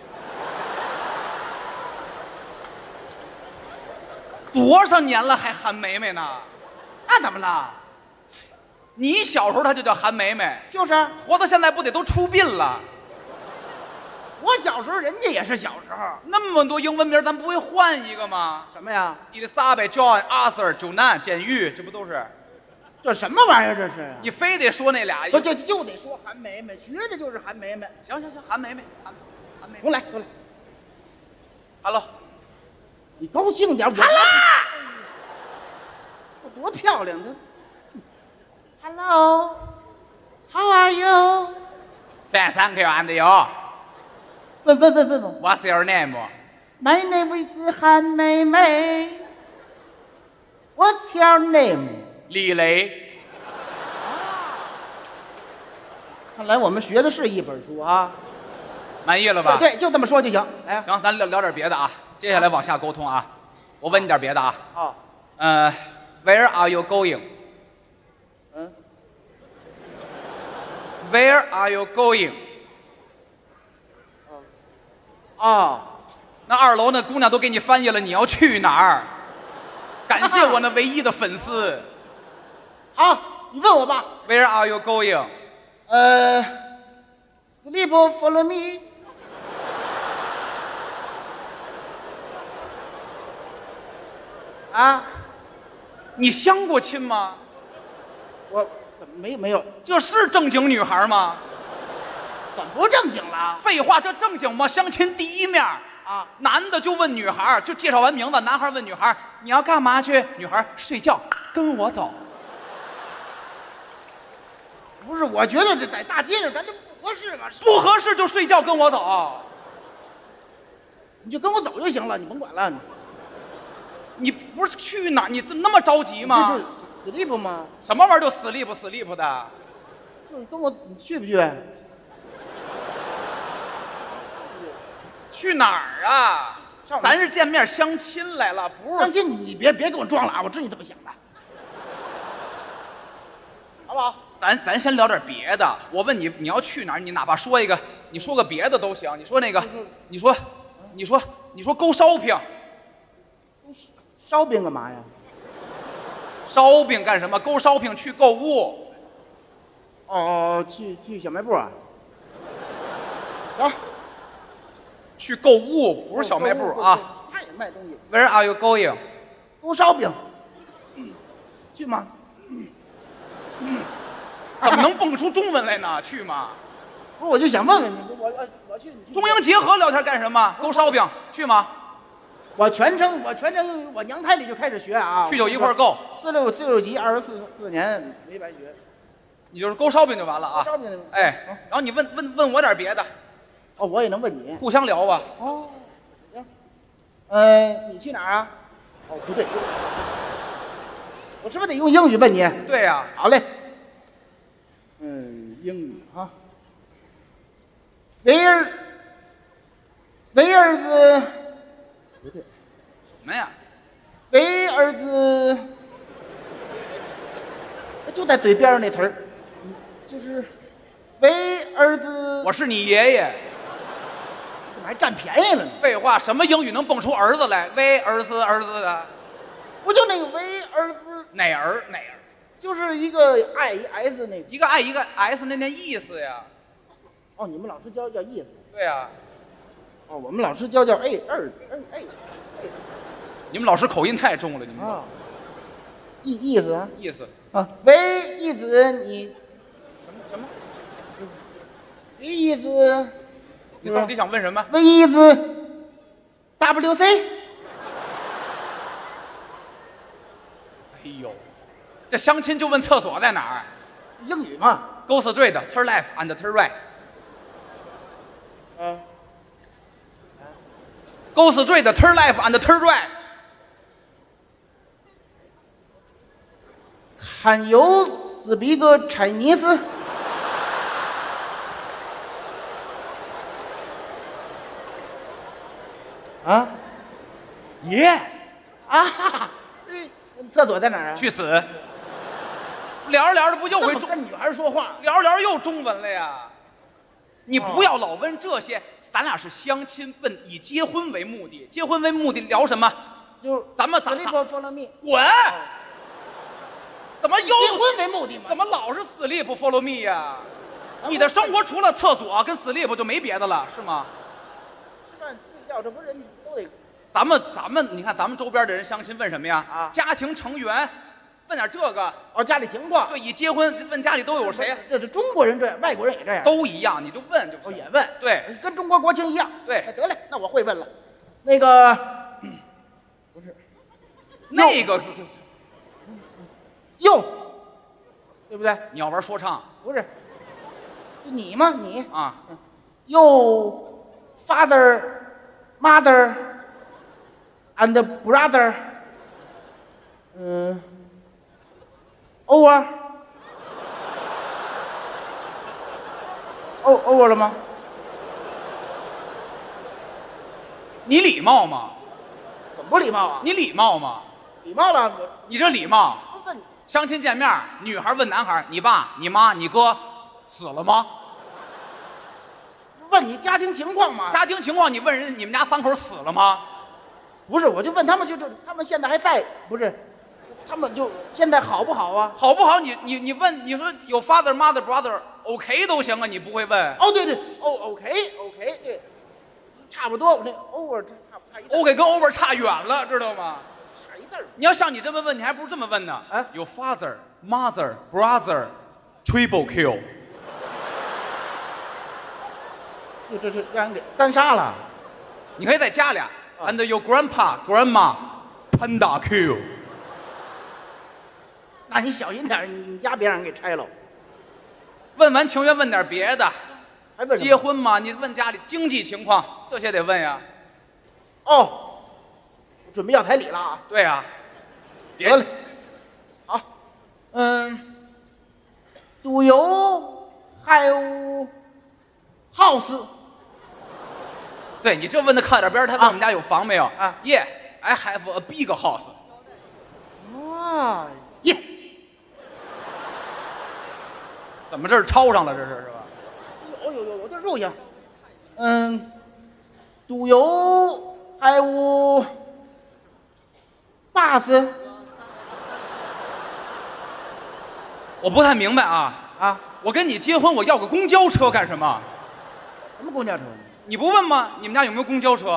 多少年了还韩梅梅呢？ 啊， 那怎么了？ 你小时候她就叫韩梅梅， 就是活到现在不得都出殡了？ 我小时候，人家也是小时候。 那么多英文名，咱不会换一个吗？ 什么呀？ 伊丽莎白、John、Arthur、九难、简玉，这不都是？ 这什么玩意儿？这是？ 你非得说那俩？ 不，就得说韩梅梅，学的就是韩梅梅。 行，韩梅梅，韩梅梅， 重来。 Hello， 你高兴点。Hello， 我多漂亮的。Hello，How are you？ Fine, thank you, and you？ 问。 What's your name？ My name is 韩梅梅。What's your name？ 李雷。 看来我们学的是一本书啊。 满意了吧？ 对，就这么说就行。哎， 行，咱聊点别的啊。接下来往下沟通啊。我问你点别的啊。 哦。 Where are you going？ Where are you going？ 哦， 那2楼那姑娘都给你翻译了，你要去哪儿？感谢我那唯一的粉丝。 好，你问我吧。 Where are you going？ Sleep follow me。啊， 你相过亲吗？ 我怎么没有？ 这是正经女孩吗？ 怎么不正经了？ 废话，这正经吗？相亲第一面啊， 男的就问女孩，就介绍完名字，男孩问女孩你要干嘛去？女孩睡觉，跟我走。 不是，我觉得在大街上咱这不合适吧？ 不合适就睡觉跟我走， 你就跟我走就行了，你甭管了。 你不是去哪儿？你那么着急吗？ 这就 sleep 吗？ 什么玩意儿就 sleep 的？ 就是跟我，你去不去？ 去哪儿啊？咱是见面相亲来了，不是相亲。你别给我装了啊！我知你这么想的，好不好？ 咱先聊点别的。我问你，你要去哪儿？你哪怕说一个，你说个别的都行。你说那个，你说 go shopping。 烧饼干嘛呀？ 烧饼干什么？ go shopping 去购物。 哦，去小卖部啊？行。 去购物不是小卖部啊。 他也卖东西。 Where are you going？ 勾烧饼。去吗？ 怎么能蹦出中文来呢？去吗？ 不是，我就想问问你，我去。 中英结合聊天干什么？勾烧饼去吗？ 我全程我娘胎里就开始学啊。 去就一块儿够。 46级24年没白学。 你就是勾烧饼就完了啊。 勾烧饼。 哎，然后你问我点别的。 哦，我也能问你。 互相聊吧。 哦，行。你去哪儿啊？哦，不对，我是不是得用英语问你？ 对呀。 好嘞。英语啊。Where the 不对。 什么呀 ？Where the 就在嘴边上那词儿，就是 Where the 我是你爷爷。 怎么还占便宜了呢？ 废话，什么英语能蹦出儿子来？威儿子的， 不就那个威儿子？ 哪儿？ 就是一个 I 一个 S 那个。 一个 I 一个 S 那意思呀。 哦，你们老师教叫意思。 对呀。 哦，我们老师教 A 二 A。 你们老师口音太重了，你们。 啊。意思啊。 意思。 啊，威意思你。 什么？ 威意思。 你到底想问什么？ 威意思 WC。 哎呦，这相亲就问厕所在哪儿？ 英语嘛。 Go straight, turn left and turn right。Go straight, turn left and turn right。 Can you speak Chinese？啊 ？Yes。 啊，厕所在哪儿啊？ 去死！聊着聊着不又会跟女孩说话？ 聊着聊着又中文了呀！你不要老问这些，咱俩是相亲，以结婚为目的。结婚为目的聊什么？ 就咱们 Follow me。 滚！ 怎么又结婚为目的嘛？ 怎么老是 sleep follow me 呀？你的生活除了厕所跟 sleep 就没别的了，是吗？ 吃饭睡觉，这不是人都得。 咱们，你看咱们周边的人相亲问什么呀？ 啊， 家庭成员，问点这个。 哦，家里情况。 对，一结婚问家里都有谁？ 这是中国人这样，外国人也这样。 都一样，你就问就行。 也问。 对， 跟中国国情一样。 对， 得嘞，那我会问了。那个，不是， 那个又，对不对？ 你要玩说唱？ 不是，就你吗？你啊， 又 father mother and brother， over over 了吗？ 你礼貌吗？ 怎么不礼貌啊？ 你礼貌吗？ 礼貌了， 你这礼貌。 问相亲见面，女孩问男孩：“你爸、你妈、你哥死了吗？” 问你家庭情况吗？ 家庭情况，你问人你们家3口死了吗？ 不是，我就问他们，他们现在还在，不是？他们就现在好不好啊？ 好不好？你问，你说有 father mother brother OK 都行啊，你不会问？ 哦，对对，哦 OK，对，差不多，我那 over 差一 OK 跟 over 差远了，知道吗？ 差一字儿。 你要像你这么问，你还不如这么问呢。 啊， 有 father mother brother triple kill。 这是让人给3杀了。 你可以再加俩，and your grandpa grandma panda kill。 那你小心点，你家别让人给拆了。 问完情缘问点别的， 还问什么结婚嘛？你问家里经济情况，这些得问呀。 哦，准备要彩礼了啊？ 对呀。 得嘞。好，Do you have house？ 对你这问的靠点边，他问我们家有房没有？ 啊 ，Yeah, I have a big house。 哇耶！ 怎么这是抄上了？这是是吧？ 有这肉行。Do you have bus？ 我不太明白啊。 啊， 我跟你结婚，我要个公交车干什么？ 什么公交车？ 你不问吗？你们家有没有公交车？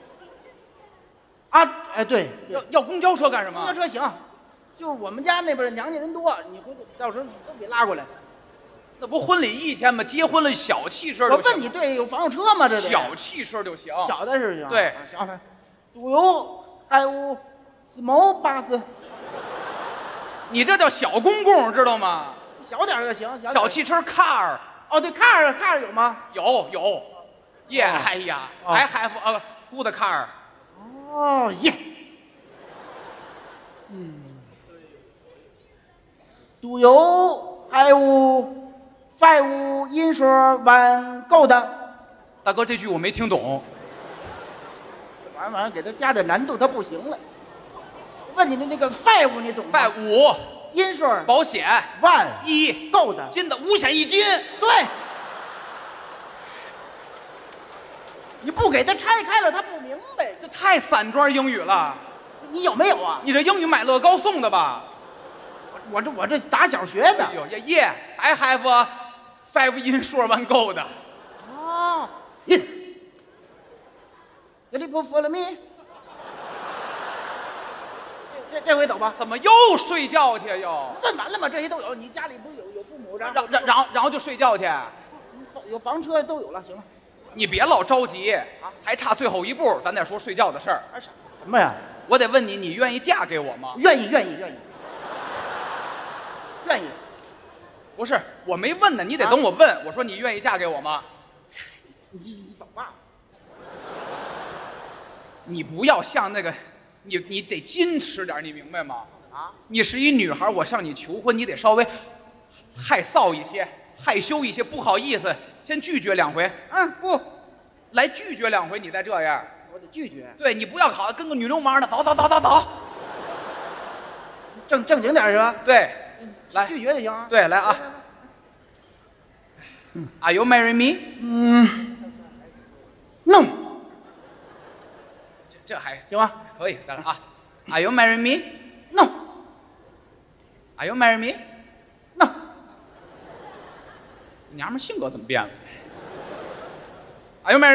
啊，哎，对， 要公交车干什么？ 公交车行，就是我们家那边娘家人多，你回去到时候都给拉过来。 那不婚礼一天吗？结婚了小汽车就行。 我问你，对，有房有车吗？这小汽车就行。 小的是行。 对， 行。Do you have small bus？ 你这叫小公共，知道吗？ 小点的行， 小汽车 car。 哦，对 car 有吗？ 有。耶，哎呀，I have a good car。 哦耶。Do you have 5 inch one gold？ 大哥，这句我没听懂。 完了，给他加点难度，他不行了。问你的那个 5， 你懂吗 ？5 inch 保险 one 1 gold 金的5险1金。 对。你不给他拆开了，他不明白。 这太散装英语了。 你有没有啊？ 你这英语买乐高送的吧？ 我这打小学的。 哎呦耶 I have a 5 inch one gold。 哦，耶。Sleep for me。这回走吧。 怎么又睡觉去又？ 问完了吗？这些都有。你家里不是有父母， 然后就睡觉去。 有房车都有了，行了。 你别老着急啊，还差最后一步，咱再说睡觉的事儿。 什么呀？ 我得问你，你愿意嫁给我吗？ 愿意。 不是，我没问呢，你得等我问。我说你愿意嫁给我吗？ 你走吧。 你不要像那个，你得矜持点，你明白吗？ 啊， 你是一女孩，我向你求婚，你得稍微害臊一些，害羞一些，不好意思，先拒绝2回。 不， 来拒绝2回，你再这样。 我得拒绝。 对你不要好跟个女流氓的，走。 正经点是吧？ 对，来拒绝就行。 对，来啊。Are you marry me？ No。 这还行吧？ 可以，来了啊。Are you marry me？ No。 Are you marry me？ No。 娘们性格怎么变了 ？Are you marry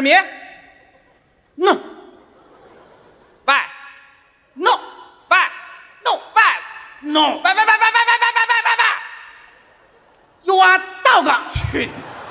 me？No。Why？ No。 Why？No。Why？ No。 Why？ You are dog。 去你！